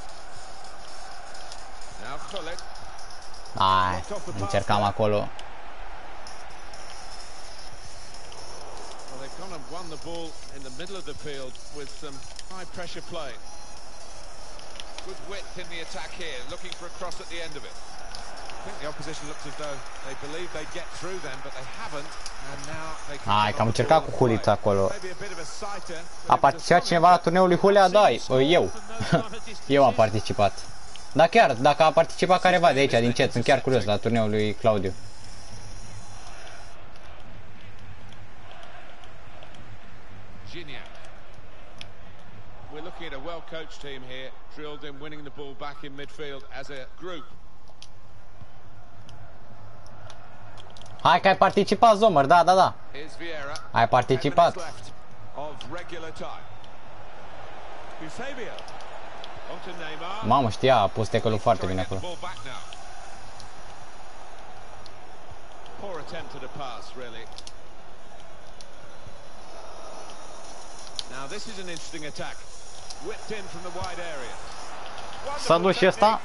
Now Gullit. Hai, încercam acolo. Well, they've gone and won the ball in the middle of the field with some high pressure play. Good width in the attack here, looking for a cross at the end of it. I think the opposition looks as though they believe they get through them, but they haven't, and now they can. Hai, că am încercat cu Hulit acolo. A participat cineva la turneul lui Hulea? Da, eu. Eu am participat. Da, chiar, dacă a participat careva de aici, din chat, sunt chiar curios la turneul lui Claudiu. We're looking at a well-coached team here, drilled in winning the ball back in midfield as a group. Hai că ai participat, Zomer, da, da, da. Ai participat. Mamă, știa, a pus tackle-ul foarte bine acolo. S-a dus și ăsta.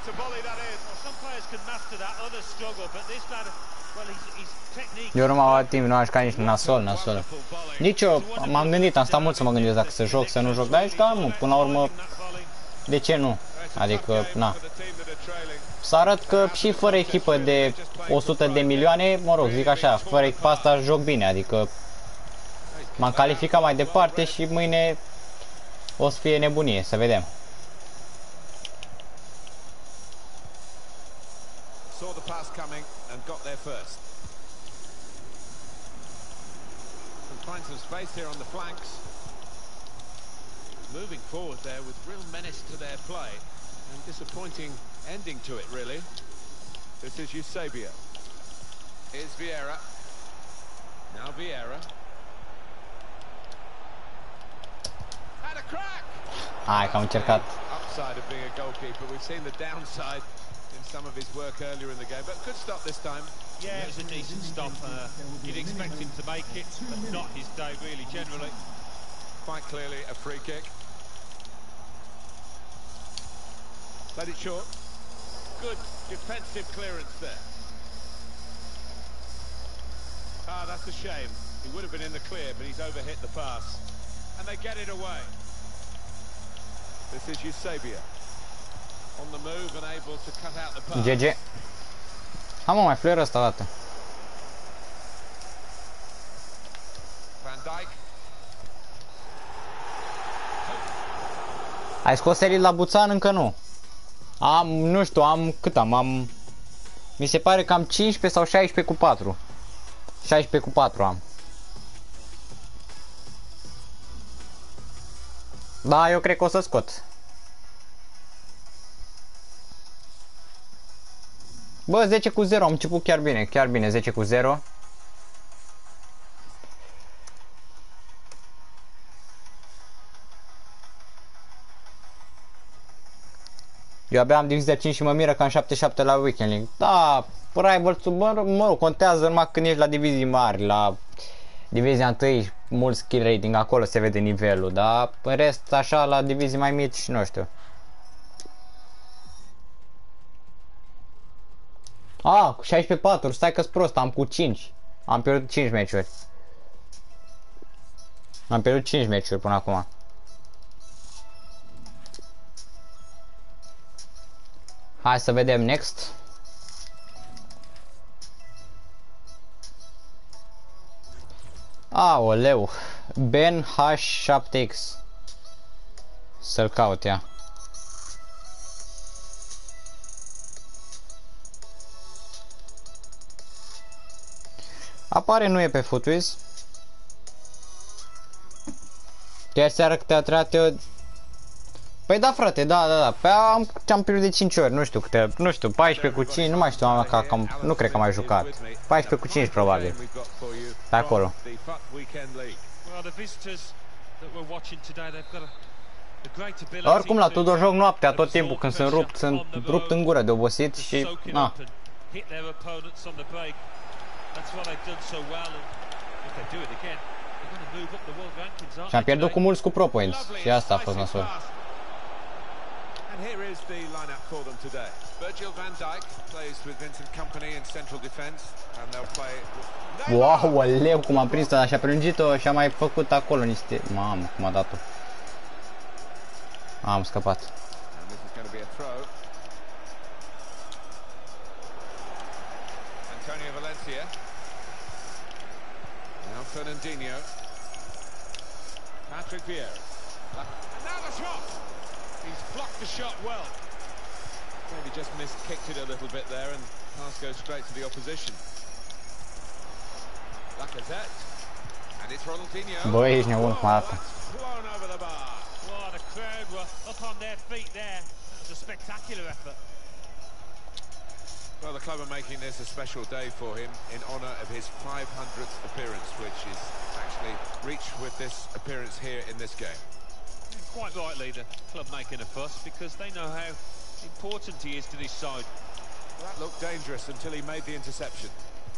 Eu nu m-am luat timp, nu aș ca nici nasol, nasol. Nici eu m-am gândit, am stat mult să mă gândesc dacă să joc, să nu joc, dar aici da, mă, până la urmă, de ce nu? Adică, na. Să arăt că și fără echipă de o sută de milioane, mă rog, zic așa, fără echipa asta joc bine, adică m-am calificat mai departe și mâine o să fie nebunie, să vedem. Saw the pass coming and got there first. And find some space here on the flanks. Moving forward there with real menace to their play and disappointing ending to it, really. This is Eusebio. Here's Vieira. Now Vieira. And a crack! Hai că am încercat. Upside of being a goalkeeper. We've seen the downside in some of his work earlier in the game, but good stop this time. Yeah, it was a decent stop. Uh, you'd expect him to make it, but not his day really, generally. Quite clearly a free kick. Played it short. Good defensive clearance there. Ah, that's a shame. He would have been in the clear, but he's overhit the pass. And they get it away. This is Eusebio. On the move and able to cut out the pass. G G. Am mai fluieră asta dată. Van Dijk. Ai scos serii la buțan? Încă nu. Am, nu știu, am cât am, am Mi se pare că am cincisprezece sau șaisprezece cu patru. șaisprezece cu patru am. Da, eu cred că o să scot. Bă, zece cu zero, am început chiar bine, chiar bine, zece cu zero. Eu abia am divizia cinci și mă miră că am șaptezeci și șapte la Weekend League. Da, Rivals-ul, mă, mă rog, contează numai când ești la divizii mari, la divizia unu, mult skill rating, acolo se vede nivelul, dar în rest, așa, la divizii mai mici, nu știu. Ah, cu șaisprezece patru, stai că-s prost, am cu cinci. Am pierdut cinci meciuri. Am pierdut cinci meciuri până acum. Hai să vedem next. Aoleu, Ben H șapte X. Să-l caut ea. Apare, nu e pe Footwiz. Chiar seara că te-a treat eu... Păi da, frate, da, da, da. Păi am, am pierdut de cinci ori, nu știu câte, nu știu, paisprezece cu cinci, nu mai știu, am, că, că, nu cred că am mai jucat. paisprezece cu cinci probabil. Pe acolo. Oricum la Tudor joc noaptea tot timpul când sunt rupt, sunt rupt în gură de obosit și na. Și am pierdut cu mulți cu pro points și asta a fost nasul. And here is the lineup for them today. Virgil van Dijk plays with Vincent Kompany in central defense, and they'll play. Wow, aleu, cum am prins-o, așa prelungit-o și am mai făcut acolo niște... Mamă, cum a dat-o. Am scăpat. And this is going to be a throw. Antonio Valencia. Now Fernandinho. Patrick Vieira. And now the shot. He's blocked the shot well. Maybe just missed, kicked it a little bit there, and pass goes straight to the opposition. Lacazette, and it's Ronaldinho. Băi, ești nebun cum arată. Blown over the bar. Well, the crowd were up on their feet there. That was a spectacular effort. Well, the club are making this a special day for him in honour of his five hundredth appearance, which is actually reached with this appearance here in this game. Quite rightly, the club making a fuss because they know how important he is to this side. Well, that looked dangerous until he made the interception.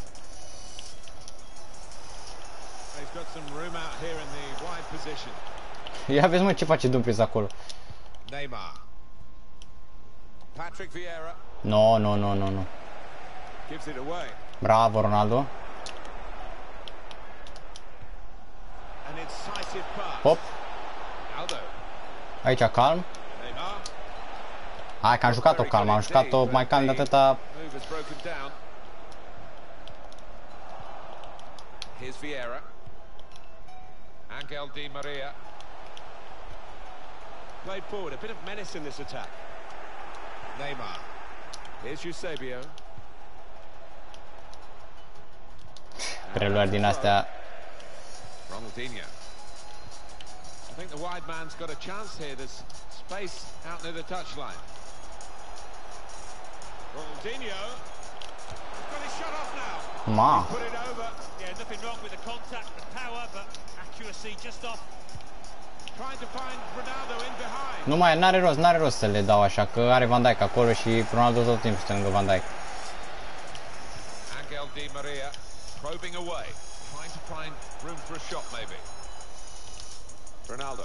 He's got some room out here in the wide position. Ia vezi, mă, ce face Dumfries acolo. Neymar. Patrick Vieira. No, no, no, no, no. Gives it away. Bravo, Ronaldo. An incisive pass. Hop. Aldo. Aici calm. Neymar. Hai că am jucat-o calm, am jucat-o mai calm de atâta. Move has broken down. Here's Vieira. Angel Di Maria. Played forward, a bit of menace in this attack. Neymar. Here's Eusebio. Preluări din astea. Ronaldinho. I think the wide man's got a chance here. There's space out near the touchline. Ronaldinho. He's got his shot off now. Ma. Put it over. Yeah, nothing wrong with the contact, the power, but accuracy just off. Trying to find Ronaldo in behind. Nu mai, n-are rost, n-are rost să le dau așa, că are Van Dijk acolo și Ronaldo tot timpul stă lângă Van Dijk. Angel Di Maria probing away, trying to find room for a shot maybe. Ronaldo.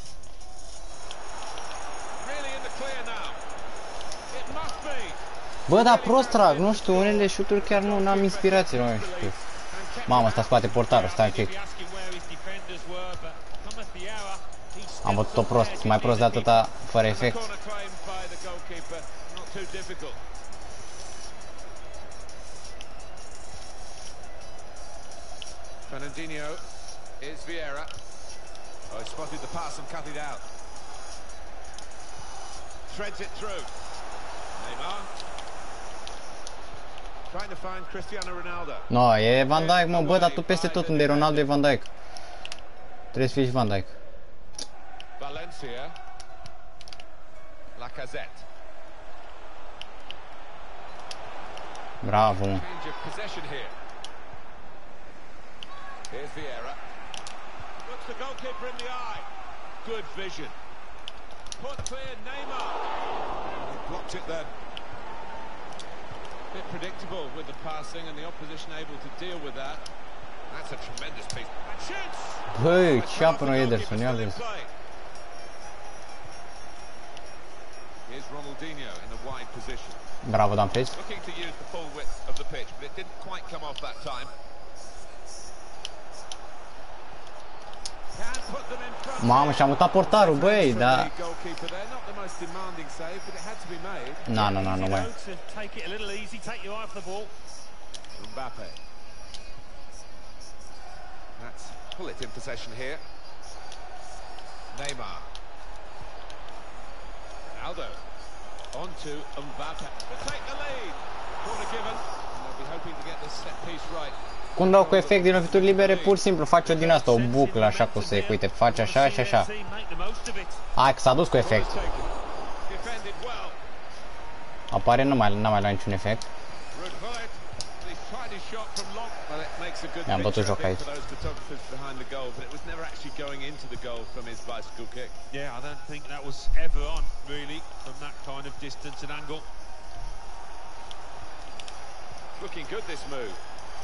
Really in the clear now. It must be. Bă, dar prost trag, nu știu, unele șuturi chiar nu am inspirație, nu știu. Mamă, ăsta spate portarul, stai un pic. Am văzut-o prost, mai prost de atâta, fără efect. Fernandinho is Vieira. Oh, he spotted the pass and cut it out. Threads it through. Neymar. Trying to find Cristiano Ronaldo. No, e Van Dijk, mă, bă, dar tu peste tot unde e Ronaldo e Van Dijk. Trebuie să fii și Van Dijk. Valencia. Lacazette. Bravo, mă. Change of possession here. Here's Vieira. Looks the goalkeeper in the eye. Good vision. Put clear Neymar. He blocked it then. Bit predictable with the passing and the opposition able to deal with that. That's a tremendous piece. And shoots. Băi, ce apără Ederson, ia vezi. Here's Ronaldinho in a wide position. Bravo, Dan Prez. Looking to use the full width of the pitch, but it didn't quite come off that time. Mamă, și-a mutat portarul, băi, da. Na, na, na, nu mai. Mbappe. That's pull it in possession here. Neymar. Ronaldo. On to Mbappe to take the lead. Corner given. And they'll be hoping to get this set piece right. Cum dau cu efect din lovituri libere, pur și simplu faci o din asta, o buclă, așa cu se, uite, faci așa și așa. Hai că s-a dus cu efect. Apare nu mai, n-a mai luat niciun efect. I-am bătut joc aici. Yeah, I don't think that was ever on, really, from that kind of distance and angle. Looking good, this move.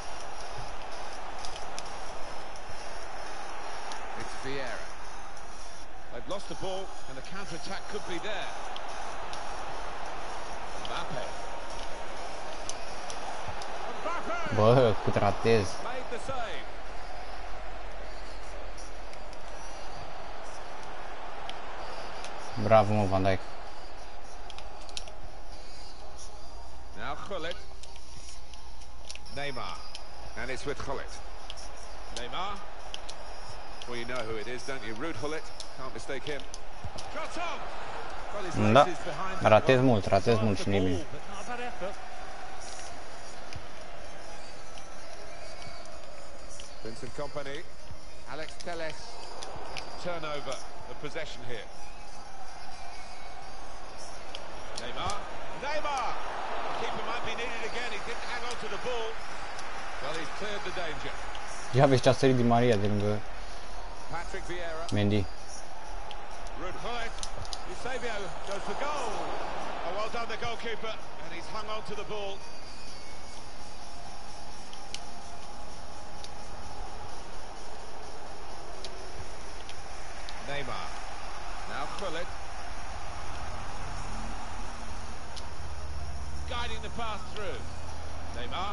It's Vieira. They've lost the ball, and the counter-attack could be there. Mbappe. Mbappe! Bă, cât ratez. Made the save. Bravo, mă, Van Dijk. Now Gullit. Neymar. And it's with Gullit. Neymar. Well, you know who it is, don't you? Ruud Gullit. Can't mistake him. Shot on! Well, his Da, race is behind the ratez goal. mult, ratez mult și nimeni. Vincent Kompany. Alex Telles. Turnover the possession here. Neymar. Neymar! Keeper might be needed again. He didn't hang on to the ball. Well, he's cleared the danger. Ia vezi ce a sărit Di Maria de lângă Patrick Vieira. Mendy. Ruud Gullit. Eusebio goes for goal. Oh, well done the goalkeeper, and he's hung on to the ball. Neymar. Now Gullit. Guiding the path through. Neymar.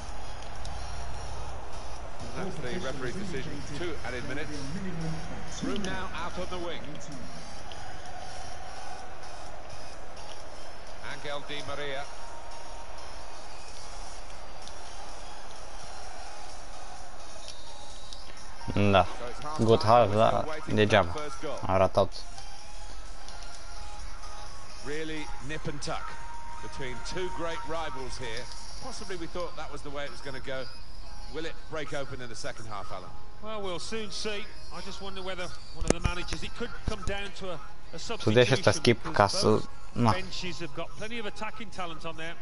That's the referee's decision. Two added minutes. Room now out on the wing. Angel Di Maria. Da, good half, da, degeaba. A ratat. Really nip and tuck between two great rivals here. Possibly we thought that was the way it was going to go. Will it break open in the second half, Alan? Well, we'll soon see. I just wonder whether one of the managers, it could come down to a, a Tu deci ăsta substitution. skip ca să... Na. Benches have got plenty of attacking talent on there.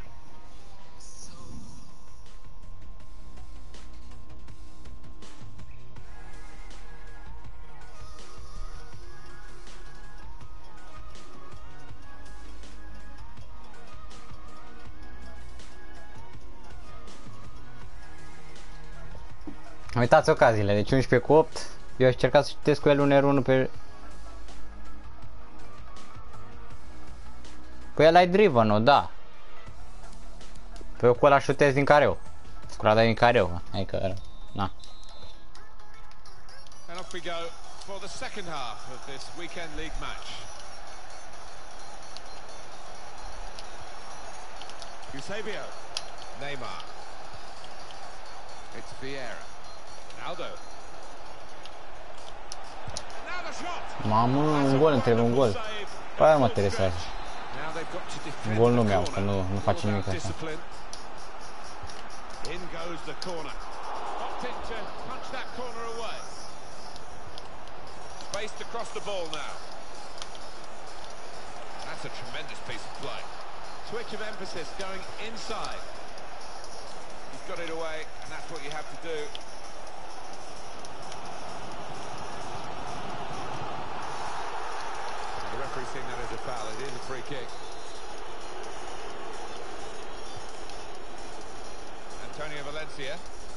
Uitați ocaziile, deci unsprezece cu opt. Eu aș încerca să citesc cu el un R unu pe... Păi el ai driven-ul, da. Păi eu cu ăla șutez din careu. Cu ăla dai din careu, adică, na. And off we go for the second half of this weekend league match. Eusebio. Neymar. It's Vieira. Ronaldo. Now the shot. Mamă, un gol, îmi trebuie un gol. Păi aia mă interesează. Un gol nu mi-au, că nu, nu face nimic așa. In goes the corner. Opting to punch that corner away. Spaced across the ball now. That's a tremendous piece of play. Switch of emphasis going inside. He's got it away, and that's what you have to do. The referee seeing that as a foul. It is a free kick. Antonio Valencia.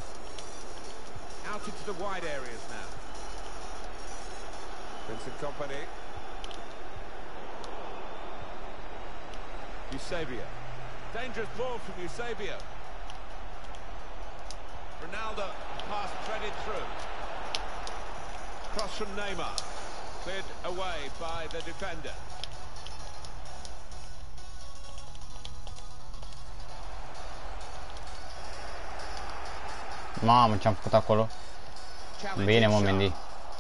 Out into the wide areas now. Vincent Kompany. Eusebio. Dangerous ball from Eusebio. Ronaldo, pass threaded through. Cross from Neymar. Cleared away by the defender. Mamă, ce-am făcut acolo? Bine, mă, Mendy.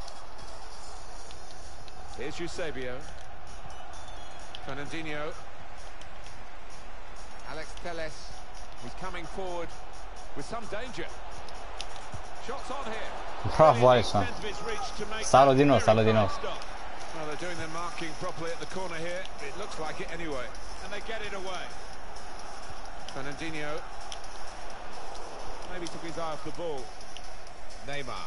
Here's Eusebio. Fernandinho. Alex Telles. He's coming forward with some danger. Shots on here. Bravo, Alisson. Salut din nou, salut din nou. Well, they're doing their marking properly at the corner here. It looks like it anyway. And they get it away. Fernandinho. Maybe took his eye off the ball. Neymar.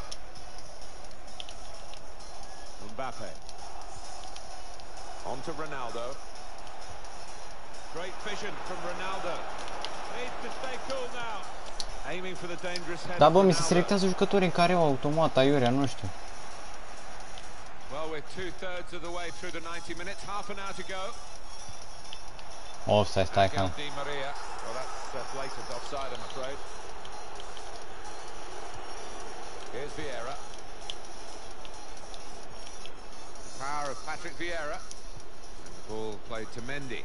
Mbappe. On to Ronaldo. Great vision from Ronaldo. Needs to stay cool now. Aiming for the dangerous head. Da, bă, mi se selectează jucători în care au automat aiurea, nu știu. Well, we're two-thirds of the way through the ninety minutes. Half an hour to go. Offside, stai ca. Di Maria. Well, that's uh, blatant offside, I'm afraid. Here's Vieira. Power of Patrick Vieira. And the ball played to Mendy.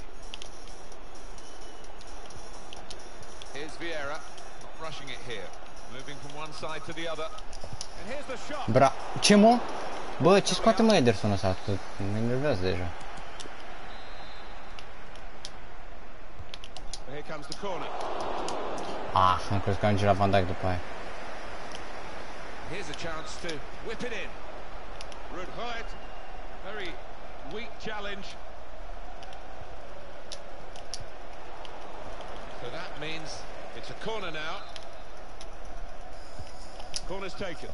Here's Vieira. Not rushing it here. Moving from one side to the other. And here's the shot. Bra... Ce, mă? Bă, ce scoate, mă, Ederson ăsta? Mă enervează deja. Here comes the corner. Ah, am crezut că ajunge la Van Dijk după aia. Here's a chance to whip it in. Ruud Gullit, very weak challenge. So that means it's a corner now. Corner's taken.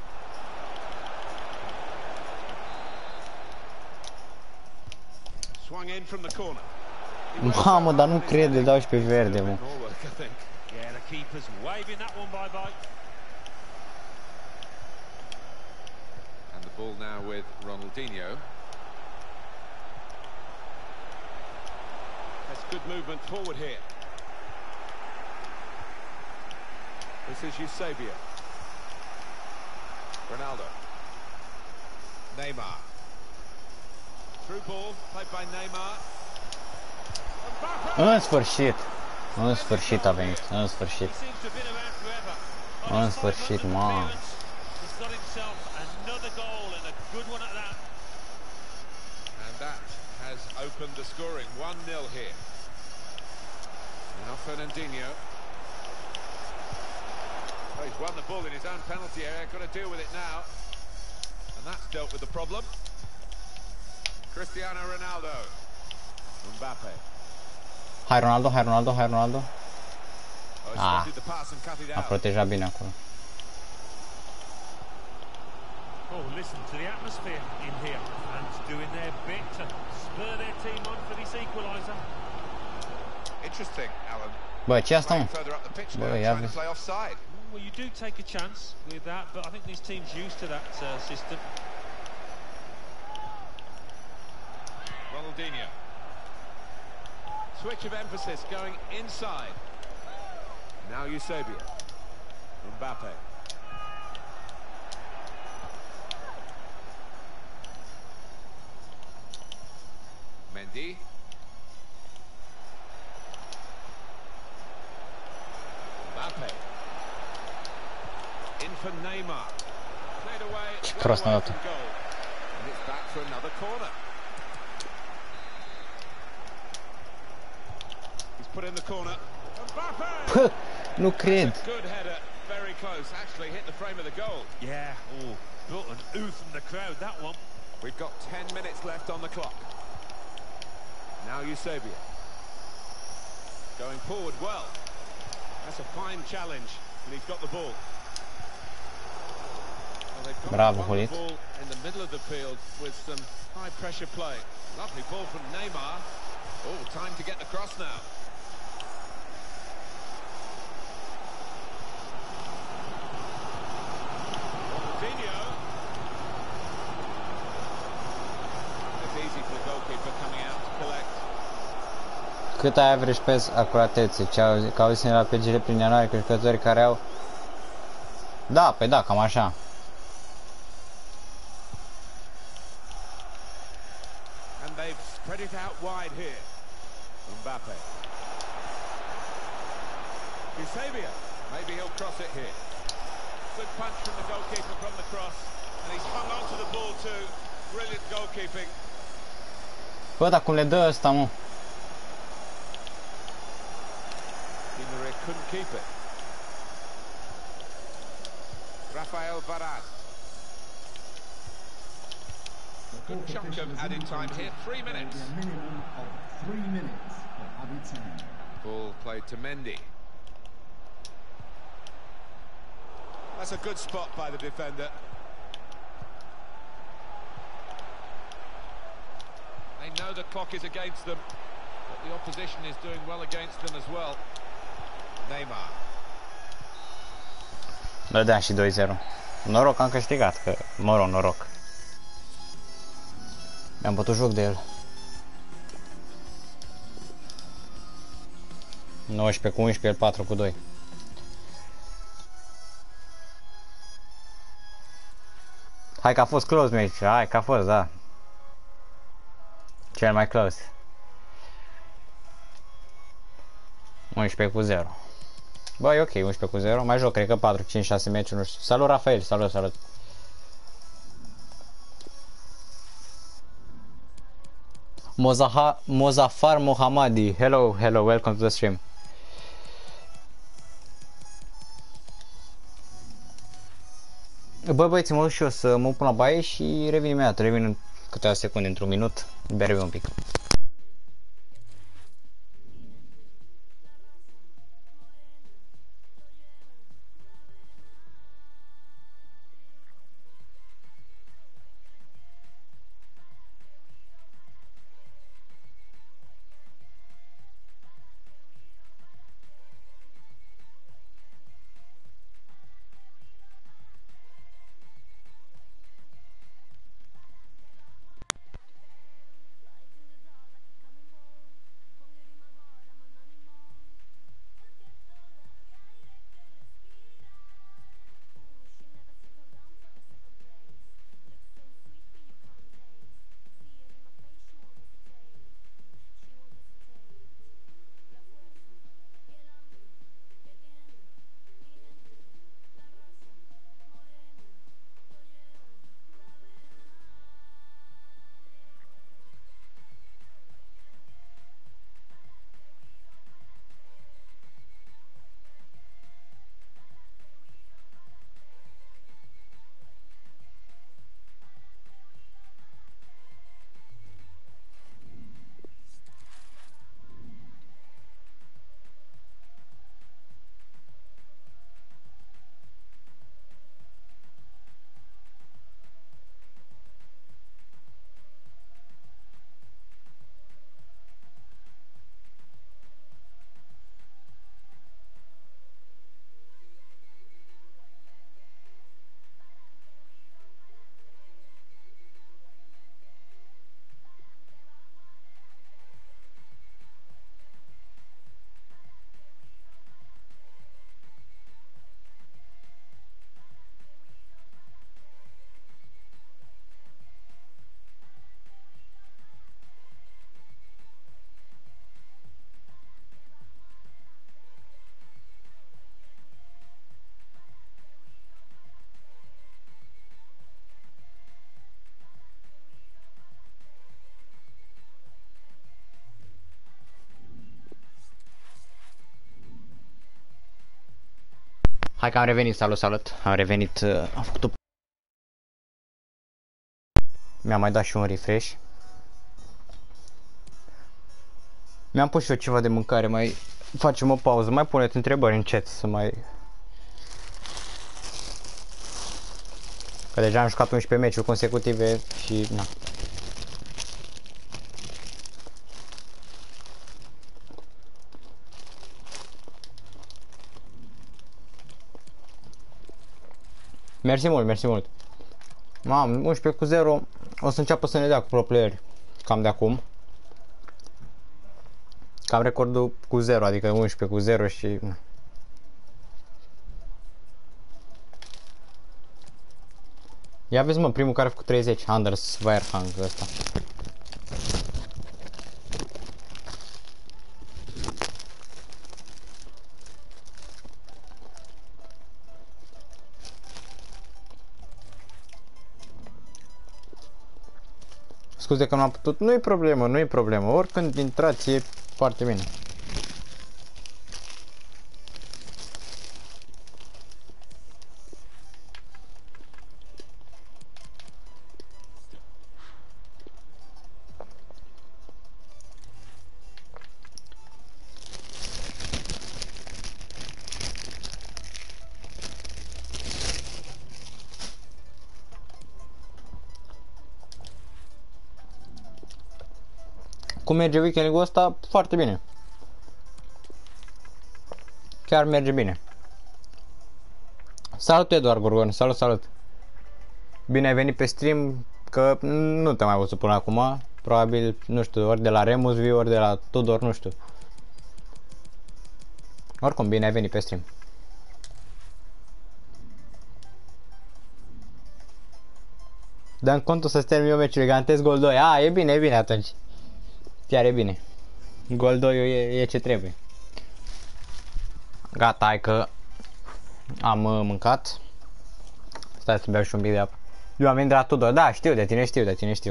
Swung in from the corner. Mamă, dar nu crede, dau și pe verde, mă. Yeah, the keeper's waving that one bye-bye. And the ball now with Ronaldinho. That's good movement forward here. This is Eusebio. Ronaldo. Neymar. Through ball, played by Neymar. În sfârșit. În sfârșit a venit. În sfârșit. În sfârșit, mă. And that has opened the scoring. one nil here. Now Fernandinho. Oh, he's won the ball in his own penalty area. Got to deal with it now. And that's dealt with the problem. Cristiano Ronaldo. Mbappe. Hai Ronaldo, hai Ronaldo, hai Ronaldo. Oh, Ah, spotted the pass and cut it a out. protejat bine acolo. Oh, listen to the atmosphere in here and doing their bit to spur their team on for this equaliser. Interesting, Alan. Bă, ce asta, mă? Further up the pitch now, Bă, ia trying to vezi. play offside. Well, you do take a chance with that, but I think this team's used to that uh, system. Ronaldinho. Switch of emphasis going inside. Now Eusebio. Mbappe. Mendy. Mbappe. In for Neymar. Played away. Ce well prost away n-a from dat-o. goal. And it's back for another corner. He's put in the corner. Mbappe! Pă, Nu cred. Good header, very close. Actually hit the frame of the goal. Yeah, oh, built an ooh from the crowd, that one. We've got ten minutes left on the clock. Now Eusebio. Going forward well. That's a fine challenge, and he's got the ball. Well, they've got Bravo, the Hulit. ball in the middle of the field with some high pressure play. Lovely ball from Neymar. Oh, time to get the cross now. Coutinho. It's easy for the goalkeeper coming out to collect. Cât ai average pass acuratețe? Ce auzi, că auzi la P G R prin ianuarie cu jucători care au... Da, pe da, cam așa. And they've spread it out wide here. Mbappe. Eusebio. Maybe he'll cross it here. Good punch from the goalkeeper from the cross. And he's hung on to the ball too. Brilliant goalkeeping. Bă, dar cum le dă ăsta, mă? Di Maria couldn't keep it. Rafael Varane. Good chunk of added time here. Three minutes. A minimum of three minutes of added time. Ball played to Mendy. That's a good spot by the defender. They know the clock is against them, but the opposition is doing well against them as well. Neymar. Dădeam și doi zero. Noroc, am câștigat, că, mă rog, noroc. Mi-am bătut joc de el. nouăsprezece cu unsprezece, el patru cu doi. Hai că a fost close match, hai că a fost, da. Cel mai close. unsprezece cu zero. Bă, e ok, unsprezece cu zero. Mai joc, cred că patru, cinci, șase meciuri, nu știu. Salut, Rafael, salut, salut. Mozaha, Mozafar Mohammadi, hello, hello, welcome to the stream. Bă, băieți, mă duc și eu să mă pun la baie și revin imediat, revin în câteva secunde, într-un minut, bere un pic. Hai că am revenit, salut, salut. Am revenit, uh, am făcut o... Mi-am mai dat și un refresh. Mi-am pus și eu ceva de mâncare, mai facem o pauză, mai puneți întrebări în chat să mai... Că deja am jucat unsprezece meciuri consecutive și na. Mersi mult, mersi mult. Mam, unsprezece cu zero, o să înceapă să ne dea cu pro player cam de acum. Cam recordul cu zero, adică unsprezece cu zero și... Na. Ia vezi mă, primul care a făcut treizeci, Anders Weierhang ăsta. Scuze că nu am putut, nu-i problemă, nu-i problemă, oricând intrați e foarte bine. Cum merge weekendul ăsta? Foarte bine. Chiar merge bine. Salut Eduard Gorgon, salut, salut. Bine ai venit pe stream, că nu te-am mai văzut până acum. Probabil, nu știu, ori de la Remus vii, ori de la Tudor, nu știu. Oricum, bine ai venit pe stream. Dă-mi contul să-ți termin eu meciul, garantez gol doi. A, e bine, e bine atunci. Chiar e bine. Gol doi e, e ce trebuie. Gata, hai că am uh, mâncat. Stai să beau și un pic de apă. Eu am venit de la Tudor. Da, știu, de tine știu, de tine știu.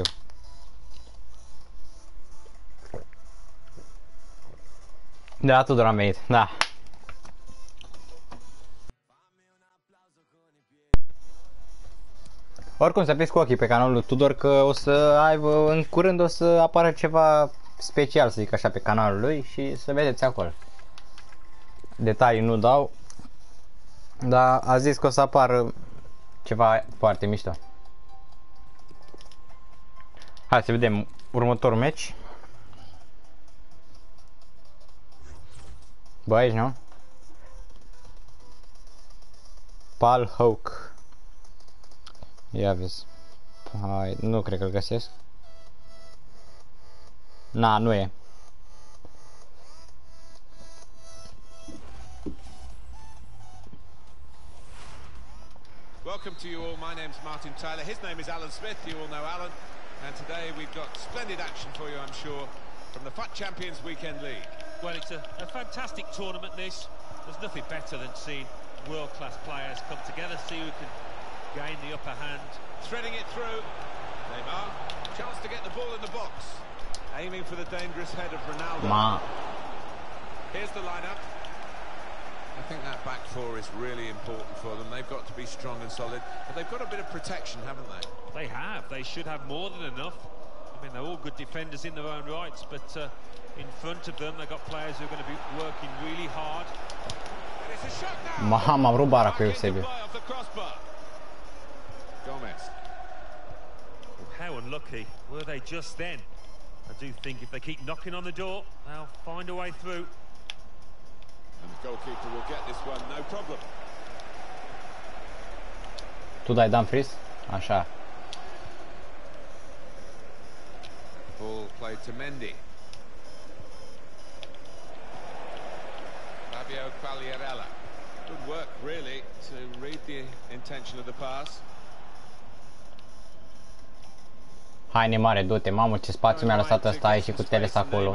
De la Tudor am venit, da. Oricum să fiți cu ochii pe canalul lui Tudor, că o să aibă, în curând o să apară ceva special, să zic așa, pe canalul lui și să vedeți acolo. Detalii nu dau, dar a zis că o să apară ceva foarte mișto. Hai să vedem următorul meci. Bă, aici, nu? Paul Hawk. Ia vezi. Hai, nu cred că-l găsesc. Na, nu e. Welcome to you all. My name's Martin Tyler. His name is Alan Smith. You all know Alan. And today we've got splendid action for you, I'm sure, from the F U T Champions Weekend League. Well, it's a, a fantastic tournament, this. There's nothing better than seeing world-class players come together, see who can gain the upper hand. Threading it through. Neymar. Chance to get the ball in the box. Aiming for the dangerous head of Ronaldo. Ma. Here's the lineup. I think that back four is really important for them. They've got to be strong and solid, but they've got a bit of protection, haven't they? They have. They should have more than enough. I mean, they're all good defenders in their own rights, but uh, in front of them, they've got players who are going to be working really hard. And it's a shot now. Ma, m-am rupt bara cu Eusebio. Gomez. How unlucky were they just then? I do think if they keep knocking on the door, they'll find a way through. And the goalkeeper will get this one, no problem. Tu dai Dumfries? Așa. Ball played to Mendy. Fabio Quagliarella. Good work, really, to read the intention of the pass. Hai Neymar, du-te, mamă ce spațiu mi-a lăsat ăsta aici și cu Teles acolo.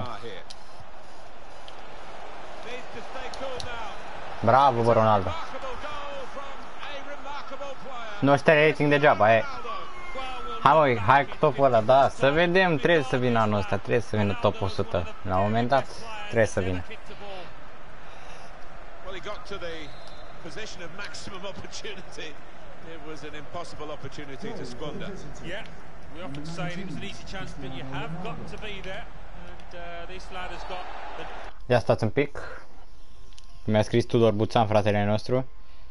Bravo, bă, Ronaldo. Nu știu rating degeaba, e. Hai, mă, hai cu topul ăla, da, să vedem, trebuie să vină anul ăsta, trebuie să vină top o sută. La un moment dat, trebuie să vină. possession of maximum opportunity. It was an impossible opportunity to squander. Yeah, we often say it was an easy chance, but you have got to be there. And uh, this lad has got the... Ia stați un pic. Mi-a scris Tudor Buțan, fratele nostru.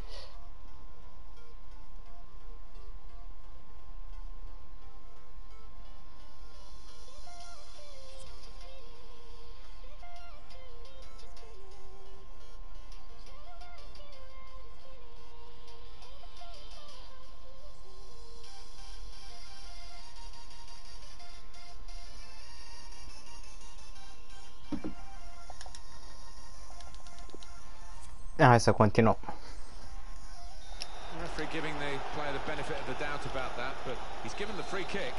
Hai să continuăm. Referee giving the player the benefit of the doubt about that, but he's given the free kick.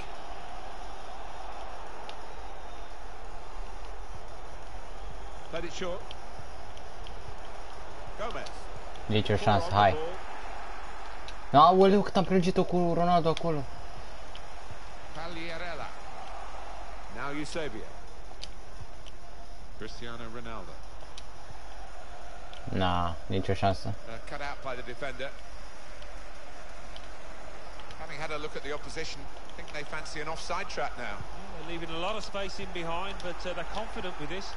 Played it short. Gomez. Nici o șansă, hai. Aoleu, cât am prelungit-o cu Ronaldo acolo. Pagliarella. Now Eusebio. Cristiano Ronaldo. Na, nicio șansă. Uh, cut out by the defender. Having had a look at the opposition, I think they fancy an offside trap now. Yeah, they're leaving a lot of space in behind, but uh, they're confident with this.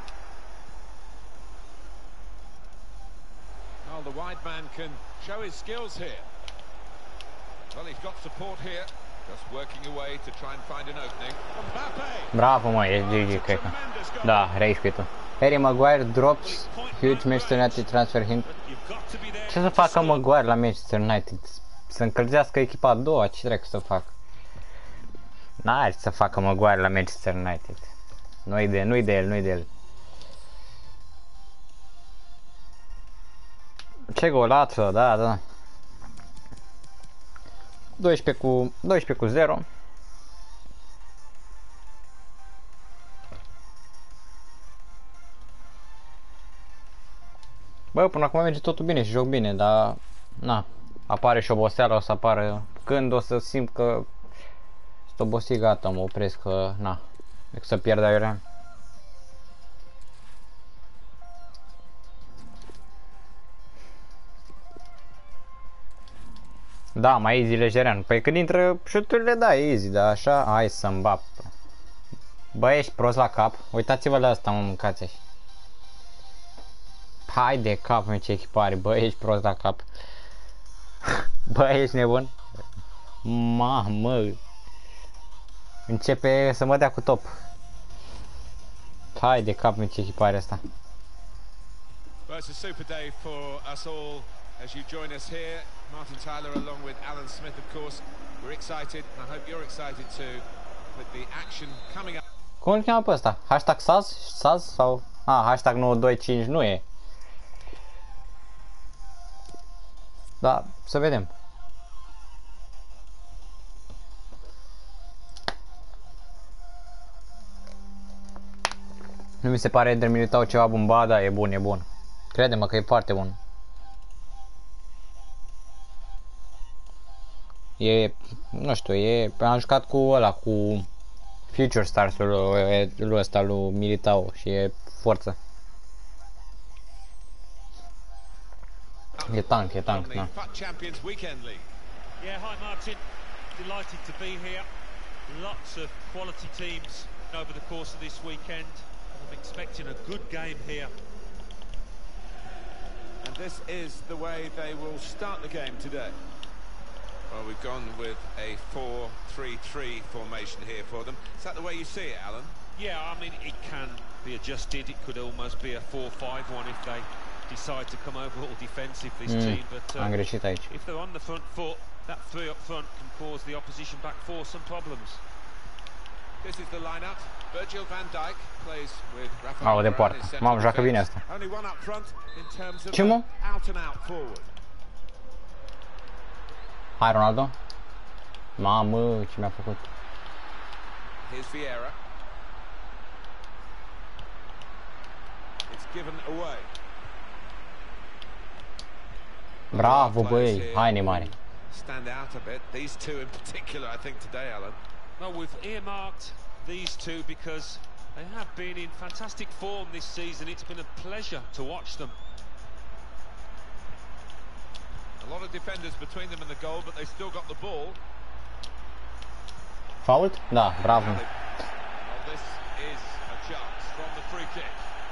Well, the wide man can show his skills here. Well, he's got support here. Just working away to try and find an opening. Mbappe! Bravo, mă, e G G, cred că. Da, rage quit-ul. Harry Maguire drops huge Manchester United transfer hint. Ce să facă Maguire la Manchester United? Să încălzească echipa a doua? Ce trebuie să facă? N-are să facă Maguire la Manchester United. Nu-i de, nu-i de el, nu-i de el. Ce golață, da, da. doisprezece cu, doisprezece cu zero. Bă, până acum merge totul bine și joc bine, dar na, apare și oboseala, o să apară când o să simt că sunt obosit, gata, mă opresc, că na, decât să pierd aiurea. Da, mai easy lejerean. Păi când intră șuturile, da, e easy, dar așa, hai să-mi bap. Bă, ești prost la cap. Uitați-vă la asta, mă, mâncați așa. Hai de cap, mă, ce echipare. Bă, ești prost la cap. Bă, ești nebun. Mamă. Începe să mă dea cu top. Hai de cap, mă, ce echipare asta. Well, it's a super day for us all as you join us here. Martin Tyler along with Alan Smith, of course. We're excited, and I hope you're excited too, with the action coming up. Cum îl cheamă pe ăsta? Hashtag Saz? Saz? Sau... Ah, hashtag nouă doi cinci nu e. Da, să vedem. Nu mi se pare Eder Militao ceva bun, ba da, e bun, e bun. Crede-mă că e foarte bun. E, nu știu, e, am jucat cu ăla, cu Future Stars-ul lui ăsta, lui Militao și e forță. E tank, e tank, na. Yeah, hi Martin, delighted to be here. Lots of quality teams over the course of this weekend. I'm expecting a good game here. And this is the way they will start the game today. Well, we've gone with a four three three formation here for them. Is that the way you see it, Alan? Yeah, I mean, it can be adjusted. It could almost be a four five one if they decide to come over all defensive, this Mm, team. But am uh, greșit aici. if they're on the front foot, that three up front can cause the opposition back four some problems. This is the lineup. Virgil van Dijk plays with Rafael Au, de Varane poartă. in central Mamă, joacă bine defence. asta. Only one up front in terms of Ce, mă? out and out forward. Hai, Ronaldo. Mamă, ce mi-a făcut. Here's Vieira. It's given away. Bravo, băi, hai Neymar. Stand out a bit. These two in particular, I think, today, Alan. Well, we've earmarked these two because they have been in fantastic form this season. It's been a pleasure to watch them. A lot of defenders between them and the goal, but they still got the ball. Fault? Da, bravo. Well, this is a chance from the free kick.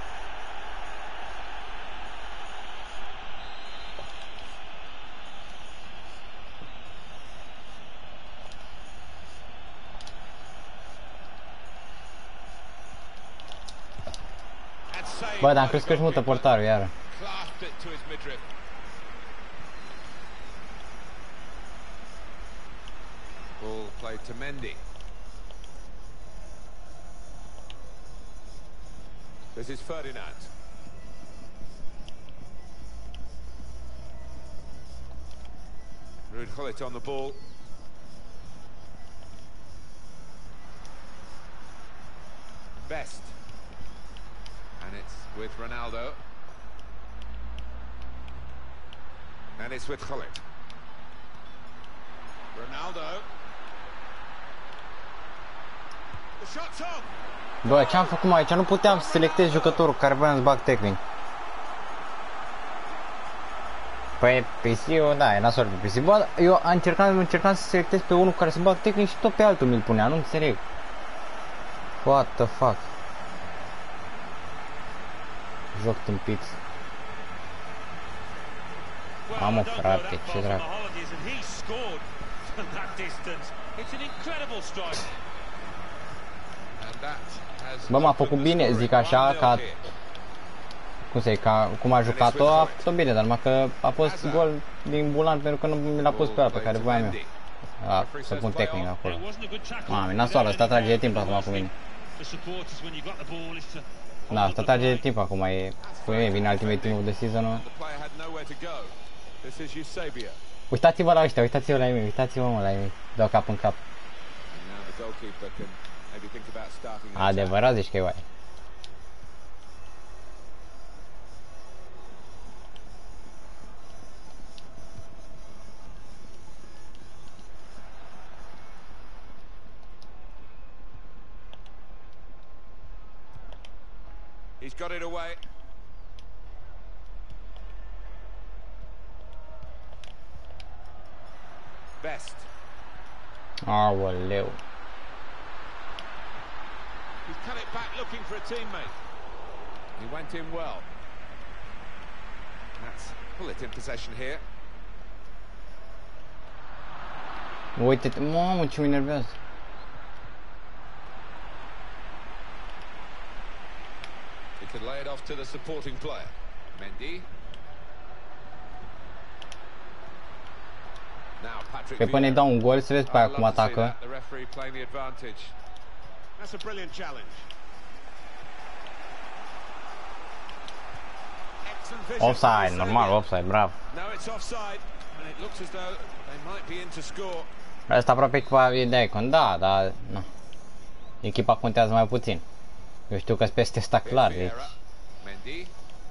Bă, dar am crezut că își mută portarul, iară. Clasped it to his midriff. Ball played to Mendy. This is Ferdinand. Ruud Gullit on the ball. Best. And it's with Ronaldo. And it's with Gullit. Ronaldo. The shot's on. Bă, ce-am făcut aici? Nu puteam să selectez jucătorul care voiam să bag tehnic. Păi, P C-ul, da, e nasol pe P C. Bă, eu am încercat, încercam să selectez pe unul care să bag tehnic și tot pe altul mi-l punea, nu înțeleg. What the fuck? Joc tâmpit. Mamă, frate, ce dracu. Bă, m-a făcut bine, zic așa, ca... Cum să ca cum a jucat-o, a făcut bine, dar numai că a fost gol din bulan pentru că nu mi l-a pus pe ăla pe care voiam eu. A, să pun tehnic acolo. Mame, nasoală, asta trage de timp acum cu mine. Da, asta trage de timp acum, e... Cu mine vine Ultimate Team-ul de season-ul. Uitați-vă la ăștia, uitați-vă la ei, uitați-vă mă la ei, dau cap în cap. Adevărat zici că e oaie. He's got it away. Best. Aoleu. He's cut it back looking for a teammate. He went in well. That's Gullit in possession here. Uite-te, mamă, ce mă enervează. He could lay it off to the supporting player. Mendy. Now Patrick. Pe până îi dau un gol, să vezi pe aia cum atacă. The referee playing the advantage. That's a brilliant challenge. Offside, normal, offside, bravo. No, it's offside, and it looks as though they might be in to score. Asta aproape echipa e de Icon, da, dar nu. Echipa contează mai puțin. Eu știu că-s peste ăsta clar, deci. Mendy.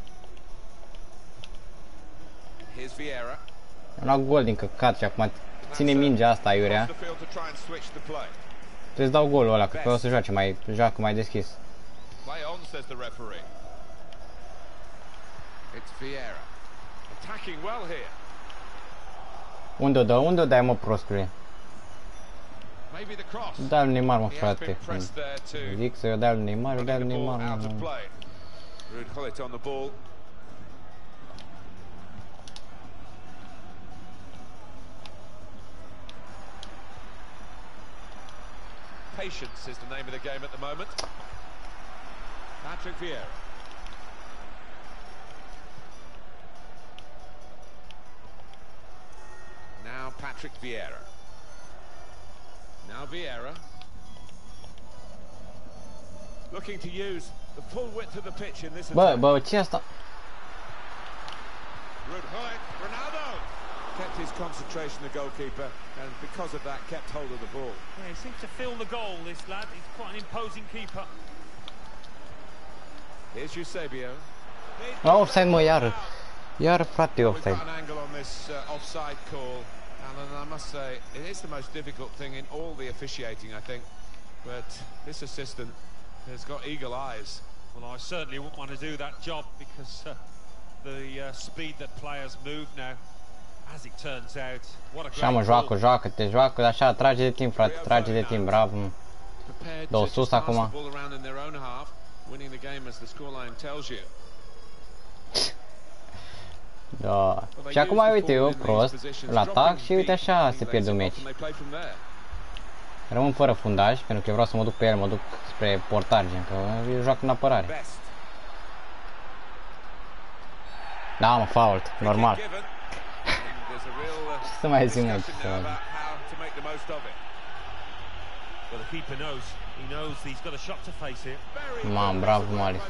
Here's Vieira. Am luat gol din căcat și acum ține mingea asta Iurea. Trebuie să dau golul ăla, că pe o să joace mai, joacă mai deschis. Play on, says the referee. It's Vieira. Attacking well here. Unde o dă? Unde o dai, mă, prostule? Maybe the cross. Da lui Neymar, mă, frate. Zic să-i o dea lui Neymar, o dea lui Neymar, mă. Ruud Gullit on the ball. Patience is the name of the game at the moment. Patrick Vieira. Now Patrick Vieira. Now Vieira. Looking to use the full width of the pitch in this attack. Bă, bă, ce asta? Ruud Gullit, Ronaldo kept his concentration, the goalkeeper, and because of that kept hold of the ball. Yeah, he seems to feel the goal, this lad. He's quite an imposing keeper. Here's Eusebio. Ah, offside, mă, iară. Iară, frate, We've offside. got an angle on this uh, offside call, and I must say it is the most difficult thing in all the officiating, I think. But this assistant has got eagle eyes. Well, I certainly wouldn't want to do that job because uh, the uh, speed that players move now As it turns out, what a Așa mă, joacă, joacă, te joacă, așa, trage de timp, frate, trage de timp, bravo. Dă-o sus acum. Da. Și acum, uite, eu prost, la atac și uite așa se pierde un meci. Rămân fără fundaj, pentru că eu vreau să mă duc pe el, mă duc spre portar, gen, că eu joacă în apărare. Da, mă, fault, normal. Ce să mai zic, mă, ce să mai zic. Mam, bravo, Mali.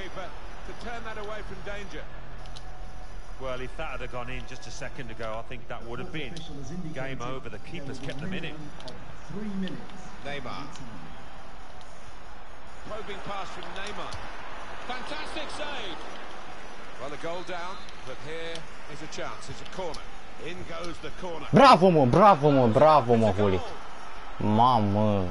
Well, if that had gone in just a second ago, I think that would have been game over. The keeper's kept them in it. Three minutes. Neymar. Probing pass from Neymar. Fantastic save. Well, a goal down, but here is a chance. It's a corner. In goes the corner. Bravo, mă, bravo, mă, bravo, mă, Hulic. Mamă.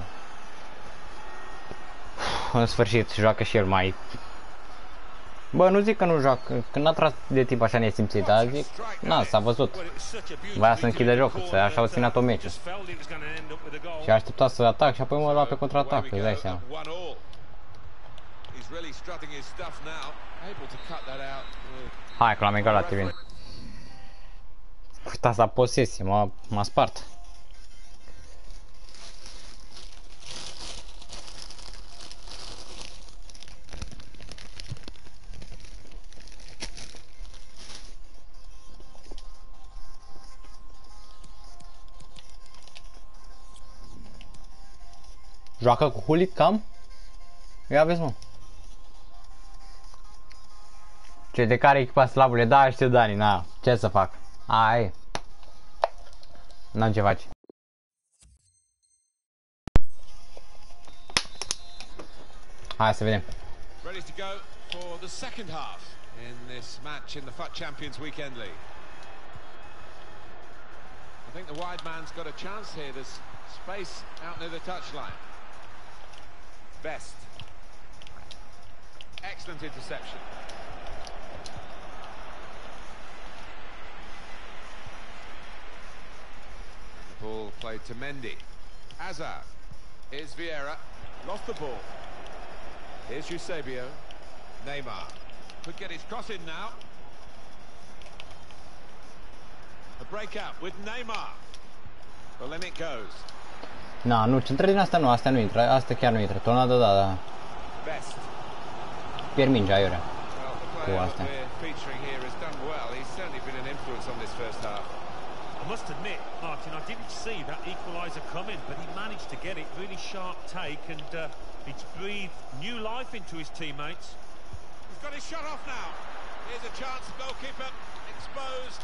În sfârșit, joacă și el mai... Bă, nu zic că nu joacă, când a tras de timp așa nesimțit, dar zic, na, s-a văzut. Voia să închide jocul, să așa o ținat-o meciul. Și a așteptat să atac și apoi mă lua pe contraatac, îți dai seama. Hai că l-am egalat, bine. Uitați la posesie, m-a spart. Joacă cu Hulic cam? Ia vezi, mă. Ce de care echipa slavule? Da, știu, Dani, na. Ce să fac? Ai. N-am ce face. Hai să vedem. Ready to go for the second half in this match in the F U T Champions Weekend League. I think the wide man's got a chance here. There's space out near the touchline. Best. Excellent interception. The ball played to Mendy. Hazard. Here's Vieira. Lost the ball. Here's Eusebio. Neymar. Could get his cross in now. A breakout with Neymar. Well, in it goes. Na, nu, centrări din asta nu, asta nu intră, asta chiar nu intră. Tornado, da, da. Pierd mingea, aiurea. Cu asta. I must admit, Martin, I didn't see that equaliser coming, but he managed to get it. Really sharp take, and uh, it's breathed new life into his teammates. He's got his shot off now. Here's a chance, goalkeeper exposed.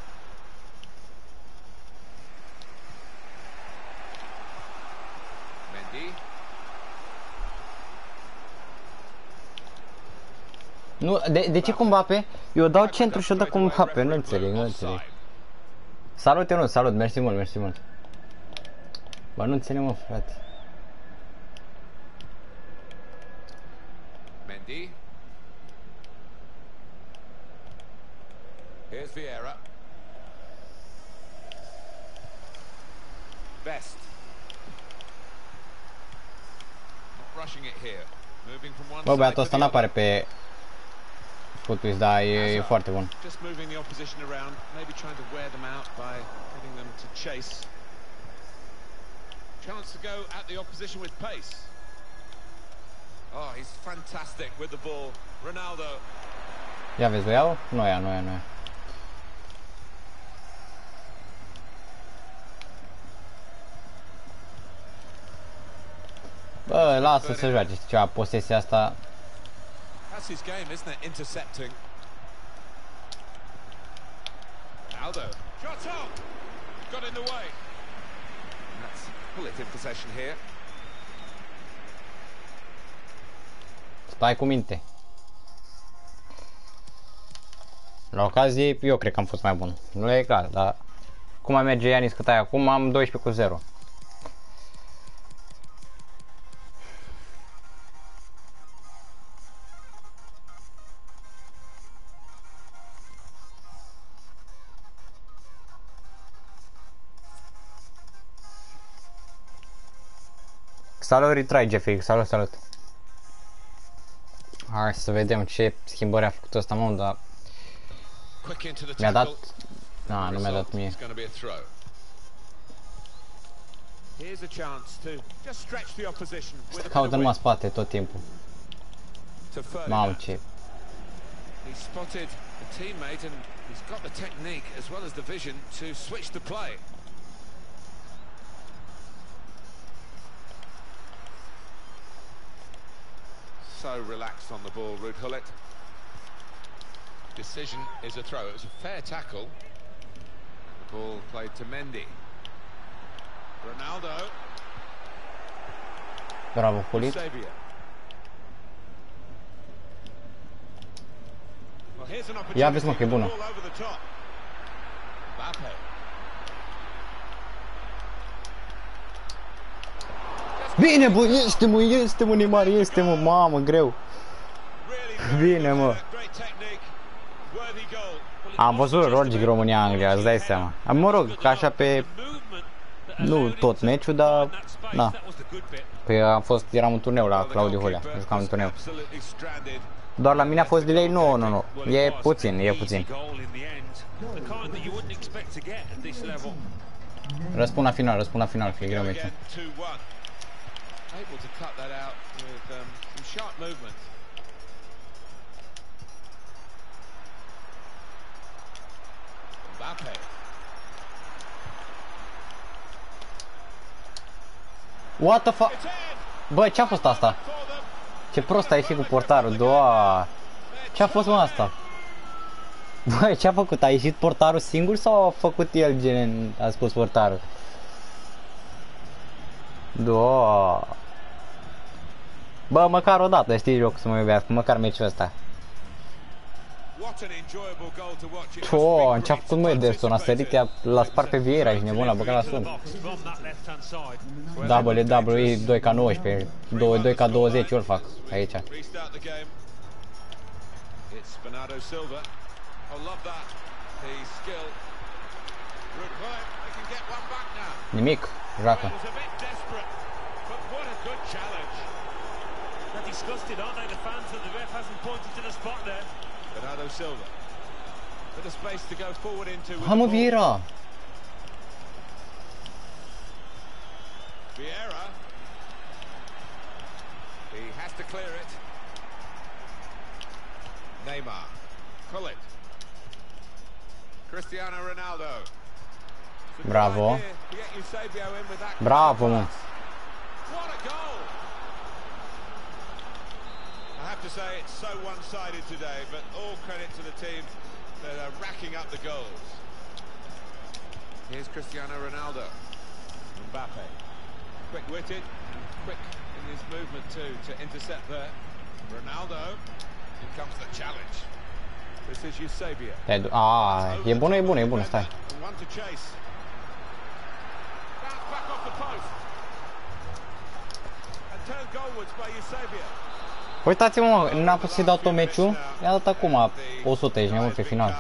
Mendy. Nu, de, de ce cu Mbappe? Eu dau centru și o dau cu Mbappe, nu înțeleg, nu înțeleg. Salut, eu nu, salut, mersi mult, mersi mult. Bă, nu înțeleg, mă, frate. Mendy. Here's Vieira. Best. Not rushing it here. Moving from one Bă, băiatul ăsta side to the n-apare other. pe Footwiz, da, e, e foarte bun. Just moving the opposition around, maybe trying to wear them out by getting them to chase. Chance to go at the opposition with pace. Oh, he's fantastic with the ball. Ronaldo. Ia vezi, o iau? Nu ia, nu ia, nu ia. Bă, lasă să joace, știi ceva, posesia asta. That's his game, isn't it? Intercepting. Aldo. Shot on. Got in the way. And that's pull it in possession here. Stai cu minte. La ocazie, eu cred că am fost mai bun. Nu e clar, dar cum mai merge Ianis cât ai acum, am doisprezece cu zero. Salut, retry, Jeffrey, salut, salut. Hai să vedem ce schimbări a făcut ăsta, mă, dar... Mi-a dat... Na, nu mi-a dat mie. Caută numai spate tot timpul. Mamă, ce... He spotted a teammate and he's got the technique as well as the vision to switch the play. So relaxed on the ball, Ruud Gullit. Decision is a throw. It was a fair tackle. The ball played to Mendy. Ronaldo. Bravo, Gullit. Ia vezi, mă, că e bună. Bine, bă, este, mă, este, mă, Neymar, este, mă, mamă, greu. Bine, mă. Am văzut Rogic România-Anglia, îți dai seama. Mă rog, ca așa pe... Nu tot meciul, dar... Da. Păi am fost, eram în turneu la Claudiu Holea, jucam în turneu. Doar la mine a fost delay? Nu, nu, nu. E puțin, e puțin. Răspund la final, răspund la final, că e greu meciul. What the fuck? Bă, ce-a fost asta? Ce prost a ieșit cu portarul, doa. Ce-a fost, mă, asta? Băi, ce-a făcut? A ieșit portarul singur sau a făcut el gen a spus portarul? Doa. Bă, măcar o dată, știi jocul să mă iubească, măcar meciul ăsta. Oh, ce-a făcut, măi, Ederson? A sărit, l-a spart pe Vieira, ești nebun, l-a băgat la sun. Double, double, e doi ca nouăsprezece, doi ca douăzeci, eu îl fac aici. Nimic, joacă. Bernardo Silva. Bit of space to go forward into. Hamă Vieira. Vieira. He has to clear it. Neymar. Gullit. Cristiano Ronaldo. Bravo. Bravo, mă. What a goal. I have to say it's so one-sided today, but all credit to the team that are racking up the goals. Here's Cristiano Ronaldo. Mbappe. Quick-witted and quick in his movement too to intercept there. Ronaldo. In comes the challenge. This is Eusebio. Ah, e bună, e bună, e bună, stai. One to chase. Bounce back off the post. And turned goalwards by Eusebio. Uitați-mă, n-am putut să-i dau tot meciul, i-a dat acum o sută, ești nemult pe final.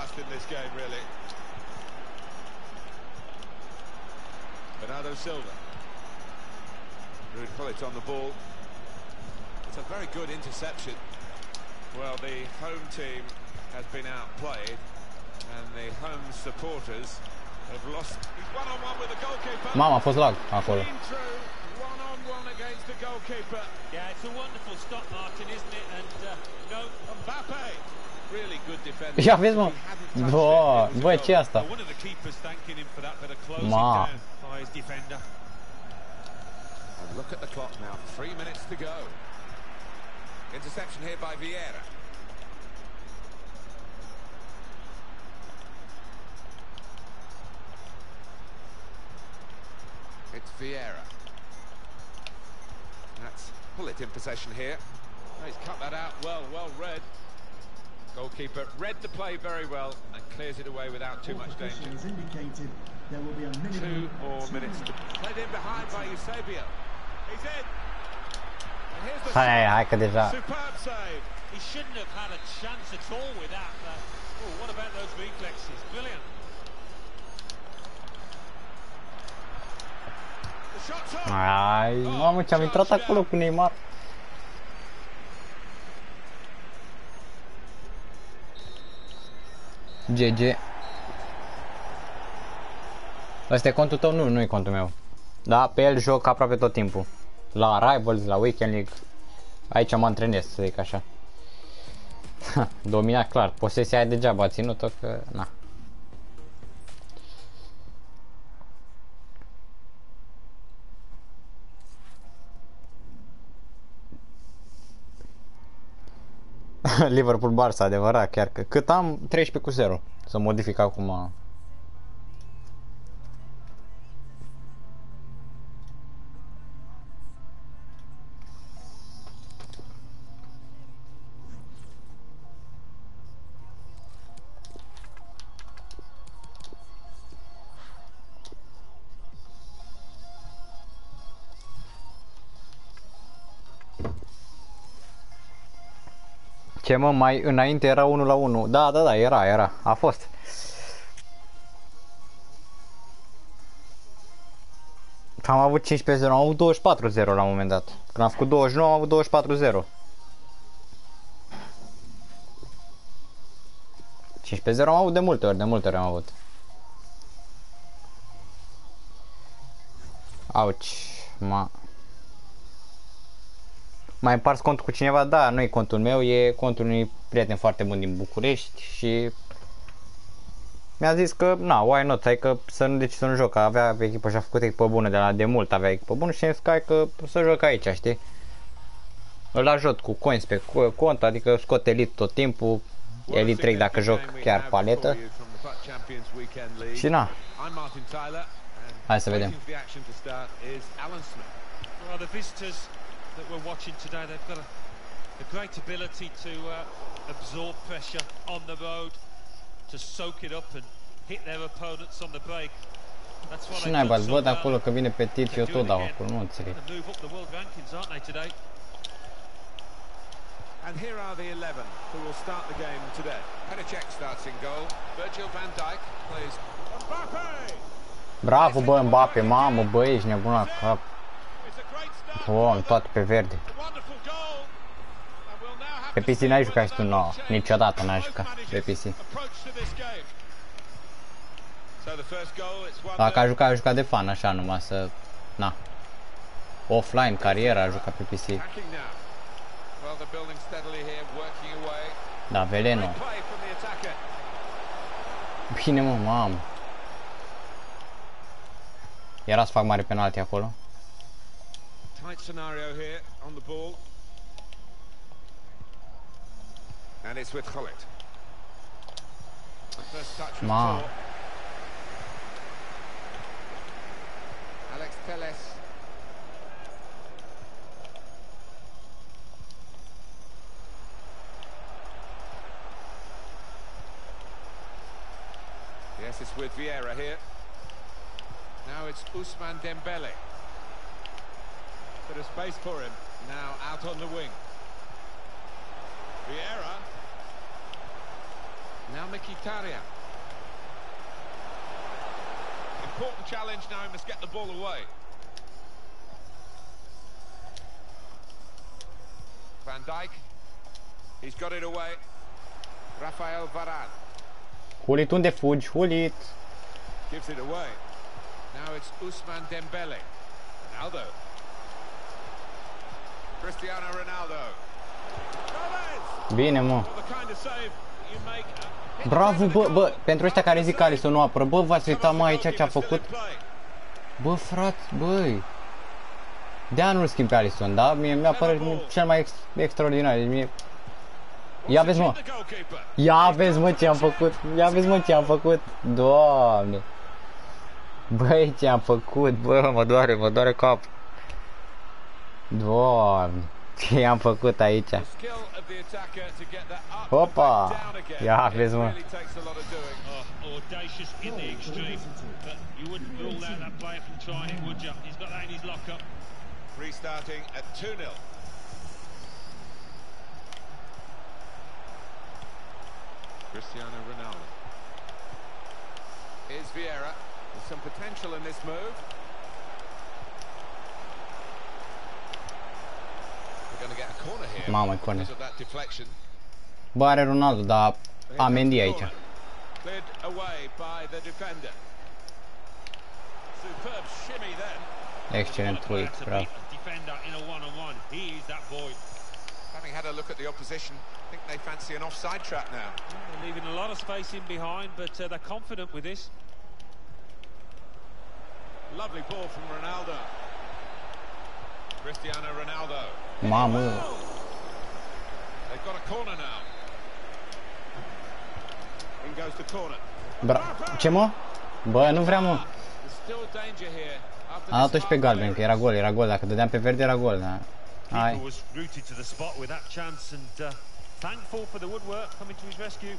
Bernardo Silva. Ruud Gullit on the ball. It's a very good interception. Well, the home team has been outplayed and the home supporters have lost. He's one on one with the goalkeeper. Mama, a fost lag acolo. One against the goalkeeper. Yeah, it's a wonderful stop, Martin, isn't it? And uh, no, Mbappe, really good defender. Ia vezi, mă. Bă, bă, ce e asta? One of the keepers thanking him for that bit of closing Ma. down by his defender. And look at the clock now. Three minutes to go. Interception here by Vieira. It's Vieira. That's Gullit in possession here. Oh, he's cut that out well, well read. Goalkeeper read the play very well and clears it away without too much danger. Two more minutes to played in behind by Eusebio. He's in. And here's the Hai, hai că deja. superb save. he shouldn't have had a chance at all with that. Uh, oh, what about those reflexes? Brilliant. The Ai, mamă, ce-am intrat acolo cu Neymar. G G. Ăsta e contul tău? Nu, nu e contul meu. Da, pe el joc aproape tot timpul. La Rivals, la Weekend League. Aici mă antrenez, să zic așa. Dominat clar. Posesia aia degeaba a ținut-o că... Na. Liverpool-Barça, adevărat, chiar că cât am treisprezece cu zero. Să modific acum. Ce mă, mai înainte era unu la unu. Da, da, da, era, era. A fost. Am avut cincisprezece zero, am avut douăzeci și patru zero la un moment dat. Când am făcut douăzeci și nouă, am avut douăzeci și patru zero. cincisprezece zero am avut de multe ori, de multe ori am avut. Auci, ma... Mai împars contul cu cineva? Da, nu e contul meu, e contul unui prieten foarte bun din București și mi-a zis că, na, why not, hai că să nu deci să nu joc, că avea echipă și a făcut echipă bună de la de mult, avea echipă bună și mi-a zis că hai că să joc aici, știi? Îl ajut cu coins pe cont, adică scot Elite tot timpul, Elite trei dacă joc chiar paletă și na. Hai să vedem. That we're watching today, they've got a, a great ability to uh, absorb pressure on the road, to soak it up and hit their opponents on the break. That's what și naiba, îți văd acolo că vine Petit și eu tot dau acolo, nu înțeleg. Move up the world rankings, aren't they today? And here are the eleven who will start the game today. Petr starts in goal. Virgil van Dijk plays Mbappe. Bravo, bă, Mbappe, mamă, bă, ești nebun la cap. Bun, toate pe verde. Pe P C n-ai jucat și tu? No, niciodată n-ai jucat pe P C. Dacă a jucat, a jucat de fan, așa, numai să... Na. Offline, cariera a jucat pe P C. Da, Veleno. Bine, mă, mamă. Era să fac mare penalti acolo. Tight scenario here on the ball. And it's with Gullit. First touch from Ma. Thor. Alex Telles. Yes, it's with Vieira here. Now it's Ousmane Dembele. Bit of space for him. Now out on the wing. Vieira. Now Mkhitaryan. Important challenge now, he must get the ball away. Van Dijk. He's got it away. Rafael Varane. Hulit, unde fugi? Hulit! Gives it away. Now it's Ousmane Dembele. Ronaldo. Cristiano Ronaldo. Bine, mă. Bravo, bă, bă, pentru ăștia care zic că Alisson nu apără, bă, v-ați uitat, mă, aici ce a făcut? Bă, frate, băi. De-aia nu-l schimb pe Alisson, da? Mie mi-a părut cel mai ex extraordinar. Mie... Ia vezi, mă. Ia vezi, mă, ce am făcut. Ia vezi, mă, ce am făcut. Doamne. Băi, ce am făcut, bă, mă doare, mă doare cap. Doamne, ce am făcut aici? Opa! Ia vezi, mă. Restarting at two nil. Cristiano Ronaldo. Here's Vieira. There's some potential in this move. Mamă, corner. Bă, are Ronaldo, dar Amendi aici. Excelent lui, bravo. Having had a look at the opposition, I think they fancy an offside trap now. They're leaving a lot of space in behind, but uh, they're confident with this. Lovely ball from Ronaldo. Cristiano Ronaldo. Mamă. They've got a corner now. In goes the corner. Bra Ce mă? Bă, nu vreau, mă. There's still danger here. A dat-o și pe galben, că era gol, era gol. Dacă dădeam pe verde, era gol, da. Hai. Was rooted to the spot with that chance and uh, thankful for the woodwork coming to his rescue.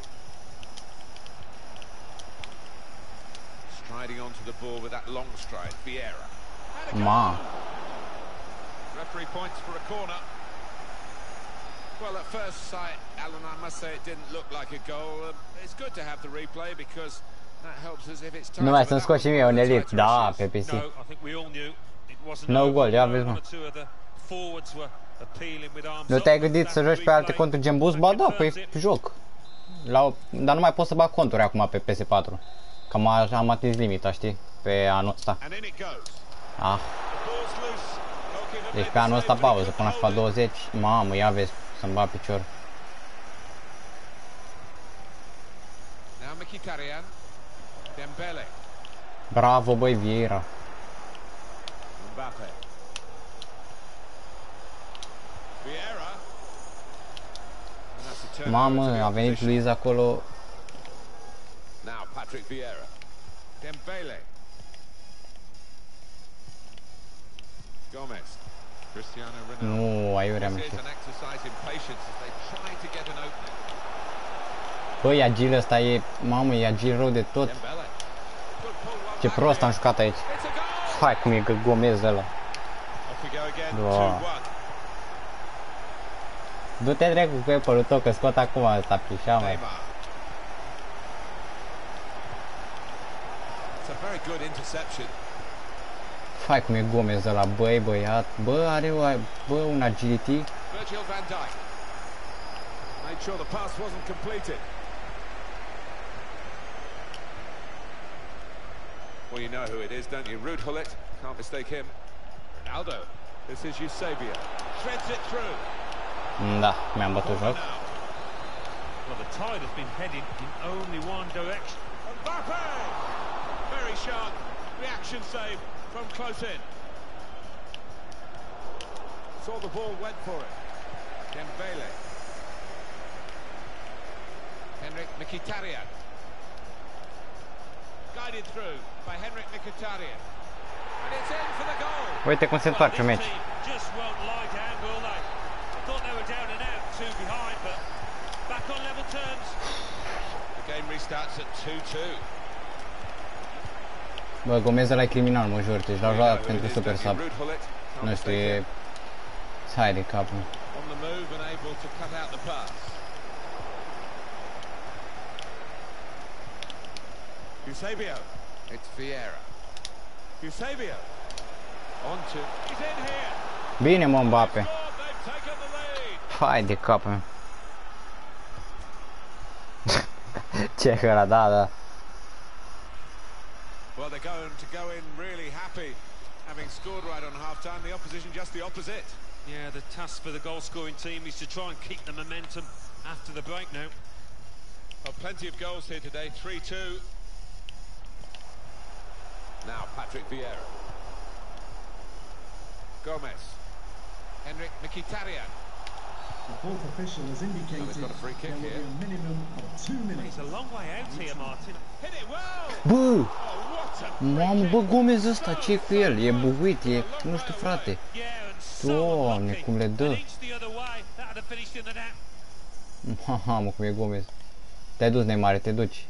Striding onto the ball with that long stride, Vieira. Ma. Referee points for a corner. Well, at first sight, Alan, I must say it didn't look like a goal. Uh, it's good to have the replay because that helps us if it's time. Nu mai să-mi scot și mie un elit, da, pe P C. Nou gol, ia vezi, mă. Nu te-ai gândit să joci pe alte conturi gen boost? Ba da, păi joc. La, dar nu mai pot să bag conturi acum pe P S patru. Că am, am atins limita, știi? Pe anul ăsta. Ah. Deci pe anul ăsta pauză, până la FIFA douăzeci. Mamă, ia vezi, să-mi bag picior. Bravo, băi, Vieira. Mamă, a venit Luiz acolo. Now Patrick Vieira. Dembele. Gomez. Cristiano Ronaldo. Nu, aiurea mi-a An exercise in patience as they try to get an opening. Băi, agil ăsta e, mamă, e agil rău de tot. Ce prost am jucat aici. Hai cum e Gomez ăla. Doa. Du-te dracu cu Apple-ul tău, că scot acum ăsta plișa, mai. Hai cum e Gomez ăla, băi, băiat. Bă, are o, bă, un agility. Well, you know who it is, don't you? Ruud Gullit, can't mistake him. Ronaldo, this is Eusebio, threads it through. Da, mi-am bătut joc. Well, the tide has been heading in only one direction. Mbappe! Very sharp reaction save from close in. Saw the ball, went for it. Dembele. Henrik Mkhitaryan. Guided through by Henrik Mkhitaryan. And it's in for the goal. Uite cum se întoarce meci. Just won't lie down, will they? I thought they were down and out, two behind, but back on level terms. The game restarts at two two. Bă, Gomez ăla e criminal, mă jur, deci l-au luat pentru super sub. Nu știu, e... Hai de capul. On the move and able to cut out the pass. Eusebio. It's Vieira. Eusebio. On to. He's in here. Bine, mă, Mbappe. They've taken the lead. Hai de capul meu. Ce ăla, da, da. Well, they're going to go in really happy, having scored right on half-time. The opposition just the opposite. Yeah, the task for the goal-scoring team is to try and keep the momentum after the break now. Well, plenty of goals here today, three two. Now Patrick Vieira. Gomez. Henrik Mkhitaryan. The fourth official has indicated got a free kick there will here. be a minimum of two minutes. He's a long way out here, Martin. Hit it well. Bă! Oh, what a Mamă, bă, Gomez ăsta, ce cu el? E buguit, e... Nu știu, frate. Doamne, cum le dă. Mamă, cum e Gomez. Te-ai dus, Neymar, te duci.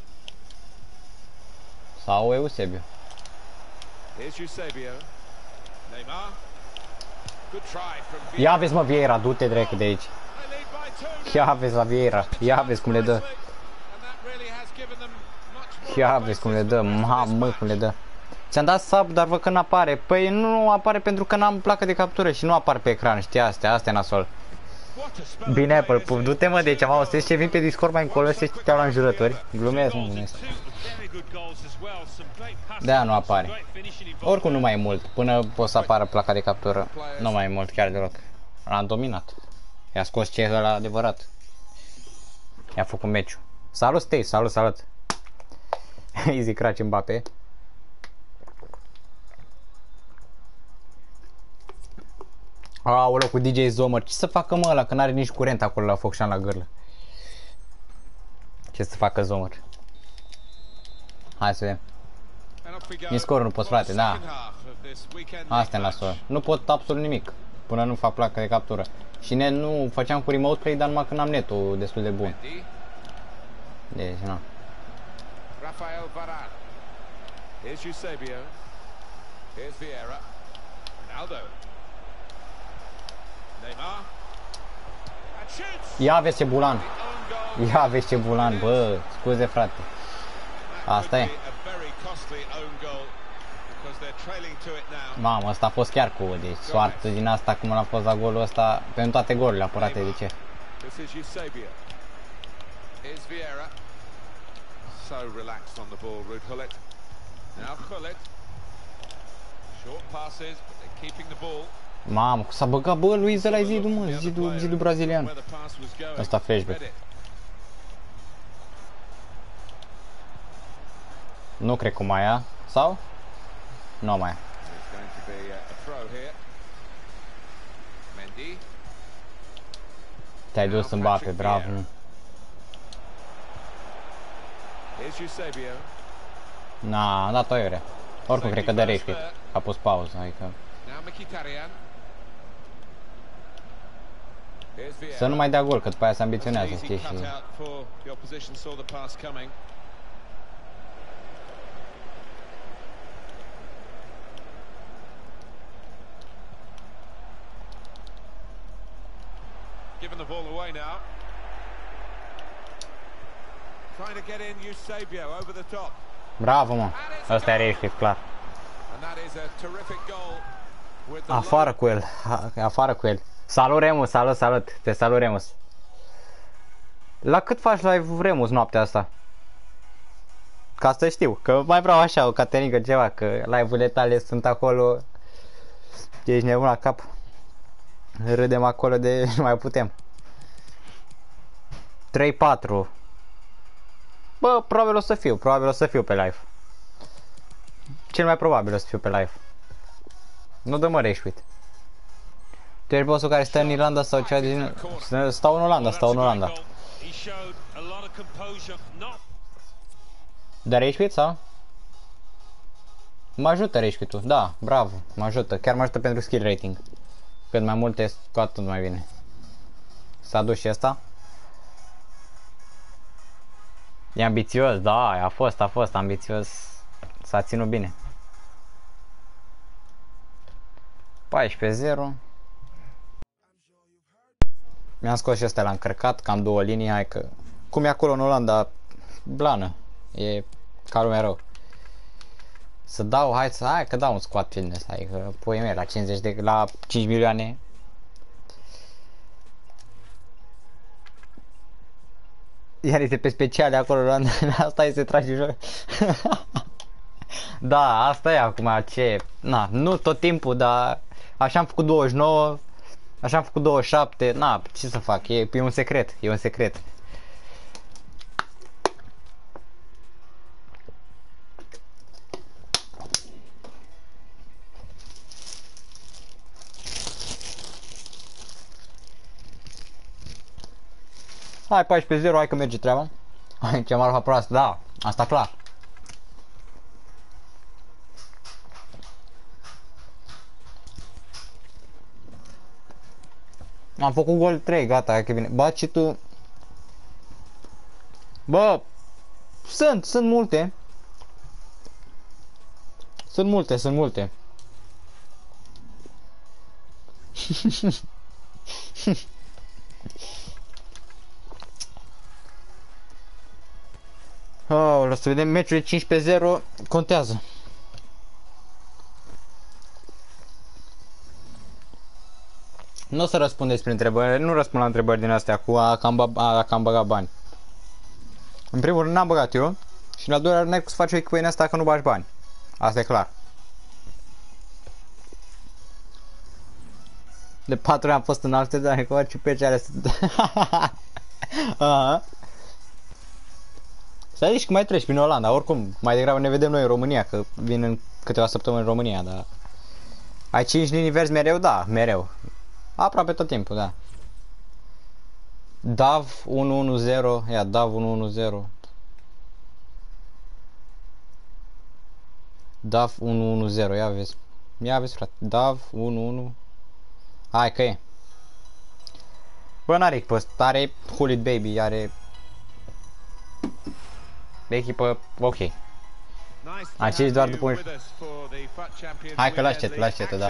Sau Eusebio. Here's Eusebio. Neymar. Good try from Vieira. Ia vezi, mă, Vieira, du-te dracu de aici. They lead by two. Ia vezi la Vieira. Ia vezi cum le dă. And that really has given them much more Ia vezi cum le dă. Mamă, cum le dă. Ți-am dat sub, dar văd că n-apare. Păi nu apare pentru că n-am placă de captură și nu apar pe ecran, știi, astea, astea e nasol. Bine, Apple, du-te mă, deci am auzit ce vin pe Discord mai încolo să te-au la înjurători. Glumesc, nu glumesc. De-aia nu apare. Oricum nu mai e mult, până o să apară placa de captură. Nu mai e mult chiar deloc. L-am dominat. I-a scos ce ăla adevărat. I-a făcut meciul. Salut, Steve, salut, salut. Easy craci Mbappé. Aoleu, cu D J Zomer. Ce să facă mă ăla, că n-are nici curent acolo la Focșan la gârlă. Ce să facă Zomer? Hai să vedem. Nici scorul nu pot, frate, da. Asta e nasol. Nu pot absolut nimic până nu fac placa de captură. Și net nu făceam cu remote play, dar numai când am netul destul de bun. Deci, nu. Rafael Varane. Here's Eusebio. Here's Vieira. Ronaldo. Neymar. And shoots. Ia vezi ce bulan. Ia vezi ce bulan, bă, scuze frate. Asta e. Mamă, ăsta a fost chiar cu, deci soartă din asta cum a fost la golul ăsta, pentru toate golurile apărate, de ce? Mamă, s-a băgat, bă, Luiz ăla e zidul, mă, zidul, zidul brazilian. Ăsta flashback. Nu cred că mai ia, sau? Nu mai ia. Te-ai dus în Mbappé, bravo. Na, am dat-o iurea. Oricum cred că dă reșpit. A pus pauză, adică... Să nu mai dea gol, că după aia se ambiționează, știi, și... Giving the ball away now. Trying to get in Eusebio over the top. Bravo, mă. Ăsta e reșpit, clar. Afară cu el. Afară cu el. Salut, Remus, salut, salut. Te salut, Remus. La cât faci live Remus noaptea asta? Ca să știu, că mai vreau așa o caterincă ceva, că live-urile tale sunt acolo. Ești nebun la cap. Râdem acolo de nu mai putem. trei patru. Bă, probabil o să fiu, probabil o să fiu pe live. Cel mai probabil o să fiu pe live. Nu dă mă reșuit. Tu ești bossul care stă în Irlanda sau cea din... Stau în Olanda, stau în Olanda. Dar reșuit sau? Mă ajută reșuitul, da, bravo, mă ajută, chiar mă ajută pentru skill rating. Cât mai multe, cu atât mai bine. S-a dus și ăsta. E ambițios, da, a fost, a fost ambițios. S-a ținut bine. paisprezece zero. Mi-am scos și ăsta, l-am încărcat, cam două linii, hai că... Cum e acolo în Olanda, blană. E ca lumea rău. Să dau, hai să, hai că dau un squat fitness, hai că pui mei, la cincizeci de, la cinci milioane. Iar este pe speciale acolo, asta este trage joc. Da, asta e acum, ce, na, nu tot timpul, dar așa am făcut douăzeci și nouă, așa am făcut douăzeci și șapte, na, ce să fac, e, e un secret, e un secret. Hai, paisprezece zero, hai că merge treaba. Hai, ce marfa proastă, da, asta clar. Am făcut gol trei, gata, hai că bine. Baci și tu. Bă, sunt, sunt multe. Sunt multe, sunt multe. Oh, o să vedem meciul de cincisprezece zero, contează. Nu o să răspundeți prin întrebări, nu răspund la întrebări din astea cu a că am, ba, a, că am băgat bani. În primul rând n-am băgat eu și în al doilea rând n-ai cum să faci o echipă în asta că nu bagi bani. Asta e clar. De patru ani am fost în Amsterdam cu orice pe ce are să... Aha. Să zici că mai treci prin Olanda, oricum, mai degrabă ne vedem noi în România, că vin în câteva săptămâni în România, dar... Ai cinci linii verzi mereu? Da, mereu. Aproape tot timpul, da. Dav unu unu zero, ia, Dav unu unu zero. Dav unu unu zero, ia vezi. Ia vezi, frate, Dav unu unu. Hai că e. Bă, n-are echipă, are Hulit Baby, are... Echipă, ok. Acești doar după un... Hai că lași cetul, lași cetul, da.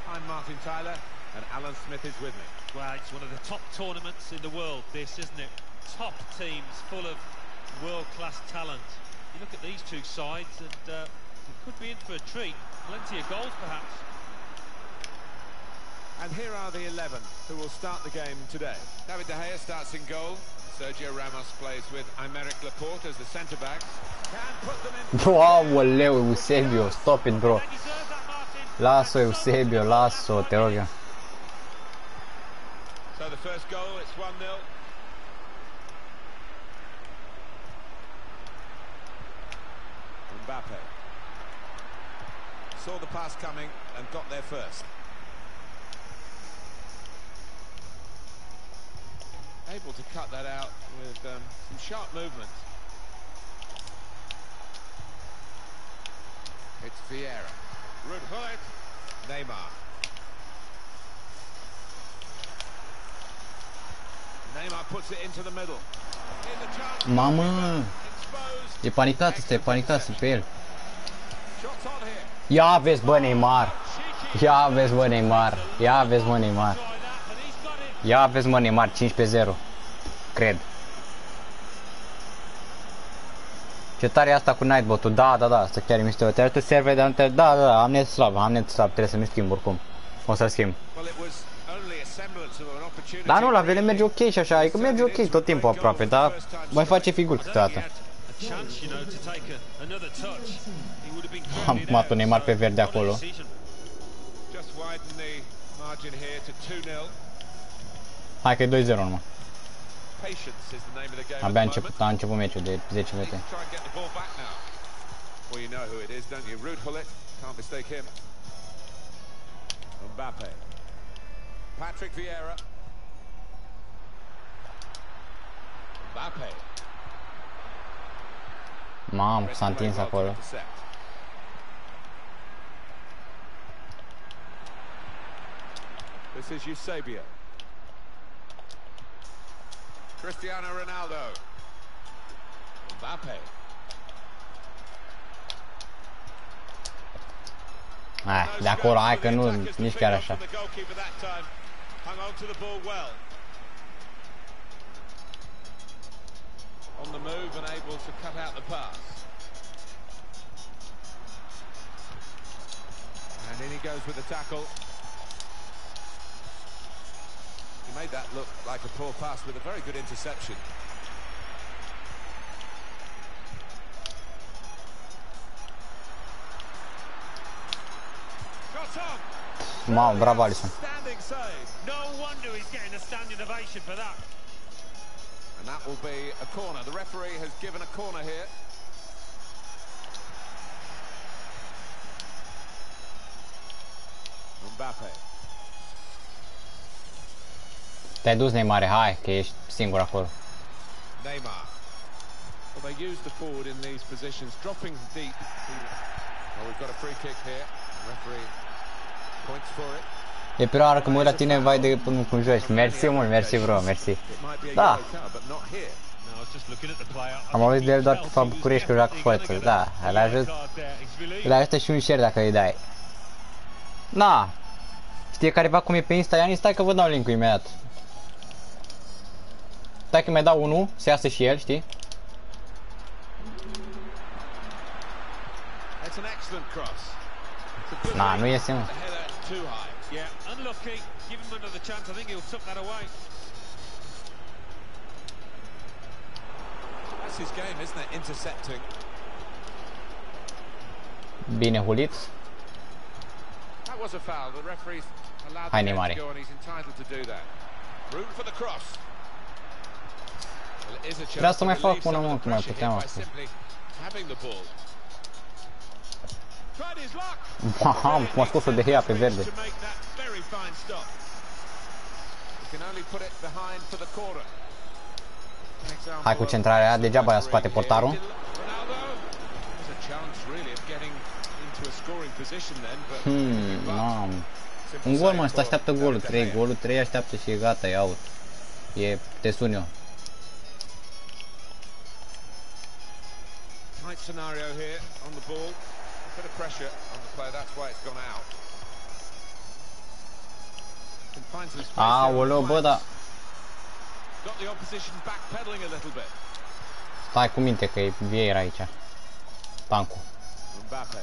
Well, it's one of the top tournaments in the world, this, isn't it? Top teams full of world-class talent. You look at these two sides and uh, it could be in for a treat. Plenty of goals, perhaps. And here are the eleven who will start the game today. David De Gea starts in goal. Sergio Ramos plays with Aymeric Laporte as the centre-backs. Can put them in... Aoleu, Eusebio, stop it, bro. Las-o, Eusebio, las-o, te rog eu. So the first goal, it's one nil. Mbappe saw the pass coming and got there first. Able to cut that out with um, some sharp movement. It's Vieira. Ruud Gullit. Neymar. Neymar puts it into the middle. Mamă! E panicat, este panicat pe el. Ia vezi, bă, Neymar! Ia vezi, bă, Neymar! Ia vezi, bă, Neymar! Ia vezi, mă, Neymar, cinci pe zero. Cred. Ce tare e asta cu Nightbot-ul. Da, da, da, asta chiar e mișto. Te arătă server, dar nu te... Da, da, da, am net slab, am net slab, trebuie să mi schimb oricum. O să-l schimb. Dar nu, la vele merge ok și așa, adică merge ok tot timpul aproape, dar mai face figuri câteodată. Am mat un Neymar pe verde acolo. Hai că e doi zero numai. Abia a început, a început meciul de zece minute. Mbappe. Patrick Vieira. Mbappe. Mamă, s-a întins acolo. This is Eusebio. Cristiano Ronaldo. Mbappe. Hai, de acolo, hai că nu, nici chiar așa. On the move and able to cut out the pass. And in he goes with the tackle. He made that look like a poor pass with a very good interception. Mamă, bravo, Alisson. No wonder he's getting a standing ovation for that. And that will be a corner. The referee has given a corner here. Mbappe. Te-ai dus, Neymar, hai, că ești singur acolo. Neymar. Well, they use the forward in these positions, dropping deep. Well, we've got a free kick here. The referee points for it. E prima oară când mă uit la tine, vai de până cum joci. Mersi mult, mersi, bro, mersi. Da. Am auzit de el doar pe Fa București că joacă forță. Da, îl ajut. Îl ajută și un share dacă îi dai. Na. Știe careva cum e pe Insta, Iani? Stai că vă dau link-ul imediat. Stai că mai dau unul, să iasă și el, știi? Na, nu iese, mă. Yeah, unlucky. Give him another chance. I think he'll tuck that away. That's his game, isn't it? Intercepting. Bine hulit. That was a foul. The referee's allowed Hai, the game Neymar. to go, and he's entitled to do that. Room for the cross. Well, it is a chance Vreau să to mai fac relieve una, some mă, of the cum mai pressure puteam here by astăzi. simply having the ball. Tried his luck. Mamă, cum a scos-o de Gea pe verde. To make that very fine stop. He can only put it behind for the corner. An example Hai cu of centrarea, some degeaba refereeing scoate here. portarul. Ronaldo. There's a chance really of getting into a scoring position then, but Hmm, mamă. simple Un gol, save mă, ăsta for așteaptă golul, David De trei Gea. goluri, trei așteaptă și e gata, e out. E, te sun eu. Tight scenario here on the ball. A bit of pressure on the player, that's why it's gone out. Can find some space there on Aoleu, bă, flanks. da. Got the opposition backpedaling a little bit. Stai cu minte că e Vieira aici. Tancul. Mbappe.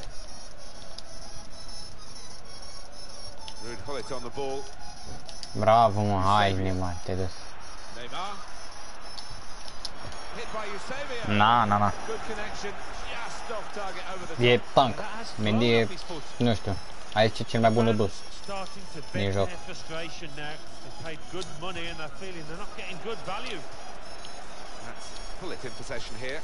Ruud Gullit on the ball. Bravo, mă, hai, Neymar, te dus. Neymar. Hit by Eusebio. Na, na, na. Good connection. Just off target over the E top. tank. Mendy e, nu știu, aici e cel mai bun de dus. Starting to Din vent joc. their frustration now. They've paid good money and they're feeling they're not getting good value. That's Gullit in possession here.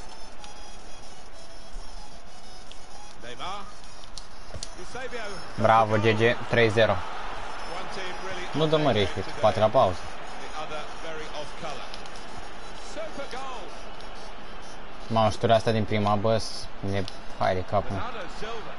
Neymar. Eusebio. Bravo, G G, trei zero. One team really Nu dă mă reșit, poate la pauză. the other very off colour. Super goal. Mamă, șturea asta din prima, bă, ne... Hai de cap, mă. Bernardo Silva.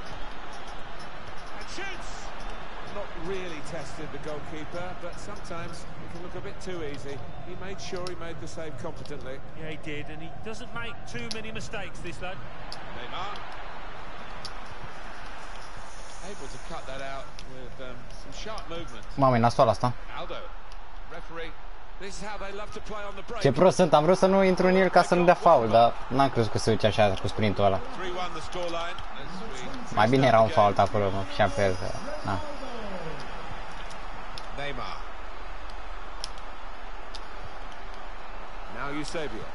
And shoots. Not really tested the goalkeeper, but sometimes it can look a bit too easy. He made sure he made the save competently. Yeah, he did, and he doesn't make too many mistakes, this lad. Neymar. Able to cut that out with um, some sharp movement. Mamă, e nasoală asta. Aldo. Referee. This is how they love to play on the break. Ce prost sunt, am vrut să nu intru în el ca să nu dea foul, dar n-am crezut că se duce așa cu sprintul ăla. three one the scoreline. as we Mai bine era un foul acolo, mă, și am pierdut. Na. Neymar. Now Eusebio.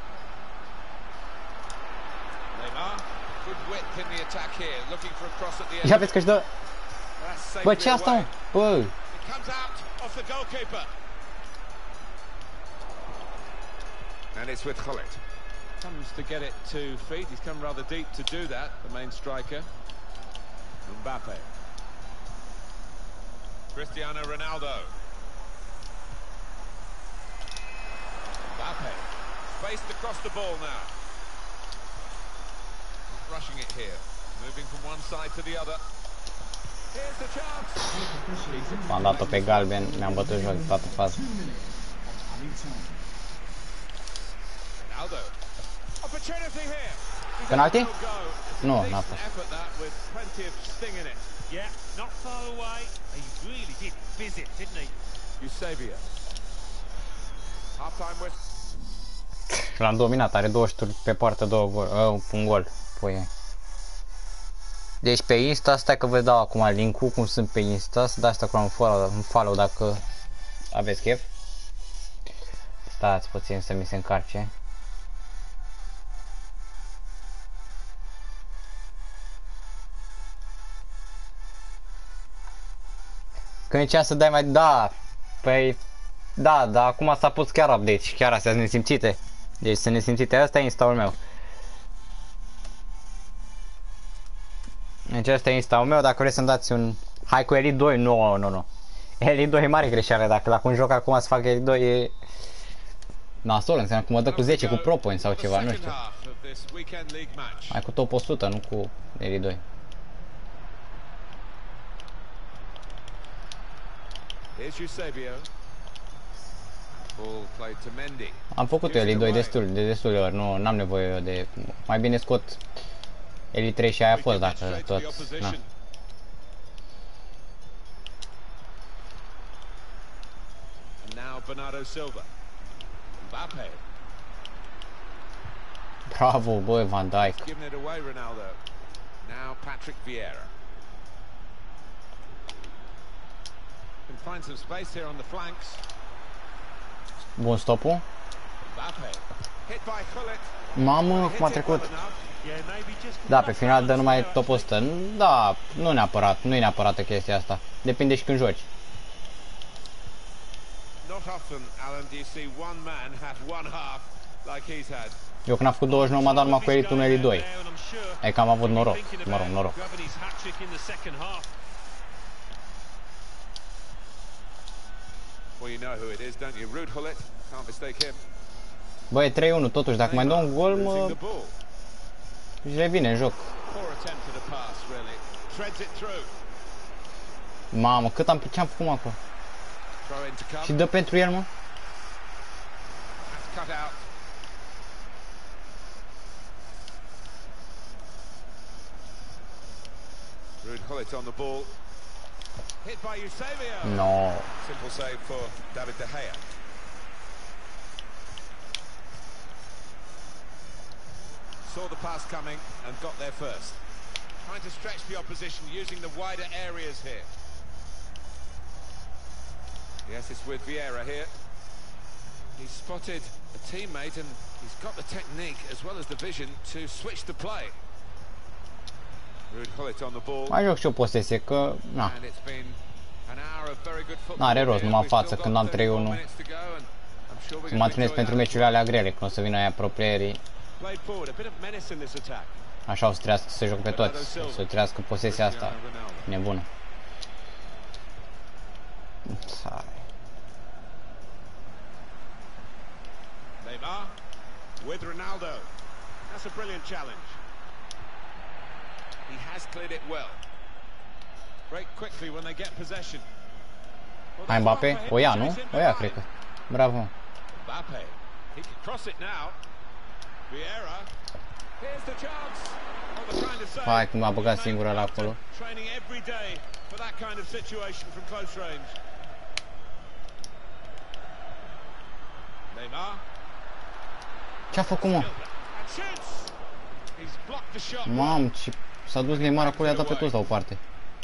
Neymar. Good width in the attack here. Looking for a cross at the end. Ia vezi că-și dă... That's Bă, safely ce asta, mă? away. Bă, It comes out off the goalkeeper. And it's with Gullit. Comes to get it to feet. He's come rather deep to do that, the main striker. Mbappe. Cristiano Ronaldo. Mbappe. Spaced across the ball now. Rushing it here. Moving from one side to the other. Here's the chance. m-am dat-o pe galben, mi-am bătut joc de toată faza. Ronaldo. Opportunity here. Penalty? Go. Nu, Decent n-a fost. effort that with plenty of sting in it. Yeah, not far away. He really did fizz it, didn't he? Eusebio. Half-time with. L-am dominat, are două șturi pe poartă, două gol, uh, un gol. Păi. Deci pe Insta, stai că vă dau acum link-ul, cum sunt pe Insta, să dați acolo un follow, un follow dacă aveți chef. Stați puțin să mi se încarce. Când zicea să dai mai... Da, păi... Da, dar acum s-a pus chiar update și chiar astea sunt nesimțite. Deci sunt nesimțite, asta e Insta-ul meu. Deci asta e Insta-ul meu, dacă vreți să-mi dați un... Hai cu Elite doi, nu, nu, nu. Elite doi e mare greșeală, dacă la un joc acum să fac Elite doi e... Nasol, înseamnă că mă dă cu zece, cu Pro Point sau ceva, nu știu. Hai cu top o sută, nu cu Elite doi. Here's Eusebio. Ball played to Mendy. Am făcut Elite doi destul, de destul de ori, nu am nevoie eu de... Mai bine scot Elite trei și aia a fost, dacă tot... Na. And now Bernardo Silva. Mbappe. Bravo, băi, Van Dijk. Given it away, Ronaldo. Now Patrick Vieira. Can find some space here on the flanks. Bun stopul. Mbappe. Hit by Gullit. Mamă, cum a trecut. Da, pe final dă numai top o sută. Da, nu neapărat, nu e neapărat chestia asta. Depinde și când joci. Not often, Alan, do you see one man have one half like he's had. Eu când am făcut douăzeci și nouă m-a dat numai cu Elite unu, Elite doi. E că am avut noroc, mă rog, noroc. Well, you know who it is, don't you? Ruud Gullit. Can't mistake him. Bă, e trei unu, totuși, dacă mai dau un gol, mă... își revine în joc. Mamă, cât am... ce-am făcut acolo? Și dă pentru el, mă? Ruud Gullit on the ball. Hit by Eusebio. No. Simple save for David De Gea. Saw the pass coming and got there first. Trying to stretch the opposition using the wider areas here. Yes, it's with Vieira here. He's spotted a teammate and he's got the technique as well as the vision to switch the play. Ruud Gullit on the ball. Mai joc și o posesie, că... na. N-are rost, numai față, când am trei unu. Să mă antrenez pentru meciurile alea grele, când o să vină aia proplayerii. Așa o să trească să joc pe toți, o să trească posesia asta nebună. Neymar with Ronaldo. That's a brilliant challenge. He has cleared it well. Break quickly when they get possession. Hai Mbappe, o ia, nu? O ia, cred că. Bravo. Mbappe. He can cross it now. Vieira. Here's the chance. Hai cum m-a băgat singură la acolo. Training every day for that kind of situation from close range. Neymar. Ce-a făcut, mă? Mamă, ce... s-a dus Neymar acolo, i-a dat pe toți la o parte.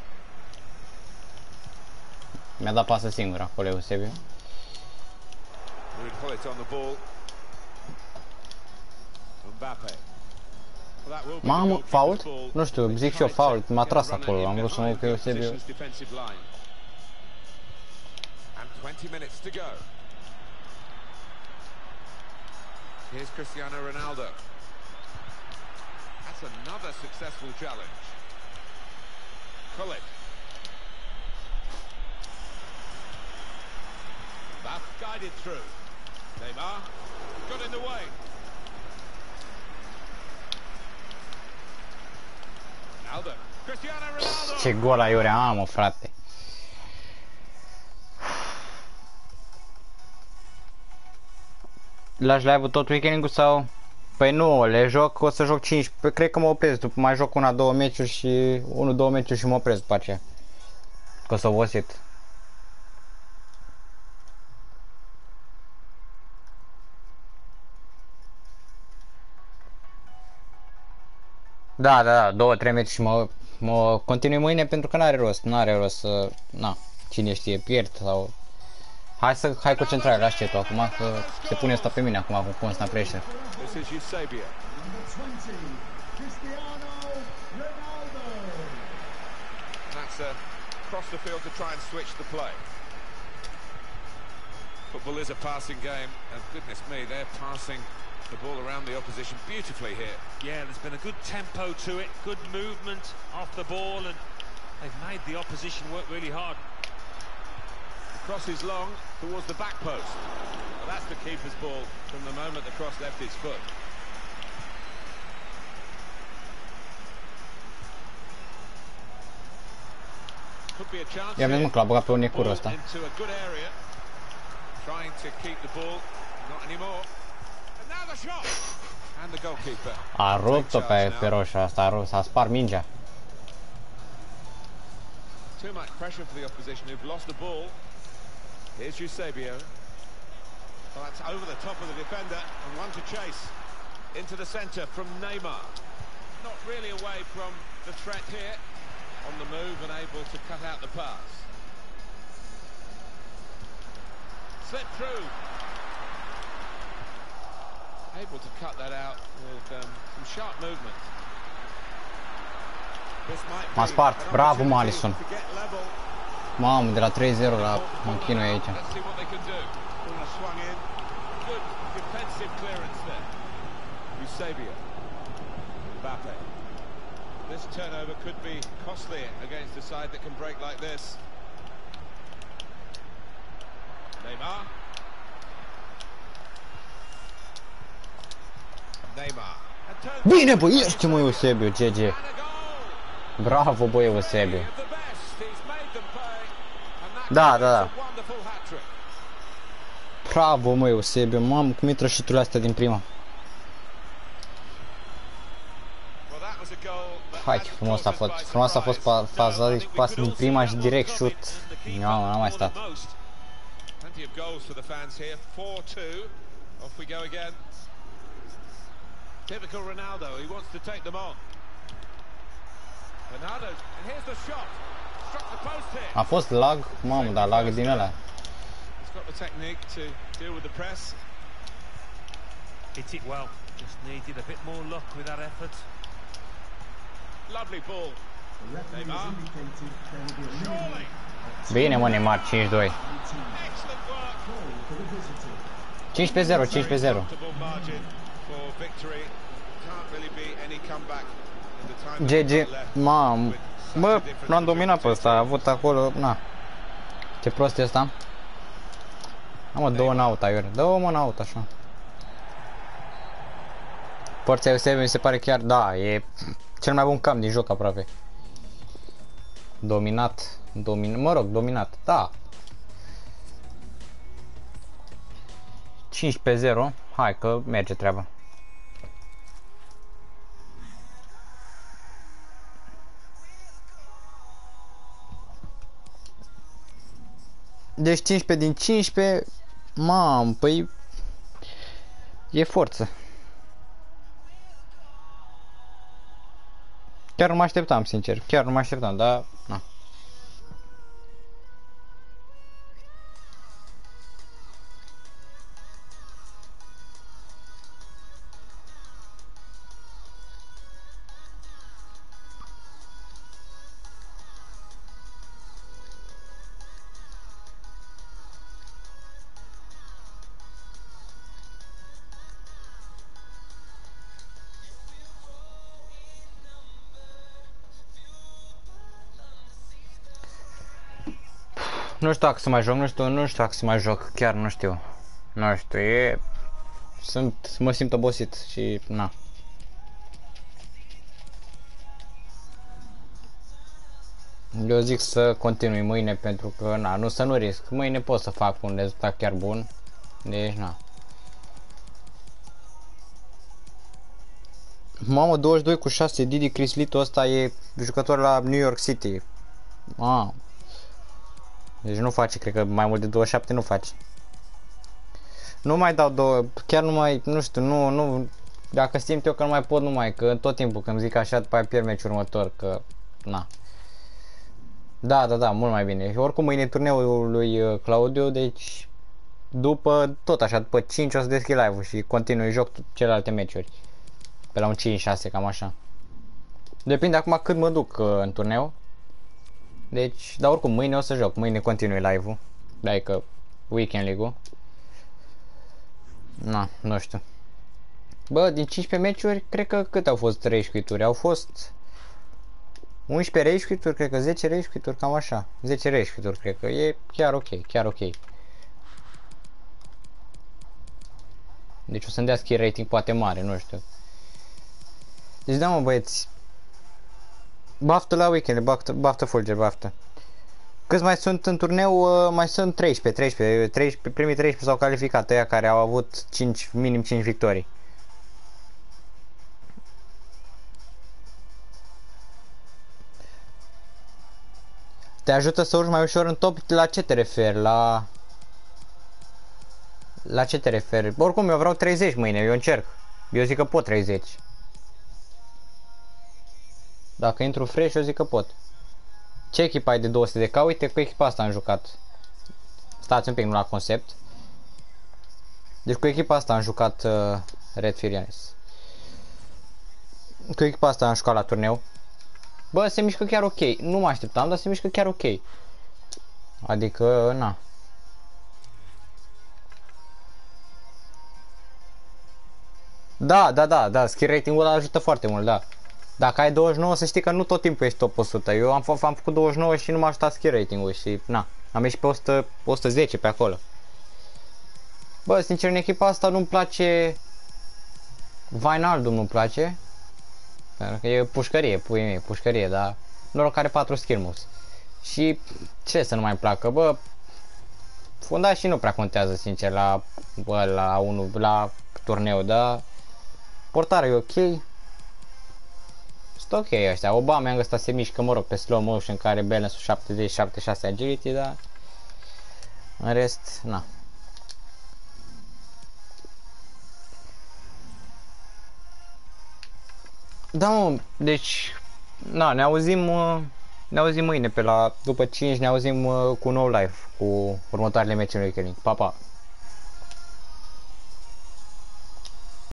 Mi-a dat pasă singur acolo, Eusebio. Mamă, fault? Nu știu, zic și eu fault, m-a tras acolo, am vrut să mă uit pe Eusebio. Here's Cristiano Ronaldo. That's another successful challenge. Gullit. That guided through. Neymar got in the way. Ronaldo. Cristiano Ronaldo. Ce gol aiurea, mamă, frate. Lași live-ul tot weekendul sau? Păi nu, le joc, o să joc cinci, cred că mă opresc, după mai joc una, două meciuri și unu, două meciuri și mă opresc după aceea. Că s-a obosit. Da, da, da, două, trei meciuri și mă, mă continui mâine pentru că n-are rost, n-are rost să, na, cine știe, pierd sau... Hai să, hai concentrare, lași ce tu acum, că se pune asta pe mine acum cu constant pressure. This is Eusebio. That's a cross the field to try and switch the play. Football is a passing game, and goodness me, they're passing the ball around the opposition beautifully here. Yeah, there's been a good tempo to it, good movement off the ball, and they've made the opposition work really hard. Cross is long towards the back post. Well, that's the keeper's ball from the moment the cross left his foot. Could be a chance. Ia vezi, mă, că l-a băgat pe un necur ăsta. Trying to keep the ball, not anymore. And now the shot. And the goalkeeper. A rupt-o pe, pe roșia asta, a rupt, s-a spart mingea. Too much pressure for the opposition who've lost the ball. Here's Eusebio. Well, that's over the top of the defender and one to chase. Into the centre from Neymar. Not really away from the threat here. On the move and able to cut out the pass. slipped through. Able to cut that out with um, some sharp movement. M-a spart. Bravo, Alisson. Mamă, de la trei zero la mă chinui aici. This turnover could be costly against a side that can break like this. Neymar. Neymar. Bine, bă, ești, mă, Eusebiu, G G. Bravo, bă, Eusebiu. Da, da, da. Bravo, mă, Eusebiu. Mamă, cum e trășiturile astea din prima. Hai, ce frumos a fost. Frumos a fost faza, deci pas din prima și direct șut. Nu, n-am mai stat. Typical Ronaldo, he wants to take them on. Ronaldo, and here's the shot. Struck the post here. A fost lag, mamă, dar lag din ăla. He's got the technique to deal with the press. Hit it well. Just needed a bit more luck with that effort. Lovely ball. Neymar. Surely. Bine, mă, Neymar, cinci doi. Excellent work. cincisprezece zero, cincisprezece zero. G G, mam, bă, l-am dominat pe ăsta, a avut acolo, na. Ce prost e ăsta. Am mă, două în out, aiure, dă-o mă în out, așa. Forța Eusebio mi se pare chiar, da, e cel mai bun cam din joc aproape. Dominat, domin, mă rog, dominat, da. cincisprezece zero, hai că merge treaba. Deci cincisprezece din cincisprezece, mam, păi e forță. Chiar nu mă așteptam, sincer, chiar nu mă așteptam, dar na. Nu știu dacă să mai joc, nu știu, nu știu dacă să mai joc, chiar nu știu. Nu știu, e... Sunt, mă simt obosit și, na. Eu zic să continui mâine pentru că, na, nu să nu risc. Mâine pot să fac un rezultat chiar bun. Deci, na. Mamă, douăzeci și doi cu șase, Didi Crislito ăsta e jucător la New York City. Mamă. Deci nu face, cred că mai mult de douăzeci și șapte nu face. Nu mai dau două, chiar nu mai, nu știu, nu, nu, dacă simt eu că nu mai pot, nu mai, că tot timpul când zic așa, după aia pierd meciul următor, că, na. Da, da, da, mult mai bine. Oricum mâine turneul lui Claudiu, deci, după, tot așa, după cinci o să deschid live-ul și continui, joc celelalte meciuri. Pe la un cinci șase, cam așa. Depinde acum cât mă duc uh, în turneu. Deci, dar oricum, mâine o să joc, mâine continui live-ul. Adică, Weekend League-ul. Na, nu știu. Bă, din cincisprezece meciuri, cred că cât au fost rage quit-uri? Au fost unsprezece rage quit-uri, cred că zece rage quit-uri, cam așa. zece rage quit-uri, cred că e chiar ok, chiar ok. Deci o să-mi dea skill rating poate mare, nu știu. Deci da, mă, băieți. Baftă la weekend, baftă, baftă Fulger, baftă. Câți mai sunt în turneu? Uh, mai sunt treisprezece, treisprezece, treisprezece, primii treisprezece s-au calificat, ăia care au avut cinci, minim cinci victorii. Te ajută să urci mai ușor în top? La ce te referi? La... La ce te referi? Oricum, eu vreau treizeci mâine, eu încerc. Eu zic că pot treizeci. Dacă intru fresh, eu zic că pot. Ce echipă ai de două sute de K? Uite, cu echipa asta am jucat. Stați un pic, nu la concept. Deci cu echipa asta am jucat uh, Red Furious. Cu echipa asta am jucat la turneu. Bă, se mișcă chiar ok. Nu mă așteptam, dar se mișcă chiar ok. Adică, na. Da, da, da, da, skill rating-ul ăla ajută foarte mult, da. Dacă ai douăzeci și nouă, să știi că nu tot timpul ești top o sută. Eu am, am făcut douăzeci și nouă și nu m-a ajutat skill rating-ul și, na, am ieșit pe o sută, o sută zece pe acolo. Bă, sincer, în echipa asta nu-mi place Wijnaldum, nu-mi place. Pentru că e pușcărie, puii mei, pușcărie, dar noroc are patru skill moves. Și ce să nu mai placă, bă, fundașii nu prea contează, sincer, la, bă, la, unu, la turneu, dar portarea e ok. Sunt ok ăștia, Aubameyang ăsta se mișcă, mă rog, pe slow motion, care balance-ul șaptezeci șaptezeci și șase agility, dar în rest, na. Da, mă, deci, na, ne auzim, ne auzim mâine pe la, după cinci, ne auzim cu un nou live, cu următoarele meciuri în weekend. Pa, pa!